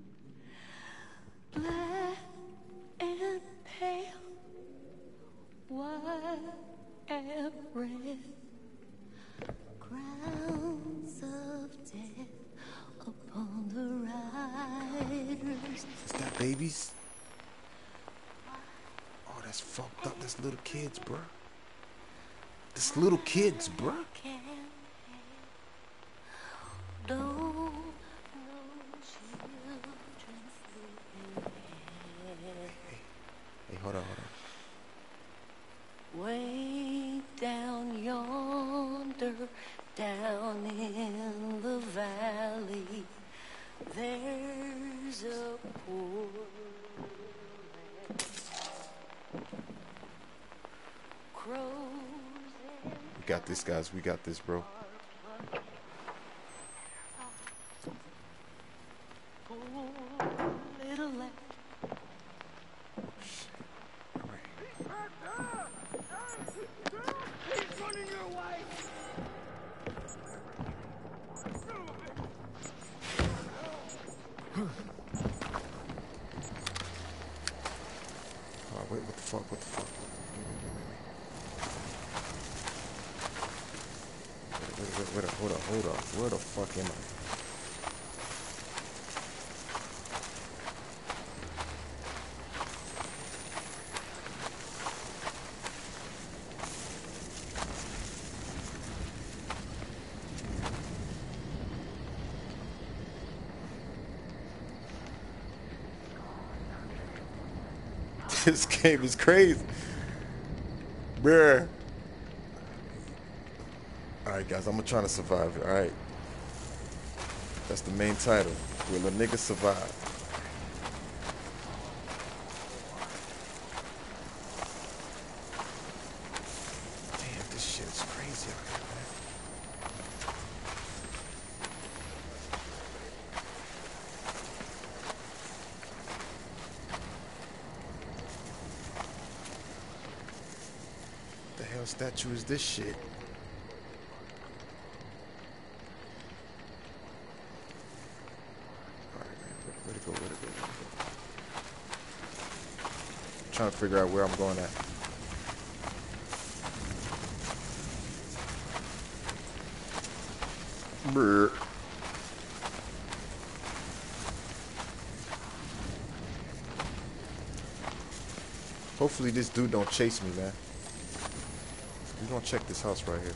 black and pale, white and red, crowns of death upon the riders. Is that babies? Oh, that's fucked up. That's little kids, bruh. That's little kids, bruh. Hey, hey, hold on, hold on. Way down yonder, down in the valley, there's a poor We got this, guys. We got this, bro. Wait, what the fuck? What the fuck? Wait, wait, wait, wait, hold up, hold up. Where the fuck am I? This game is crazy. Bruh. Alright, guys, I'm trying to survive it. Alright. That's the main title. Will a nigga survive? Damn, this shit is crazy out here, man. The hell statue is this shit? Where'd it go? Where'd it go? Where'd it go? I'm trying to figure out where I'm going at. Brr. Hopefully this dude don't chase me, man. We're gonna check this house right here.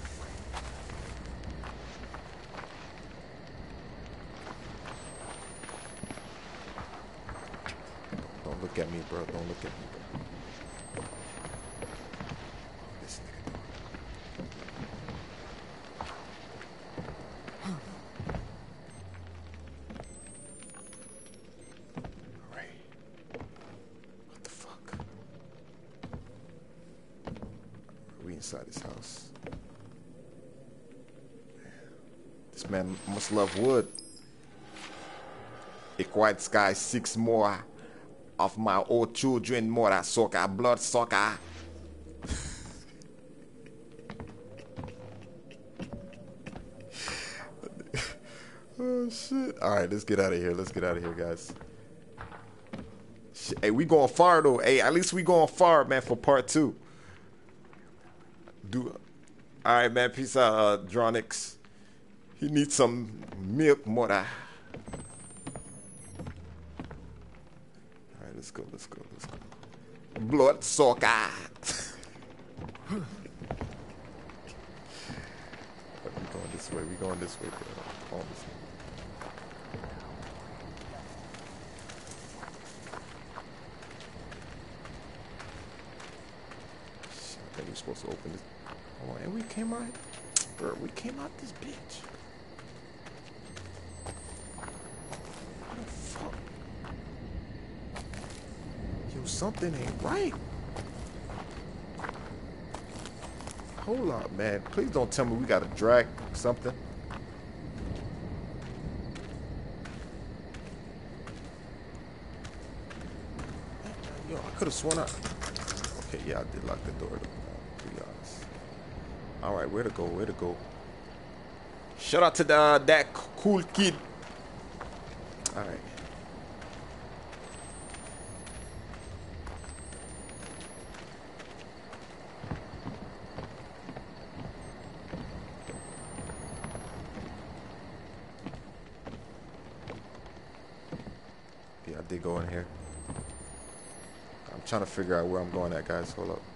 Don't look at me, bro. Don't look at me, bro. This nigga. Alright. What the fuck? Are we inside this house? This man must love wood. A quiet sky, six more of my old children, more soccer, blood soccer. Oh shit! All right, let's get out of here. Let's get out of here, guys. Shit. Hey, we going far though. Hey, at least we going far, man, for part two. Do. All right, man. Peace out, uh, Dronix. He needs some milk, more. Let's go, let's go, let's go. Blood soccer. We going this way, we going this way, bro. Going this way. Shit, I think we're supposed to open this. Oh, and we came out, bro, we came out this bitch. What the fuck? Something ain't right. Hold up, man. Please don't tell me we gotta drag something. Yo, I could have sworn I... Okay, yeah, I did lock the door, to be honest. Alright, where to go? Where to go? Shout out to the, that cool kid. Alright. I did go in here. I'm trying to figure out where I'm going at, guys. Hold up.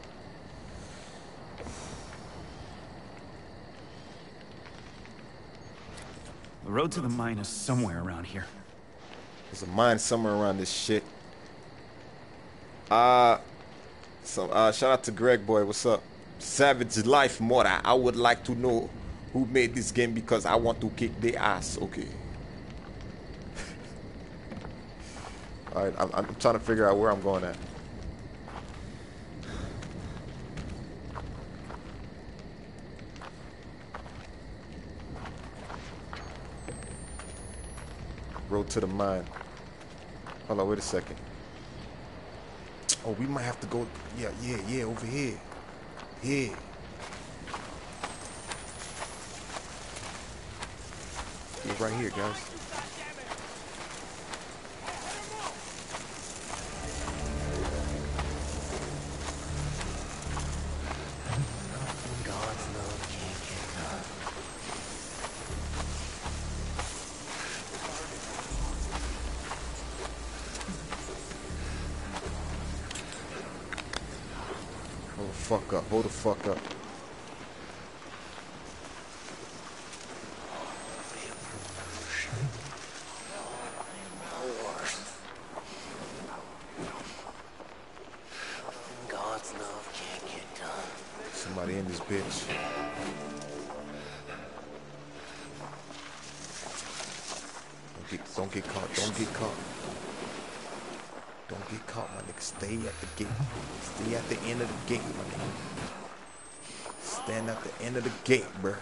The road to the mine is somewhere around here. There's a mine somewhere around this shit. Uh, so, uh, shout out to Greg Boy. What's up? Savage Life Mora. I would like to know who made this game because I want to kick their ass. Okay. Alright, I'm, I'm trying to figure out where I'm going at. to the mine. Hold on, wait a second. Oh, we might have to go. Yeah, yeah, yeah, over here. Yeah. Yeah, right here, guys. God's love can't get done. Hold the fuck up. Hold the fuck up. God's love can't get done. Somebody in this bitch. Don't get, don't get caught. Don't get caught. Don't get caught, my nigga. Stay at the gate. Stay at the end of the gate, my nigga. Stand at the end of the gate, bruh.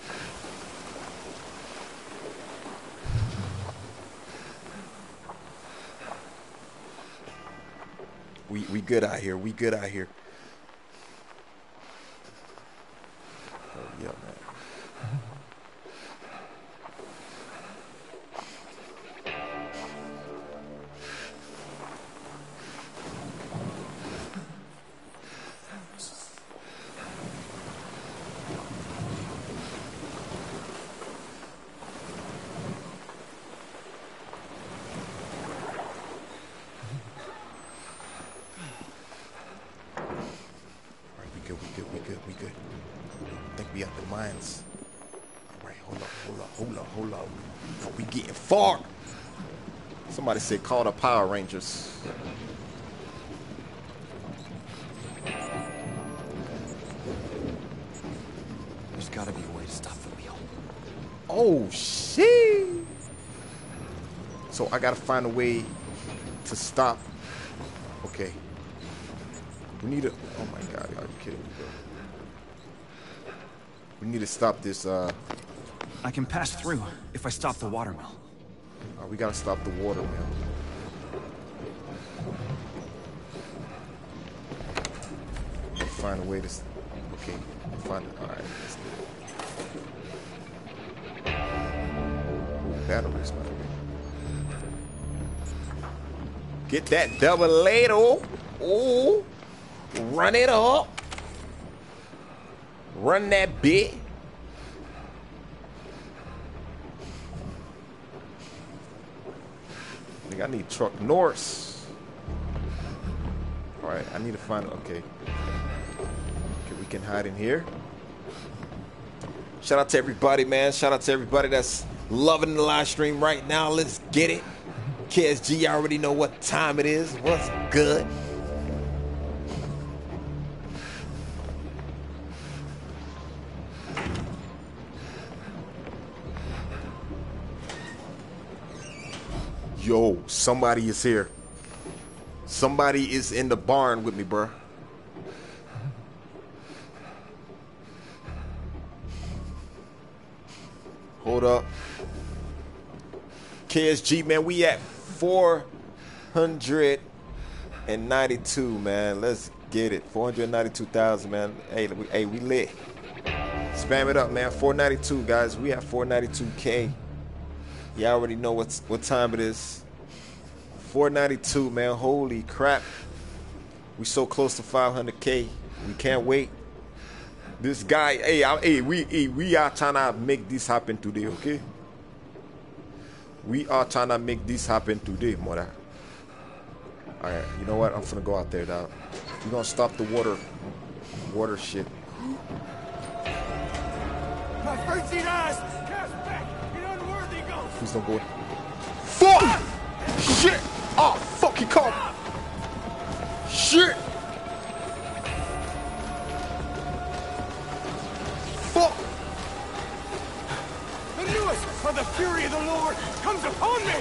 We we good out here. We good out here. Oh yeah, man. Mines. All right, hold up, hold up, hold up, hold up. Oh, we getting far. Somebody said call the Power Rangers. There's gotta be a way to stop the wheel. Oh shit! So I gotta find a way to stop. Okay. We need a. Oh my God! Are you kidding me, bro? We need to stop this, uh... I can pass through if I stop the watermill. Uh, we gotta stop the watermill. Find a way to... Okay, find it. Alright, let's do it. Ooh, batteries, by the way. Get that double ladle. Ooh. Run it up. Run that bit. I think I need truck Norse. All right, I need to find. Okay, okay, we can hide in here. Shout out to everybody, man. Shout out to everybody that's loving the live stream right now. Let's get it. K S G, I already know what time it is. What's good? Yo, somebody is here. Somebody is in the barn with me, bro. Hold up. K S G, man, we at four hundred ninety-two, man. Let's get it. four hundred ninety-two thousand, man. Hey, we, hey, we lit. Spam it up, man. four ninety-two, guys. We at four ninety-two K. Y'all already know what's, what time it is. four ninety-two, man. Holy crap. We so close to five hundred K. We can't wait. This guy, hey, I, hey, we, hey, we are trying to make this happen today, okay? We are trying to make this happen today, mother. All right, you know what? I'm gonna go out there now. We're gonna stop the water, water shit. My frenzied eyes cast back in unworthy ghosts. Please don't go in. Fuck! Shit! Oh, fuck, he caught me. Shit! Fuck! The newest of the fury of the Lord comes upon me!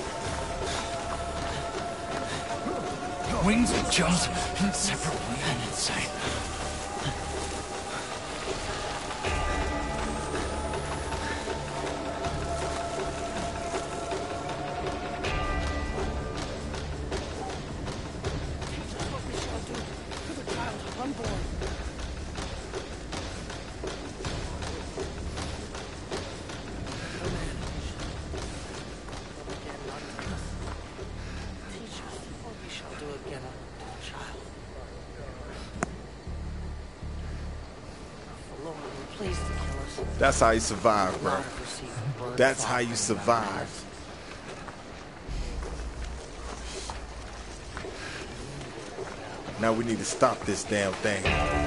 Wings of Jones inseparably and insane. together, child. The Lord were pleased to kill us. That's how you survive, bro. Not have received blood That's fall how you from survive. Now we need to stop this damn thing.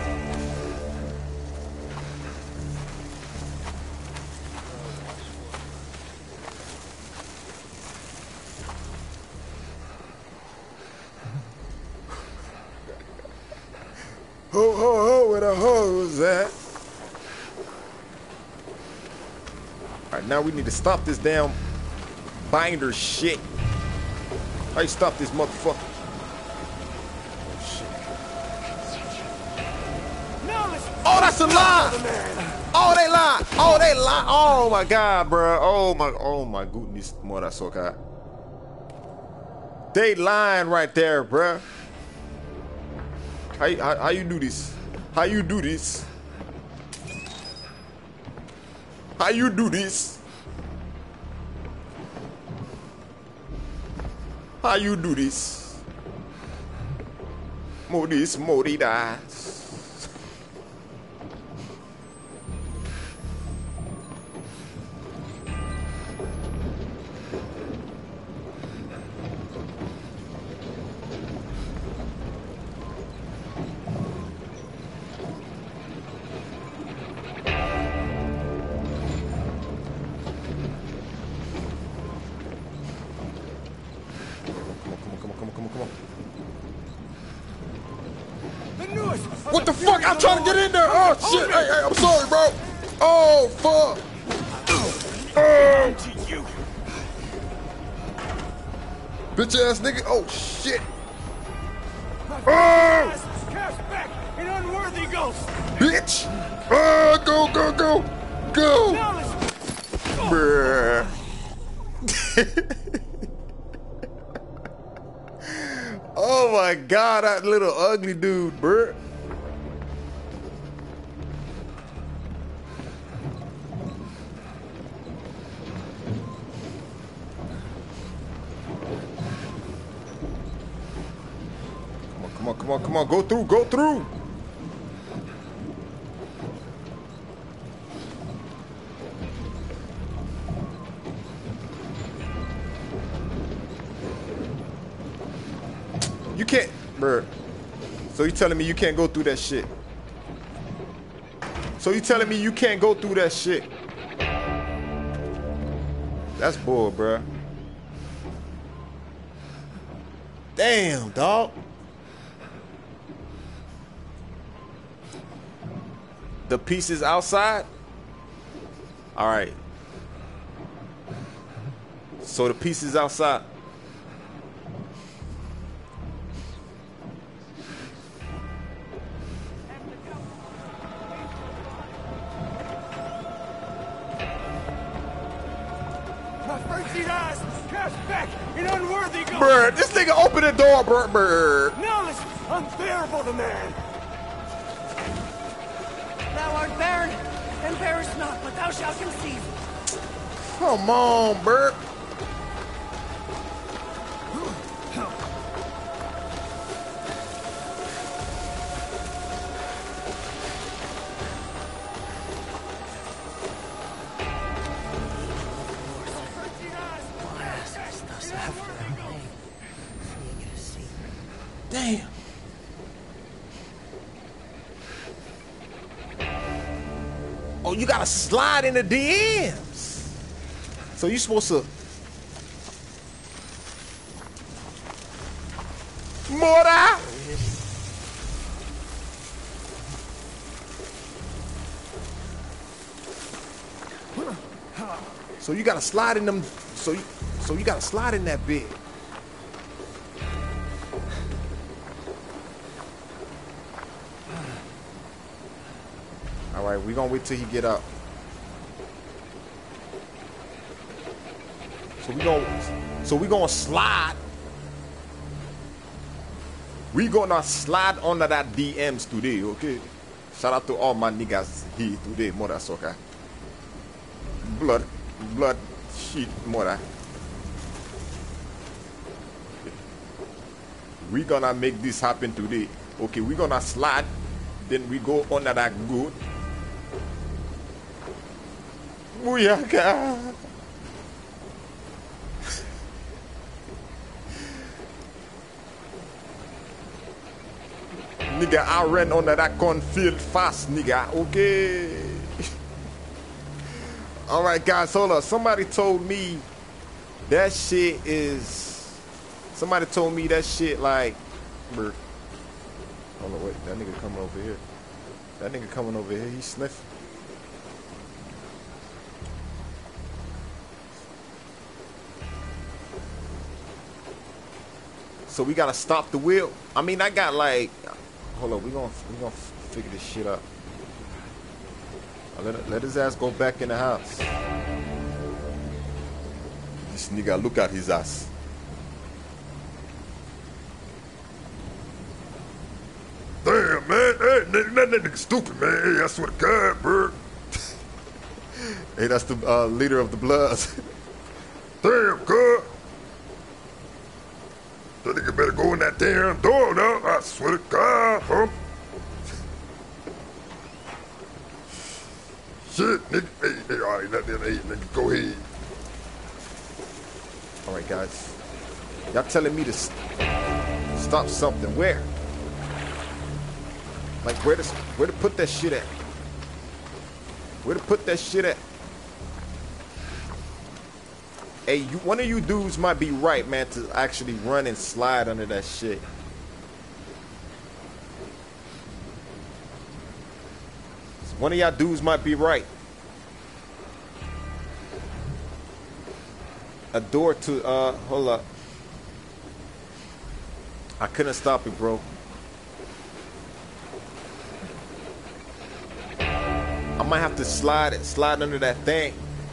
Ho, ho, ho, where the hoes at? Alright, now we need to stop this damn binder shit. How you stop this motherfucker? Oh, shit. Oh, that's a lie! Oh, they lie! Oh, they lie! Oh my god, bro. Oh my, oh my goodness. More that's okay. They lying right there, bruh. How, how, how you do this? How you do this? How you do this? How you do this? More this, more that. What the fuck? I'm trying to get in there. Oh shit! Hey, hey, I'm sorry, bro. Oh fuck! Oh. Bitch ass nigga. Oh shit! Oh! Cast back, an unworthy ghost. Bitch! Oh, go, go, go, go! Bruh. Oh my god, that little ugly dude, bruh. Come on, come on, come on, go through, go through. You can't, bruh. So you telling me you can't go through that shit? So you telling me you can't go through that shit? That's bull, bruh. Damn, dog. The piece is outside? All right. So the piece is outside. Bruh, this nigga open the door, bruh, bruh. Knowledge unbearable to man. Thou art barren, and perish not, but thou shalt conceive. Come on, bruh. Damn. Oh, you gotta slide in the D Ms. So you supposed to. Mora. So you gotta slide in them. So you, so you gotta slide in that bit. All right, we gonna wait till he get up. So we gonna, so we gonna slide. We gonna slide under that D Ms today, okay? Shout out to all my niggas here today, mother sucker. Blood, blood, shit, mother. We gonna make this happen today. Okay, we gonna slide. Then we go under that good. Booyaka. Nigga, I ran under that cornfield fast, nigga. Okay. All right, guys, hold up. Somebody told me that shit is. Somebody told me that shit like. Hold on, wait. That nigga coming over here. That nigga coming over here. He sniffing. So we gotta stop the wheel. I mean, I got like. Hold up. We gonna we gonna figure this shit out. Let, let his ass go back in the house. This nigga, look at his ass. Damn, man. Hey, nigga, that nigga stupid, man. Hey, I swear to God, bro. Hey, that's the uh, leader of the Bloods. Damn, God. That nigga better go in that damn door now. I swear to God, huh? Shit, nigga. Hey, hey, all right, nothing. Hey, nigga, go ahead. All right, guys. Y'all telling me to st stop something. Where? Like, where to, where to put that shit at? Where to put that shit at? Hey, you, one of you dudes might be right, man, to actually run and slide under that shit. One of y'all dudes might be right. A door to, uh, hold up. I couldn't stop it, bro. I might have to slide it, slide under that thing.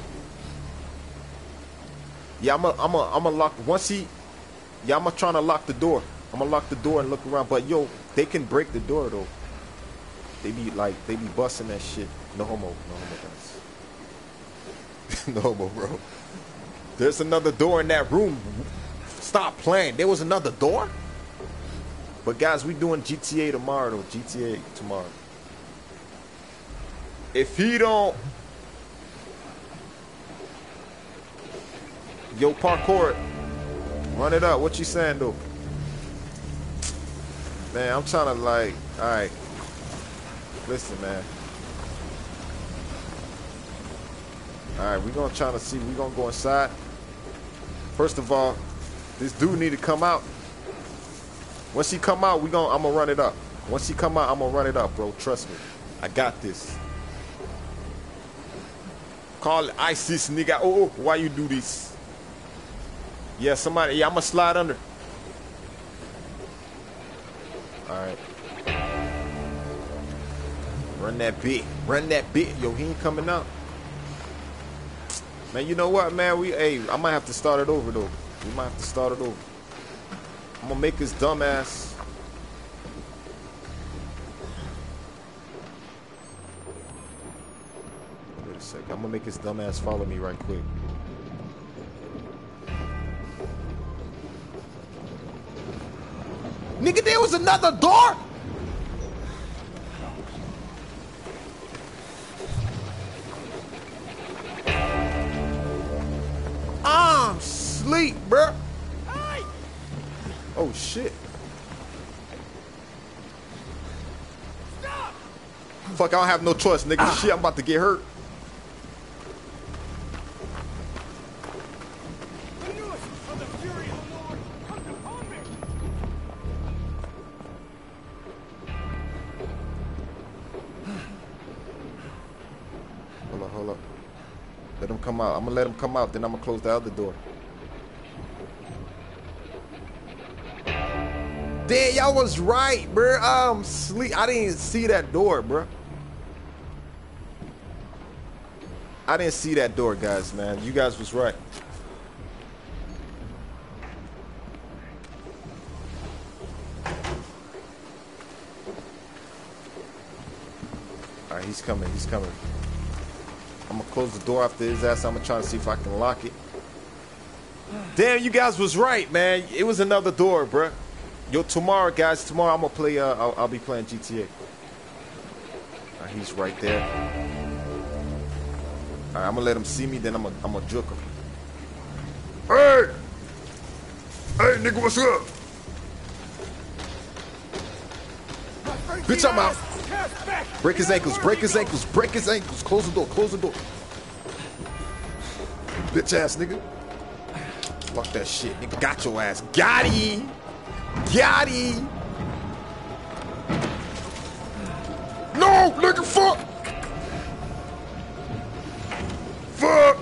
Yeah, I'm gonna, I'm gonna, I'm gonna lock, once he, yeah, I'm gonna try to lock the door. I'm gonna lock the door and look around, but yo, they can break the door though. They be like, they be busting that shit. No homo, no homo, guys. No homo, bro. There's another door in that room. Stop playing. There was another door? But guys, we doing G T A tomorrow though. G T A tomorrow. If he don't... Yo, parkour. Run it up. What you saying though? Man, I'm trying to like... Alright. Listen, man. Alright, we gonna try to see. We gonna go inside. First of all, this dude need to come out. Once he come out, we gonna I'm gonna run it up. Once he come out, I'm gonna run it up, bro. Trust me. I got this. Call it ISIS, nigga. Oh, oh, why you do this? Yeah, somebody. Yeah, I'm gonna slide under. Alright. Run that bit. Run that bit. Yo, he ain't coming out. Man, you know what, man? We, hey, I might have to start it over, though. We might have to start it over. I'm gonna make his dumb ass. Wait a second. I'm gonna make his dumb ass follow me right quick. Nigga, there was another door? I'm sleep, bro. Hey. Oh shit. Stop. Fuck, I don't have no choice, nigga. Ah. Shit, I'm about to get hurt. Hold up, hold up. Let him come out. I'm gonna let him come out, then I'm gonna close the other door. Damn, y'all was right, bro. Um, sleep. I didn't see that door, bro. I didn't see that door, guys, man. You guys was right. All right, he's coming. He's coming. I'm gonna close the door after his ass. I'm gonna try to see if I can lock it. Damn, you guys was right, man. It was another door, bruh. Yo, tomorrow, guys. Tomorrow I'm gonna play. Uh, I'll, I'll be playing G T A. Uh, he's right there. All right, I'm gonna let him see me. Then I'm gonna I'm gonna juke him. Hey! Hey, nigga, what's up? Bitch, I'm out. Break his ankles. Break his ankles. Break his ankles. Close the door. Close the door. Bitch ass nigga. Fuck that shit. Nigga got your ass. Got he. Got he. No, nigga, fuck. Fuck.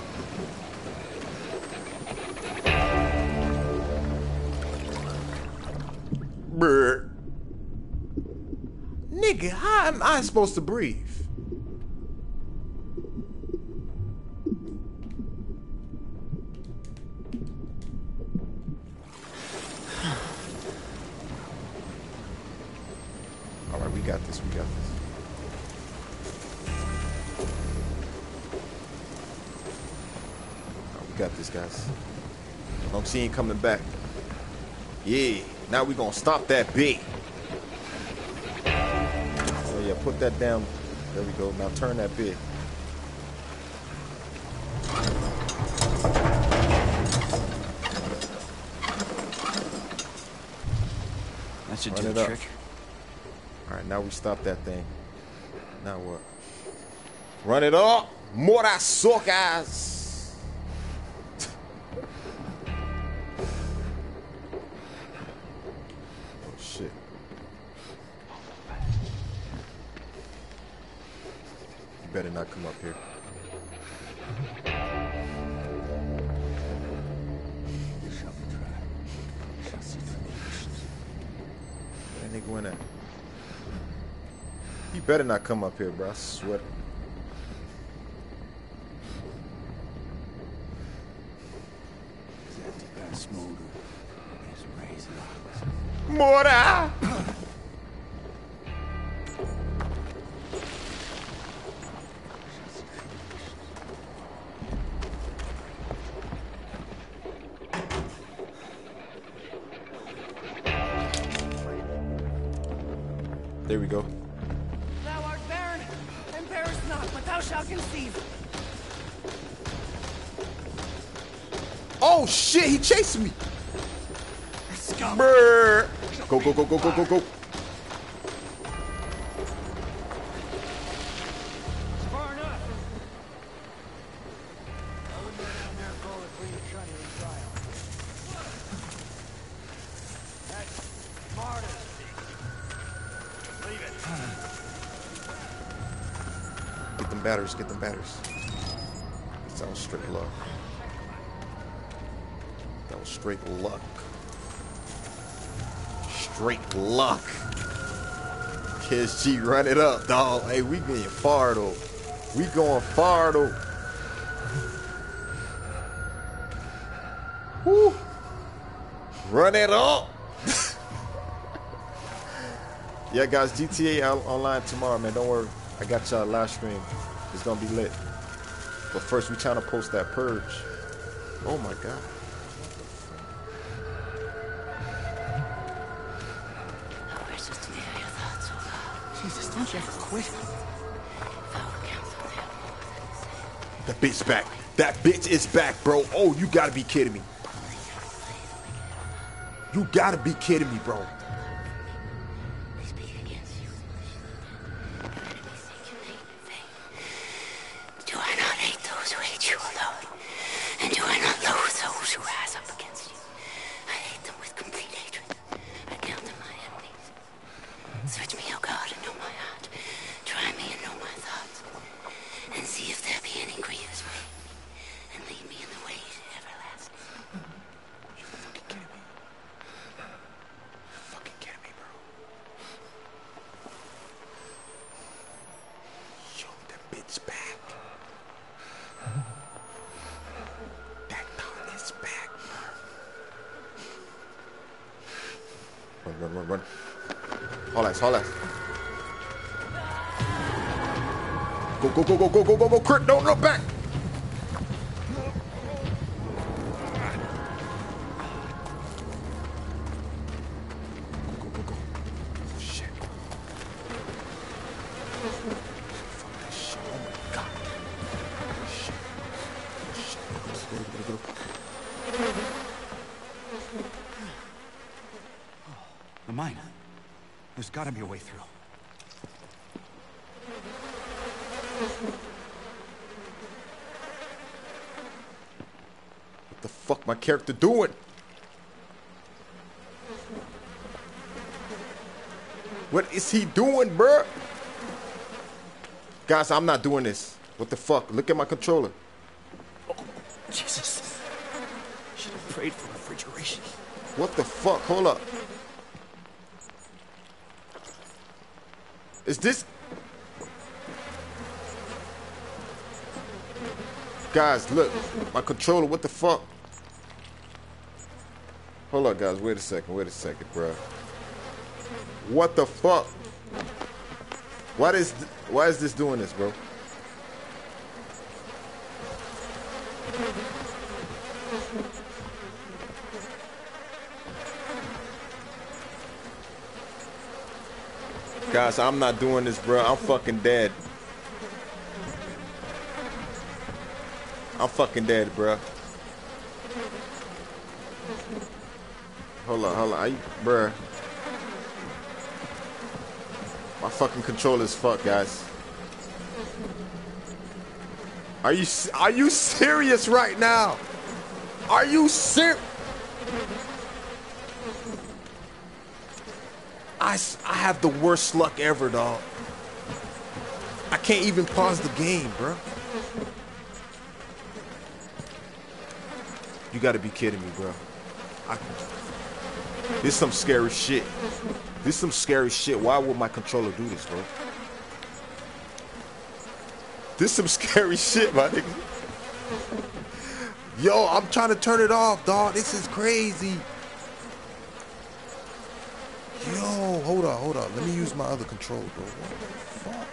Brr. Nigga, how am I supposed to breathe? All right, we got this. We got this. All right, we got this, guys. Don't see him coming back. Yeah. Now we gonna stop that bit. So yeah, put that down. There we go. Now turn that bit. That should Run do it the up. trick. All right, now we stop that thing. Now what? Run it up. Mora socas. Shit. You better not come up here. That nigga went at. You better not come up here, bro. I swear. Mora! There we go. Thou art barren, and bearest not, but thou shalt conceive. Oh shit, he chasing me. Scum. Brr. Go, go, go, go, go, go, go. Far enough. I wouldn't let down there for all the queen of Shiny and trial. That's Marta's thing. Leave it. Get them batteries, get them batteries. That was straight luck. That was straight luck. Straight luck. Kids G, run it up, dog. Hey, we getting far though. We going far though. Woo. Run it up. Yeah, guys, G T A online tomorrow, man. Don't worry. I got y'all live stream. It's gonna be lit. But first, we trying to post that purge. Oh my god. Jesus, don't you ever quit. That bitch back. That bitch is back, bro. Oh, you gotta be kidding me. You gotta be kidding me, bro. Do I not hate those who hate you, Lord? And do I not loathe those who rise up against you? I hate them with complete hatred. I count them my enemies. Search me, O God, and know my heart. Try me and know my thoughts. And see if there be any grievous way. And lead me in the way everlasting. You fucking kidding me? You fucking kidding me, bro? Yo, that bitch back. That dog is back. Run, run, run, run. Haul ass, haul ass. Go, go, go, go, go, go, go, go, Crit, don't look back. The mine. There's gotta be a way through. What the fuck my character doing? What is he doing, bruh? Guys, I'm not doing this. What the fuck? Look at my controller. Oh, Jesus. Should have prayed for refrigeration. What the fuck? Hold up. Is this... Guys, look. My controller, what the fuck? Hold up, guys. Wait a second. Wait a second, bruh. What the fuck? Why is th why is this doing this, bro? Guys, I'm not doing this, bro. I'm fucking dead. I'm fucking dead, bro. Hold on, hold on, Are you, bruh. My fucking controller's fucked, guys. Are you are you serious right now? Are you serious? I, I have the worst luck ever, dog. I can't even pause the game, bro. You gotta be kidding me, bro. I, this is some scary shit. This is some scary shit. Why would my controller do this, bro? This is some scary shit, my nigga. Yo, I'm trying to turn it off, dog. This is crazy. Yo, hold on, hold on. Let me use my other controller, bro. What the fuck?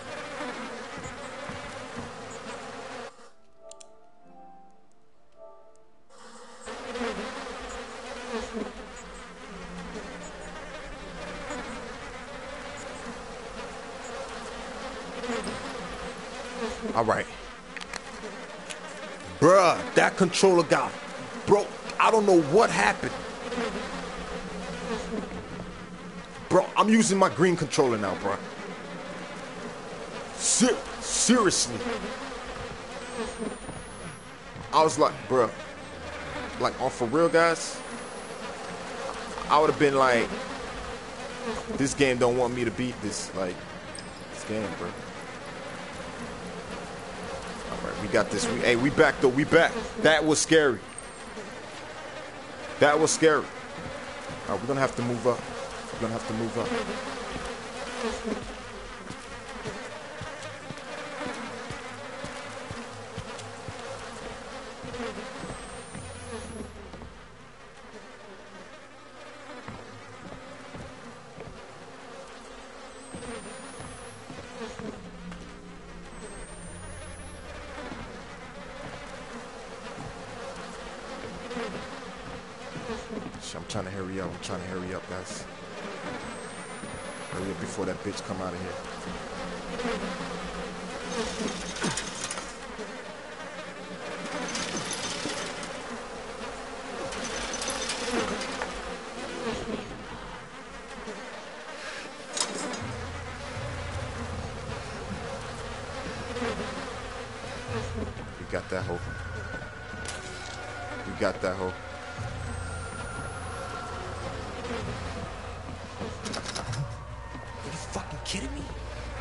All right. Bruh, that controller got broke. I don't know what happened. Bro, I'm using my green controller now, bro. Ser seriously. I was like, bro, like on for real, guys, I would have been like, this game don't want me to beat this, like, this game, bro. All right, we got this. We, hey, we back though. We back. That was scary. That was scary. All right, we're gonna have to move up. We're gonna have to move up. I'm trying to hurry up. I'm trying to hurry up, guys. Hurry up before that bitch come out of here. We got that hoe. We got that hoe. Are you fucking kidding me?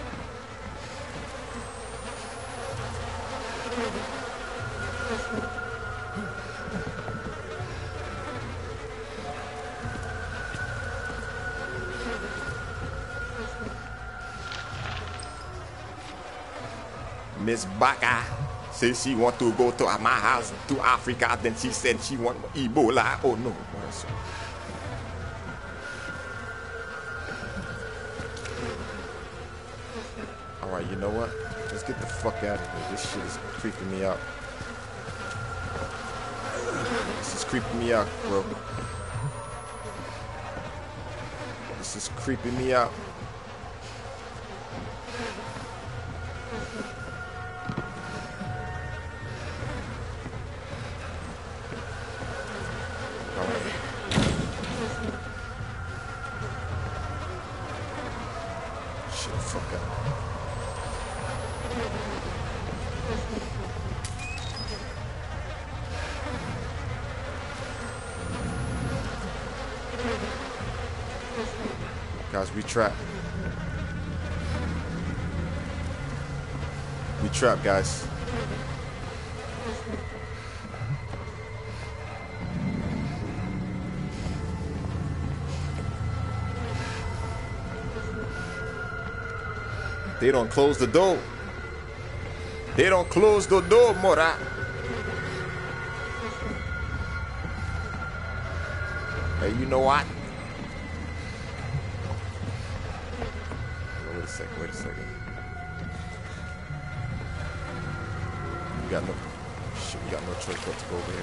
Miss Baka said she want to go to my house to Africa. Then she said she want Ebola. Oh no. Alright, you know what? Let's get the fuck out of here. This shit is creeping me out. This is creeping me out, bro. This is creeping me out. Chill the fuck out. Guys, we trapped. We trapped, guys. They don't close the door. They don't close the door, Mora. Hey, you know what? Wait a second, wait a second. We got no shit, we got no choice but to go over here.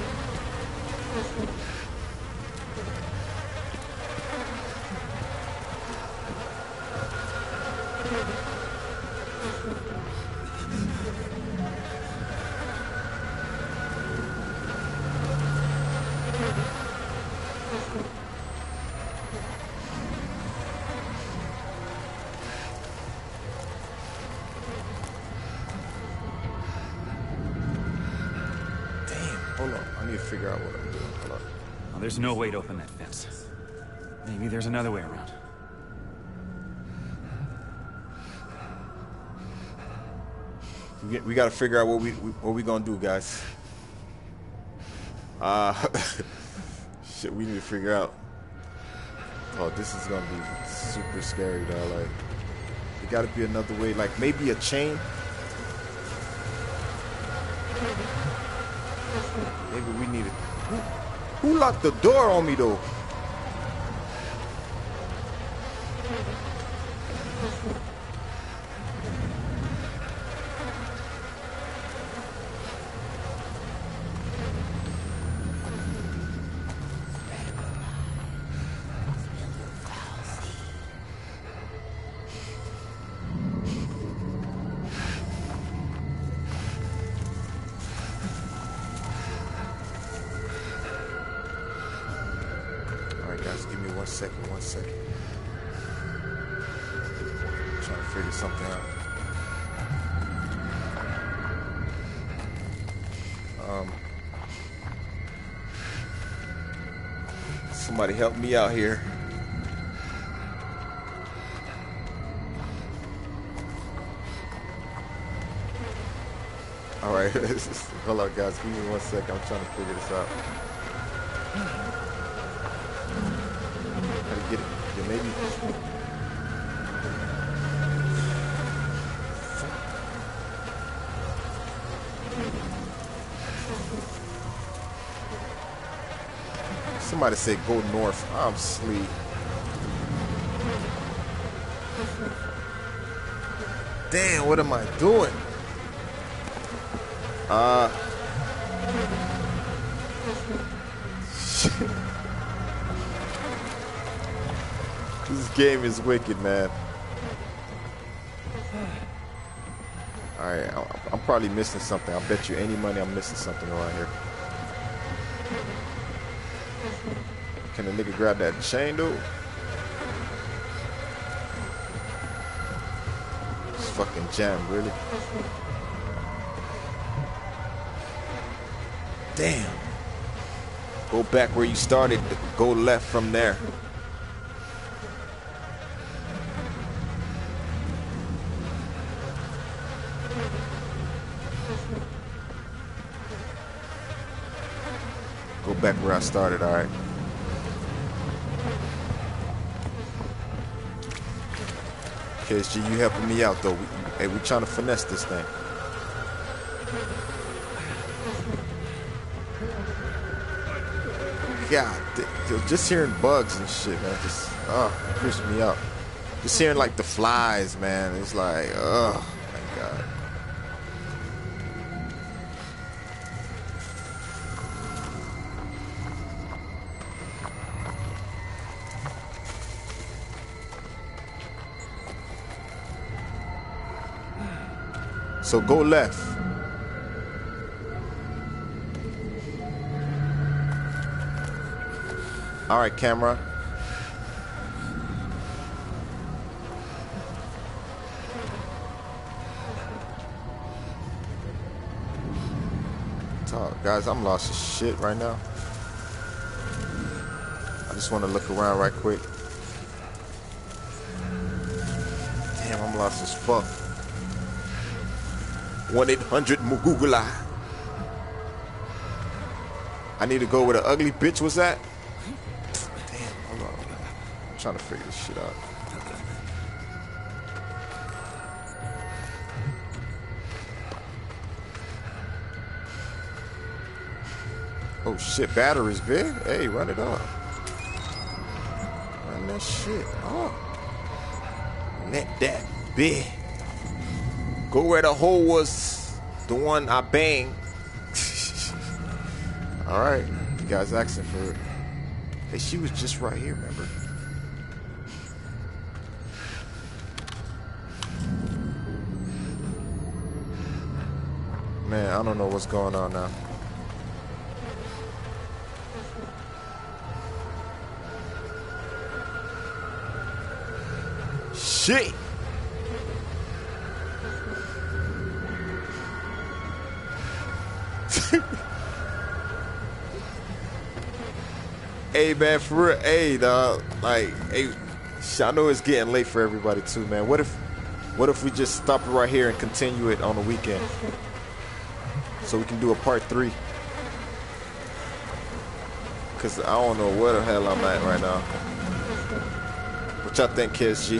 Hold on, I need to figure out what I'm doing. Hold on. Well, there's no way to open that fence. Maybe there's another way around. We, get, we got to figure out what we, we what we gonna do, guys. Uh, shit, we need to figure out. Oh, this is gonna be super scary, though. Like, there got to be another way. Like maybe a chain. Maybe we need it. Who, who locked the door on me, though? Guys, give me one second, one second. I'm trying to figure something out. Um, somebody help me out here. All right, hold on, guys. Give me one second. I'm trying to figure this out. Get it. Yeah, maybe. Somebody said go north. I'm asleep. Damn, what am I doing? Uh. Shit. This game is wicked, man. Alright, I'm probably missing something. I'll bet you any money I'm missing something around here. Can a nigga grab that chain, dude? It's fucking jammed, really. Damn. Go back where you started. Go left from there. Go back where I started, all right. K S G, you helping me out, though. We, hey, we trying to finesse this thing. God, just hearing bugs and shit, man, just, oh, creeps me up. Just hearing, like, the flies, man, it's like, oh, my God. So go left. All right, camera. talk. Guys, I'm lost as shit right now. I just want to look around right quick. Damn, I'm lost as fuck. one eight hundred Mugugula. I need to go where the ugly bitch was at. Damn, hold on. I'm trying to figure this shit out. Oh shit, battery's big. Hey, run it up. Run that shit up. Let that be. Go where the hole was, the one I banged. Alright, you guys asking for it. Hey, she was just right here, remember? Man, I don't know what's going on now. Shit! Hey man, for real, hey dog, like, hey, I know it's getting late for everybody too, man. What if, what if we just stop it right here and continue it on the weekend, so we can do a part three? Cause I don't know where the hell I'm at right now. What y'all think, K S G?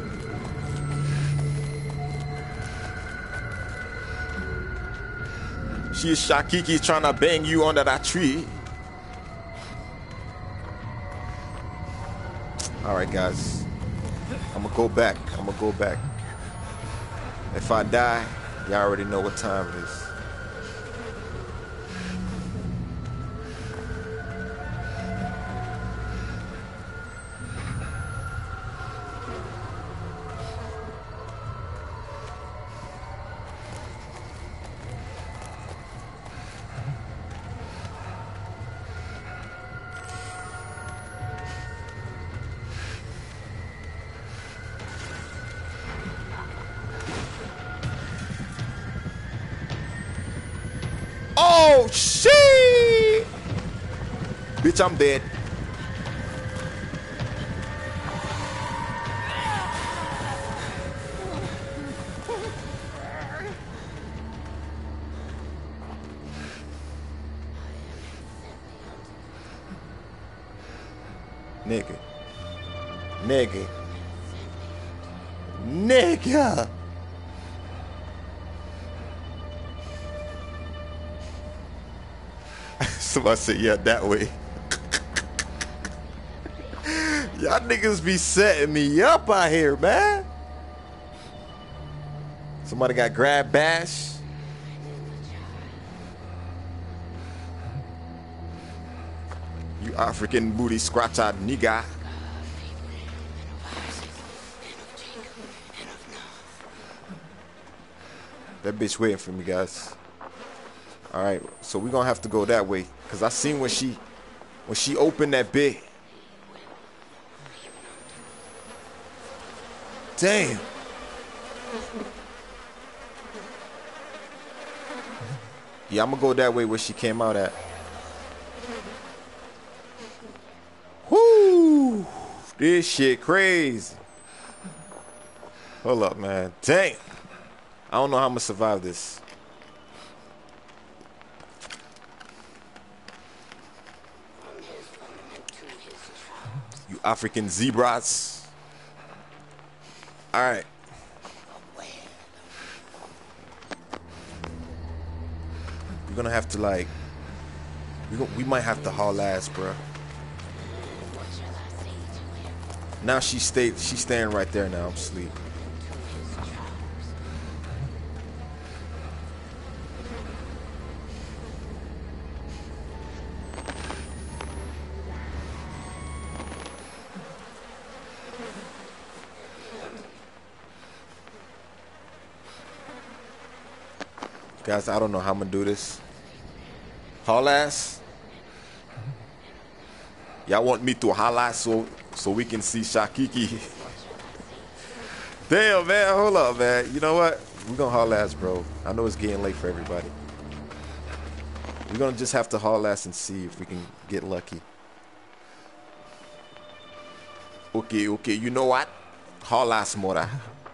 She is Shakiki trying to bang you under that tree. All right, guys. I'm gonna go back. I'm gonna go back. If I die, y'all already know what time it is. Oh shit! Bitch, I'm dead. Nigga. Nigga. Nigga. Somebody said, yeah, that way. Y'all niggas be setting me up out here, man. Somebody got grab bash. You African booty scratcher nigga. That bitch waiting for me, guys. All right, so we're gonna have to go that way, cause I seen when she, when she opened that bit. Damn. Yeah, I'm gonna go that way where she came out at. Whoo! This shit crazy. Hold up, man. Damn. I don't know how I'm gonna survive this. You African zebras. All right. We're gonna have to like. We go, we might have to haul ass, bro. Now she stayed. She's staying right there now. I'm asleep. Guys, I don't know how I'm gonna do this. Haul ass. Y'all want me to haul ass so so we can see Shakiki? Damn, man, hold up, man. You know what? We're gonna haul ass, bro. I know it's getting late for everybody. We're gonna just have to haul ass and see if we can get lucky. Okay, okay, you know what? Haul ass, Mora.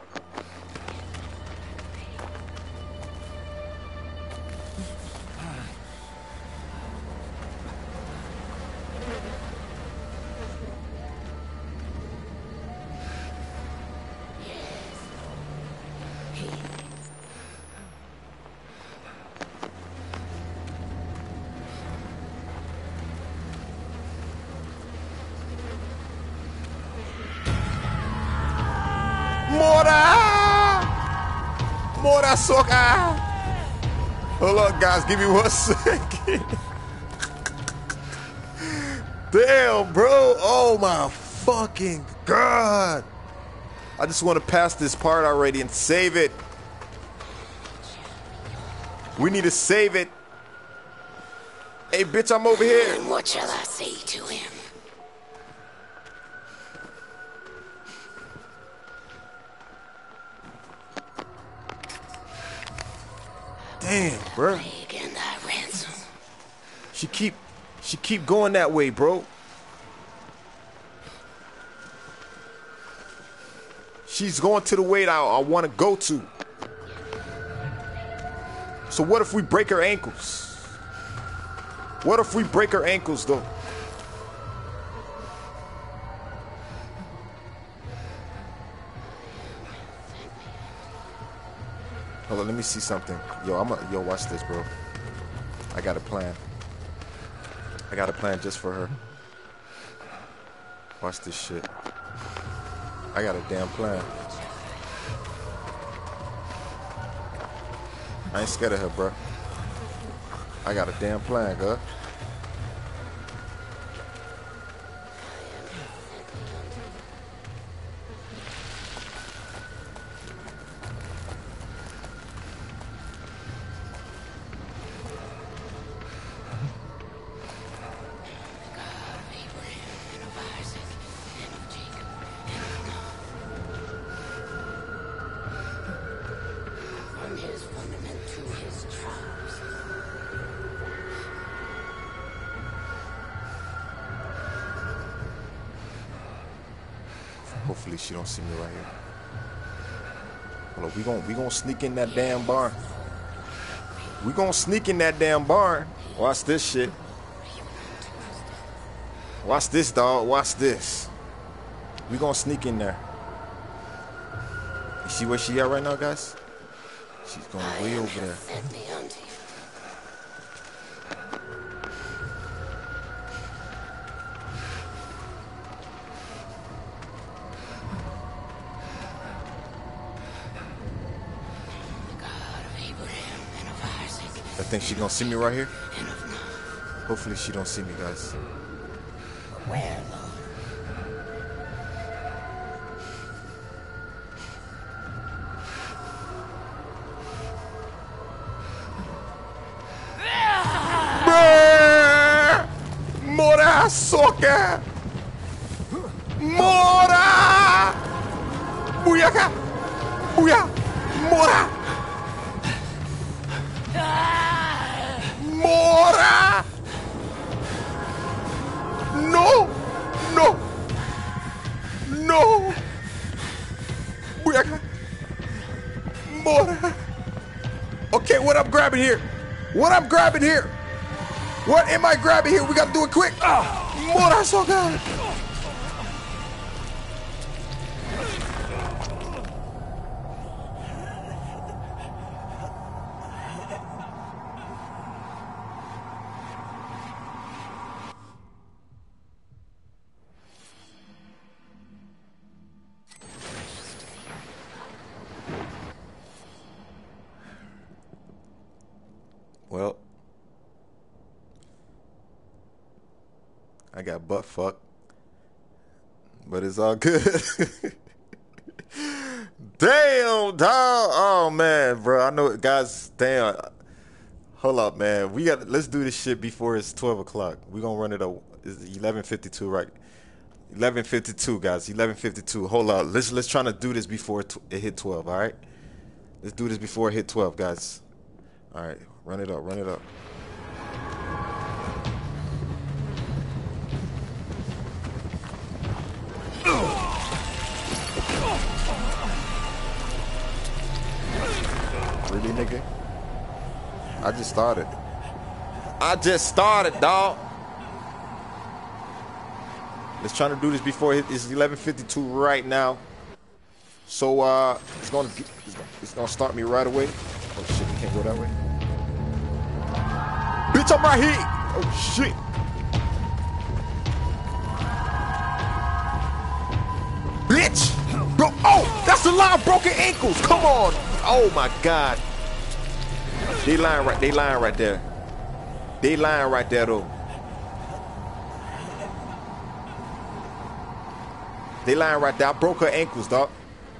Mora! Mora soca! Hold on, guys. Give me one second. Damn, bro. Oh, my fucking God. I just want to pass this part already and save it. We need to save it. Hey, bitch, I'm over here. And what shall I say to him? Damn, bro. She keep, she keep going that way, bro. She's going to the way that I, I want to go to. So what if we break her ankles? What if we break her ankles, though? Hold on, let me see something. Yo, I'm a, yo, watch this, bro. I got a plan. I got a plan just for her. Watch this shit. I got a damn plan. I ain't scared of her, bro. I got a damn plan, girl. Hopefully she don't see me right here. Hold on, we gon' we gon' sneak in that damn barn. We gon' sneak in that damn barn. Watch this shit. Watch this, dog. Watch this. We gon' sneak in there. You see where she at right now, guys? She's going way over there. I think she gonna see me right here. Hopefully she don't see me, guys. Where, Mora soca! Mora! Booyaka! Booyah! Mora! Mora! No! No! No! Booyaka! Mora! Okay, what I'm grabbing here? What I'm grabbing here? What am I grabbing here? We gotta do it quick. Ah, Mora soca! Well, I got butt fucked, but it's all good. Damn, dog. Oh man, bro. I know, guys. Damn. Hold up, man. We got. Let's do this shit before it's twelve o'clock. We gonna run it up. It's eleven fifty-two, right? eleven fifty-two, guys. eleven fifty-two. Hold up. Let's let's try to do this before it, it hit twelve. All right. Let's do this before it hit twelve, guys. All right. Run it up. Run it up. nigga. I just started. I just started, dog. Let's try to do this before it, it's eleven fifty-two right now. So uh, it's gonna it's gonna start me right away. Oh shit, we can't go that way. Bitch, I'm right here. Oh shit. Bitch, bro. Oh, that's a lot of broken ankles. Come on. Oh my god. They lying right. They lying right there. They lying right there though. They lying right there. I broke her ankles, dog.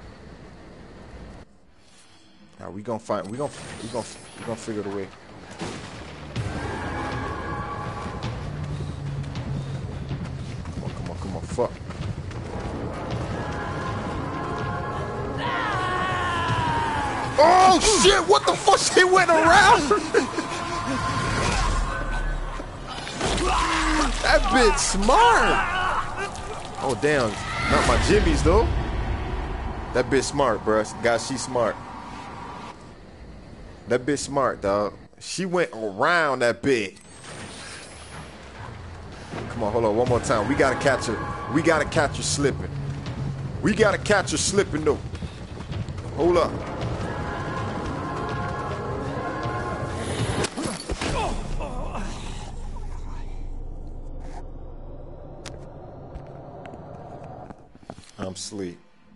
Now we gonna find. We gonna. We gonna. We gonna figure the way. Come on, come on, come on. Fuck. Oh shit! What the fuck? She went around. That bitch smart. Oh damn. Not my jimmies though. That bitch smart, bruh. Guys, she smart. That bitch smart, dog. She went around that bitch. Come on, hold on, one more time. We gotta catch her. We gotta catch her slipping. We gotta catch her slipping though. Hold up. I'm asleep.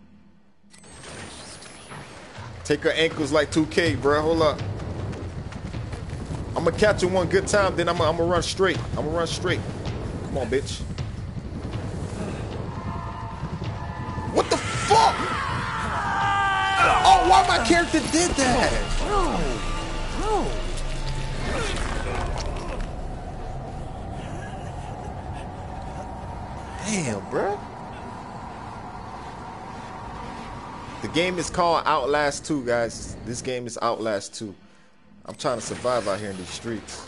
Take her ankles like two K, bro. Hold up. I'm gonna catch her one good time, then I'm gonna, I'm gonna run straight. I'm gonna run straight. Come on, bitch. What the fuck? Oh, why my character did that? Bro, bro. Damn, bro. The game is called Outlast two, guys. This game is Outlast two. I'm trying to survive out here in these streets.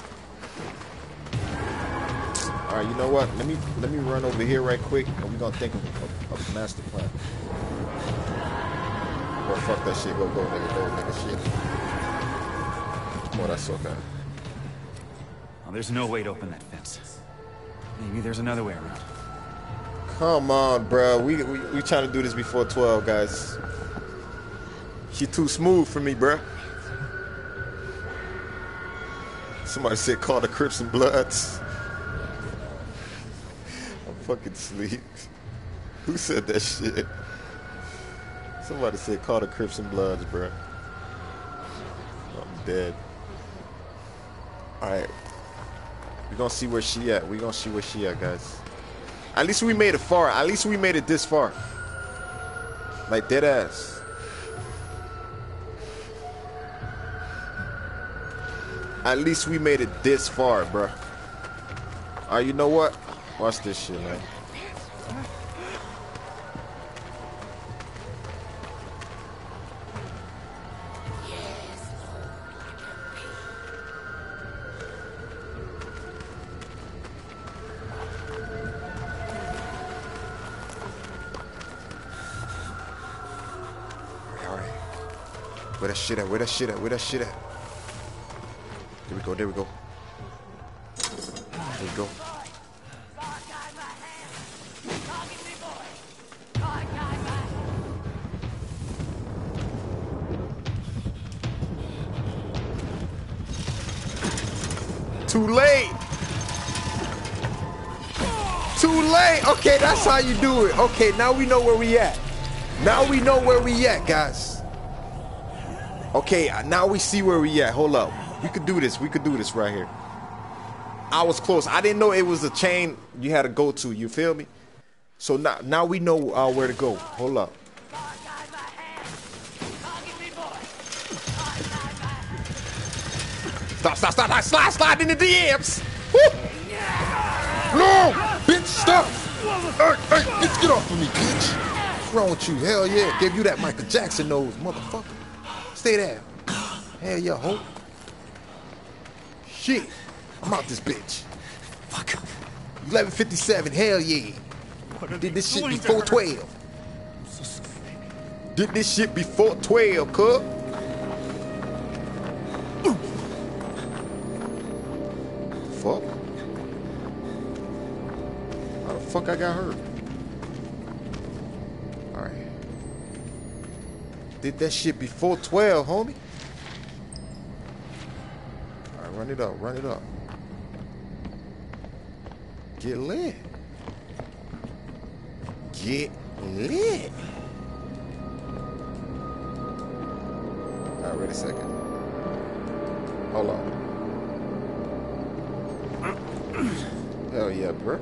All right, you know what? Let me let me run over here right quick, and we're gonna think of, of, of a master plan. Bro, fuck that shit. Go, go, nigga, go, nigga, shit. Oh, that's okay. Well, there's no way to open that fence. Maybe there's another way around. Come on, bro. We we we trying to do this before twelve, guys. She too smooth for me, bruh. Somebody said call the Crips and Bloods. I'm fucking asleep. Who said that shit? Somebody said call the Crips and Bloods, bruh. I'm dead. Alright. We're gonna see where she at. We're gonna see where she at, guys. At least we made it far. At least we made it this far. Like dead ass. At least we made it this far, bro. Alright, you know what? Watch this shit, man. Alright. Where that shit at? Where that shit at? Where that shit at? There we go, there we go. There we go. Too late. Too late. Okay, that's how you do it. Okay, now we know where we at. Now we know where we at, guys. Okay, now we see where we at. Hold up. We could do this. We could do this right here. I was close. I didn't know it was a chain you had to go to. You feel me? So now, now we know uh, where to go. Hold up. Stop, stop, stop. Slide, slide in the D Ms. Woo! No! Bitch, stop. Hey, hey, bitch, get off of me, bitch. What's wrong with you? Hell yeah. Gave you that Michael Jackson nose, motherfucker. Stay there. Hell yeah, ho. Shit. I'm out this bitch. Fuck. eleven fifty-seven, hell yeah. Did this shit before twelve. Did this shit before twelve, cuz. guy got hurt. All right. Did that shit before twelve, homie. All right, run it up, run it up. Get lit. Get lit. All right, wait a second. Hold on. Hell yeah, bro.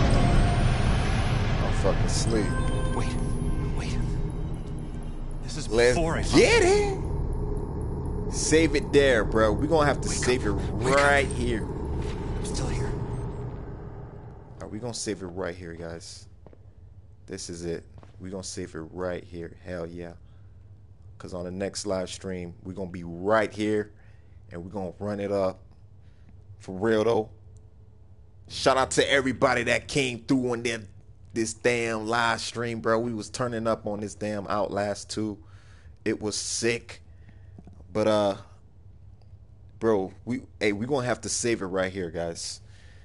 I'm fucking asleep. Wait, wait. This is Let's before I get it. Save it there, bro. We're gonna have to save it right here. I'm still here. All right, we're gonna save it right here, guys. This is it. We're gonna save it right here. Hell yeah. Cause on the next live stream, we're gonna be right here and we're gonna run it up. For real though. Shout out to everybody that came through on their, this damn live stream, bro. We was turning up on this damn Outlast two. It was sick. But uh bro, we hey, we're gonna have to save it right here, guys.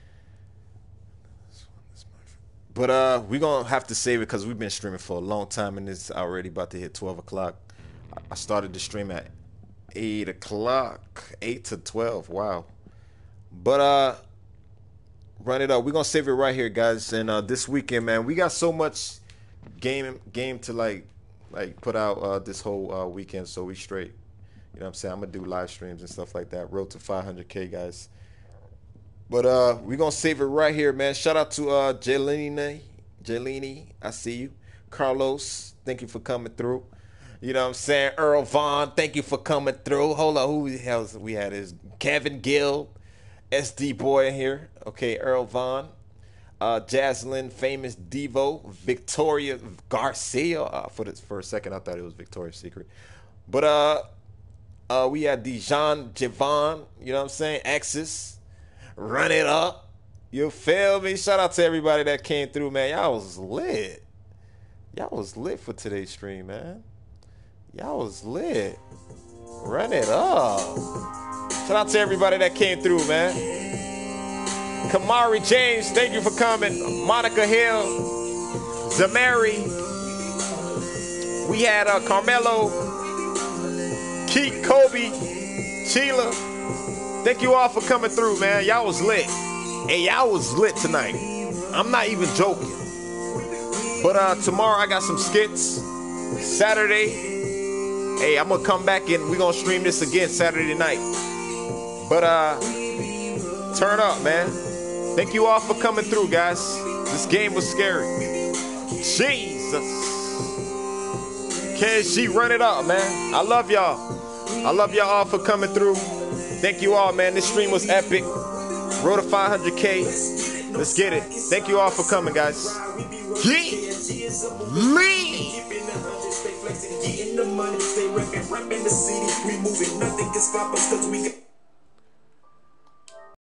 But uh we're gonna have to save it because we've been streaming for a long time and it's already about to hit twelve o'clock. I started the stream at eight o'clock. eight to twelve. Wow. But uh run it up. We're gonna save it right here, guys. And uh this weekend, man, we got so much game game to like like put out uh this whole uh weekend, so we straight. You know what I'm saying? I'm gonna do live streams and stuff like that. Road to five hundred K, guys. But uh we're gonna save it right here, man. Shout out to uh Jelini. Jelini, I see you. Carlos, thank you for coming through. You know what I'm saying? Earl Vaughn, thank you for coming through. Hold on, who the hell we had is Kevin Gill. S D Boy in here. Okay, Earl Vaughn. Uh, Jaslyn, Famous Devo. Victoria Garcia. Uh, for, this, for a second, I thought it was Victoria's Secret. But uh, uh, we had Dijon Javon. You know what I'm saying? Axis. Run it up. You feel me? Shout out to everybody that came through, man. Y'all was lit. Y'all was lit for today's stream, man. Y'all was lit. Run it up. Shout out to everybody that came through, man. Kamari James, thank you for coming. Monica Hill, Zamari. We had uh, Carmelo, Keith, Kobe, Sheila. Thank you all for coming through, man. Y'all was lit. Hey, y'all was lit tonight. I'm not even joking. But uh, tomorrow I got some skits. Saturday, hey, I'm gonna come back and we're gonna stream this again Saturday night. But uh, turn up, man. Thank you all for coming through, guys. This game was scary. Jesus. Can she run it up, man? I love y'all. I love y'all all for coming through. Thank you all, man. This stream was epic. Road to five hundred K. Let's get it. Thank you all for coming, guys. Yeah. Me. Getting the money, stay reppin', reppin' the city. We moving, nothing can stop us, cause we got